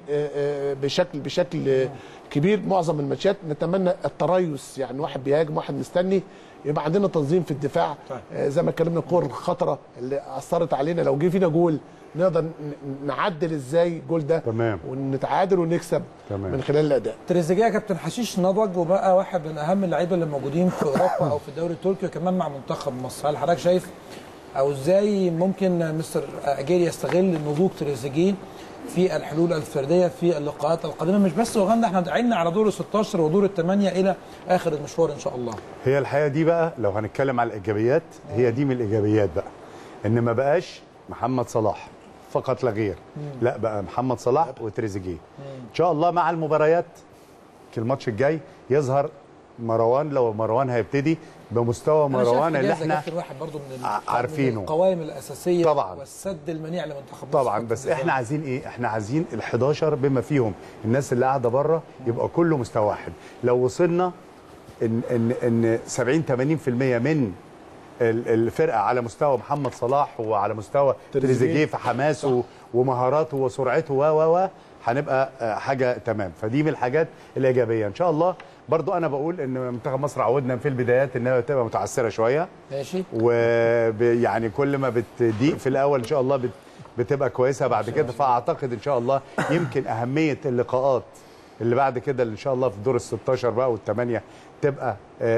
بشكل كبير معظم الماتشات. نتمنى التريث، يعني واحد بيهاجم واحد مستني، يبقى عندنا تنظيم في الدفاع. زي ما اتكلمنا الكور الخطره اللي اثرت علينا، لو جه فينا جول نقدر نعدل ازاي الجول ده تمام، ونتعادل ونكسب تمام من خلال الاداء. تريزيجيه يا كابتن حشيش نضج وبقى واحد من اهم اللعيبه اللي موجودين في اوروبا او في الدوري التركي وكمان مع منتخب مصر. هل حضرتك شايف او ازاي ممكن مستر اجيري يستغل نضوج تريزيجيه في الحلول الفرديه في اللقاءات القادمه، مش بس اوغندا، احنا عيننا على دور ال 16 ودور الثمانيه الى اخر المشوار ان شاء الله. هي الحقيقه دي بقى لو هنتكلم على الايجابيات، هي دي من الايجابيات بقى، ان ما بقاش محمد صلاح فقط لا غير، لا بقى محمد صلاح وتريزيجيه. ان شاء الله مع المباريات في الماتش الجاي يظهر مروان، لو مروان هيبتدي بمستوى مروان اللي احنا واحد برضو من عارفينه، من القوائم الاساسيه طبعا والسد المنيع لمنتخب مصر طبعا. بس احنا عايزين ايه؟ احنا عايزين ال11 بما فيهم الناس اللي قاعده بره يبقى كله مستوى واحد. لو وصلنا ان 70 80% من الفرقه على مستوى محمد صلاح وعلى مستوى تريزيجيه في حماسه ومهاراته وسرعته و هنبقى حاجه تمام. فدي من الحاجات الايجابيه ان شاء الله. برضو انا بقول ان منتخب مصر عودنا في البدايات انها تبقى متعثره شويه، ماشي، ويعني كل ما بتضيق في الاول ان شاء الله بتبقى كويسه بعد كده. فاعتقد ان شاء الله يمكن اهميه اللقاءات اللي بعد كده ان شاء الله في دور ال16 بقى والثمانيه تبقى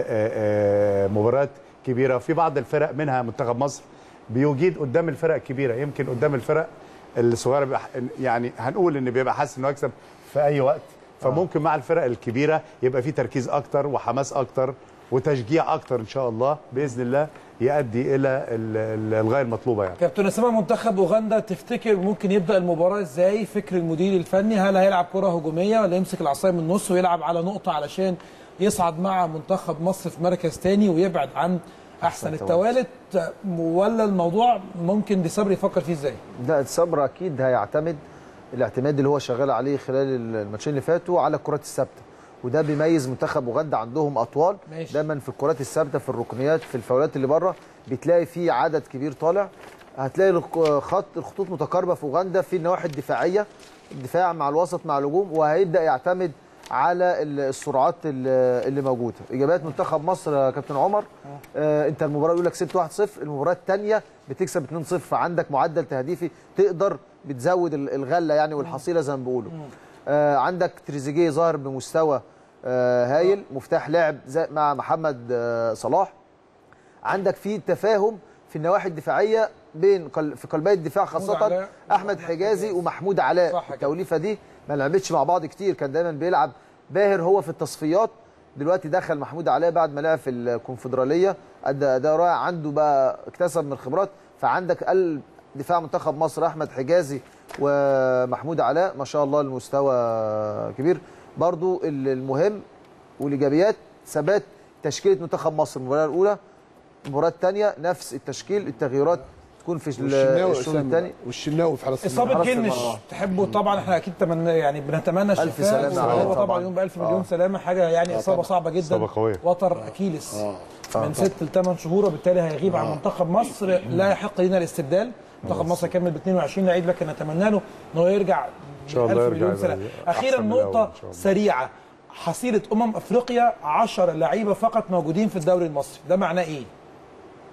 مباريات كبيره. في بعض الفرق منها منتخب مصر بيجيد قدام الفرق الكبيره، يمكن قدام الفرق الصغيره يعني هنقول ان بيبقى حاسس انه يكسب في اي وقت. فممكن مع الفرق الكبيره يبقى في تركيز اكتر وحماس اكتر وتشجيع اكتر ان شاء الله باذن الله يؤدي الى الغايه المطلوبه. يعني كابتن اسامه، منتخب اوغندا تفتكر ممكن يبدا المباراه ازاي؟ فكر المدير الفني، هل هيلعب كره هجوميه ولا يمسك العصايه من النص ويلعب على نقطه علشان يصعد مع منتخب مصر في مركز ثاني ويبعد عن احسن التوالت، ولا الموضوع ممكن دي صبري يفكر فيه ازاي؟ لا، صبري اكيد هيعتمد الاعتماد اللي هو شغال عليه خلال الماتشين اللي فاتوا على الكرات الثابته، وده بيميز منتخب اوغندا. عندهم اطوال ماشي. دايما في الكرات الثابته، في الركنيات، في الفاولات اللي بره بتلاقي فيه عدد كبير طالع. هتلاقي الخطوط متقاربه في اوغندا في النواحي الدفاعيه، الدفاع مع الوسط مع الهجوم، وهيبدا يعتمد على السرعات اللي موجوده. ايجابيات منتخب مصر يا كابتن عمر، انت المباراه يقول لك 6-1-0، المباراه الثانيه بتكسب 2-0، فعندك معدل تهديفي تقدر بتزود الغله يعني والحصيله زي ما بيقولوا. عندك تريزيجيه ظاهر بمستوى هايل، مفتاح لعب مع محمد صلاح. عندك في تفاهم في النواحي الدفاعيه بين في قلبي الدفاع، خاصه احمد حجازي ومحمود علاء. التوليفه دي ما لعبتش مع بعض كتير، كان دايما بيلعب باهر هو في التصفيات، دلوقتي دخل محمود علاء بعد ما لعب في الكونفدراليه، ادى اداء رائع، عنده بقى اكتسب من الخبرات. فعندك قلب دفاع منتخب مصر احمد حجازي ومحمود علاء، ما شاء الله المستوى كبير. برضو المهم والايجابيات ثبات تشكيله منتخب مصر، المباراه الاولى المباراه الثانيه نفس التشكيل، التغييرات تكون في الشوط الثاني. والشناوي في حراسه اصابه جنش تحبه طبعا، احنا اكيد يعني بنتمنى الف سلامه هو طبعا يوم ب1000 مليون سلامه، حاجه يعني اصابه صعبه جدا، اصابه قويه، وتر اكيلس من 6 ل8 شهور، وبالتالي هيغيب عن منتخب مصر. لا يحق لنا الاستبدال، منتخب مصر كمل ب 22 لعيب، لكن نتمنى له انه يرجع ان شاء الله مليون سلامه. اخيرا نقطه سريعه، حصيله افريقيا 10 لعيبه فقط موجودين في الدوري المصري، ده معناه ايه؟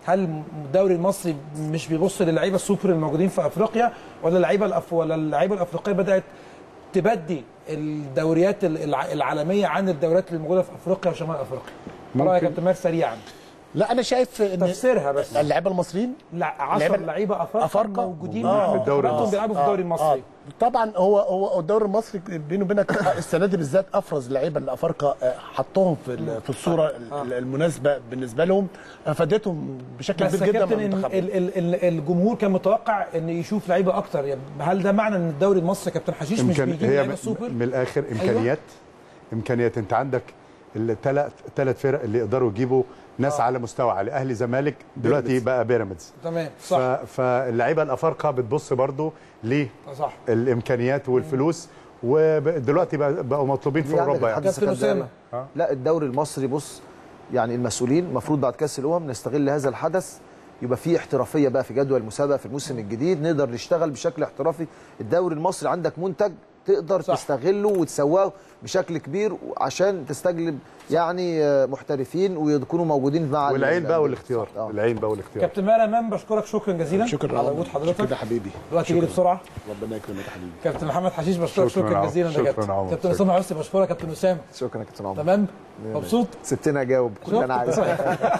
هل الدوري المصري مش بيبص للعيبه السوبر الموجودين في افريقيا، ولا اللعيبه الافريقيه بدات تبدي الدوريات العالميه عن الدوريات اللي موجوده في افريقيا وشمال افريقيا؟ رايك يا كابتن ماهر سريعا؟ لا انا شايف ان تفسيرها بس اللعيبه المصريين 10 لعيبه افارقه موجودين في الدوري المصري، بيلعبوا في الدوري المصري. طبعا هو الدوري المصري بيني وبينك السنه دي بالذات افرز لعيبه الافارقه حطهم في الصوره المناسبه بالنسبه لهم، افادتهم بشكل كبير جدا. بس الجمهور كان متوقع ان يشوف لعيبه اكتر، يعني هل ده معنى ان الدوري المصري كابتن حشيش مش بيجيب لعيبه سوبر؟ من الاخر امكانيات انت عندك الثلاث فرق اللي يقدروا يجيبوا ناس على مستوى عالي، اهلي زمالك دلوقتي بقى بيراميدز. تمام صح. فاللعيبه الافارقه بتبص برضو صح الامكانيات والفلوس، ودلوقتي بقوا مطلوبين في اوروبا يعني. كابتن اسامه لا الدوري المصري بص يعني المسؤولين المفروض بعد كاس الامم نستغل هذا الحدث، يبقى في احترافيه بقى في جدول المسابقه في الموسم الجديد، نقدر نشتغل بشكل احترافي. الدوري المصري عندك منتج تقدر صح. تستغله وتسواه بشكل كبير عشان تستجلب يعني محترفين ويكونوا موجودين مع والعين بقى والاختيار. العين بقى والاختيار. كابتن ماهر امام بشكرك شكرا جزيلا. شكرا على وجود حضرتك. شكرا حبيبي. دلوقتي جيلي بسرعه. ربنا يكرمك يا حبيبي. كابتن محمد حشيش بشكرك شكرا جزيلا. شكرا كابتن اسامه حسني بشكرك. كابتن اسامه شكرا يا كابتن عمر. تمام مبسوط؟ سبتني اجاوب كل اللي انا عايزه.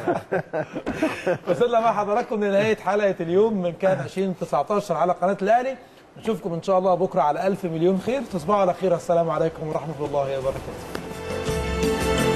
وصلنا مع حضراتكم لنهايه حلقه اليوم من كان 2019 على قناه الاهلي. نشوفكم ان شاء الله بكره على 1000 مليون خير. تصبحوا على خير. السلام عليكم ورحمه الله وبركاته.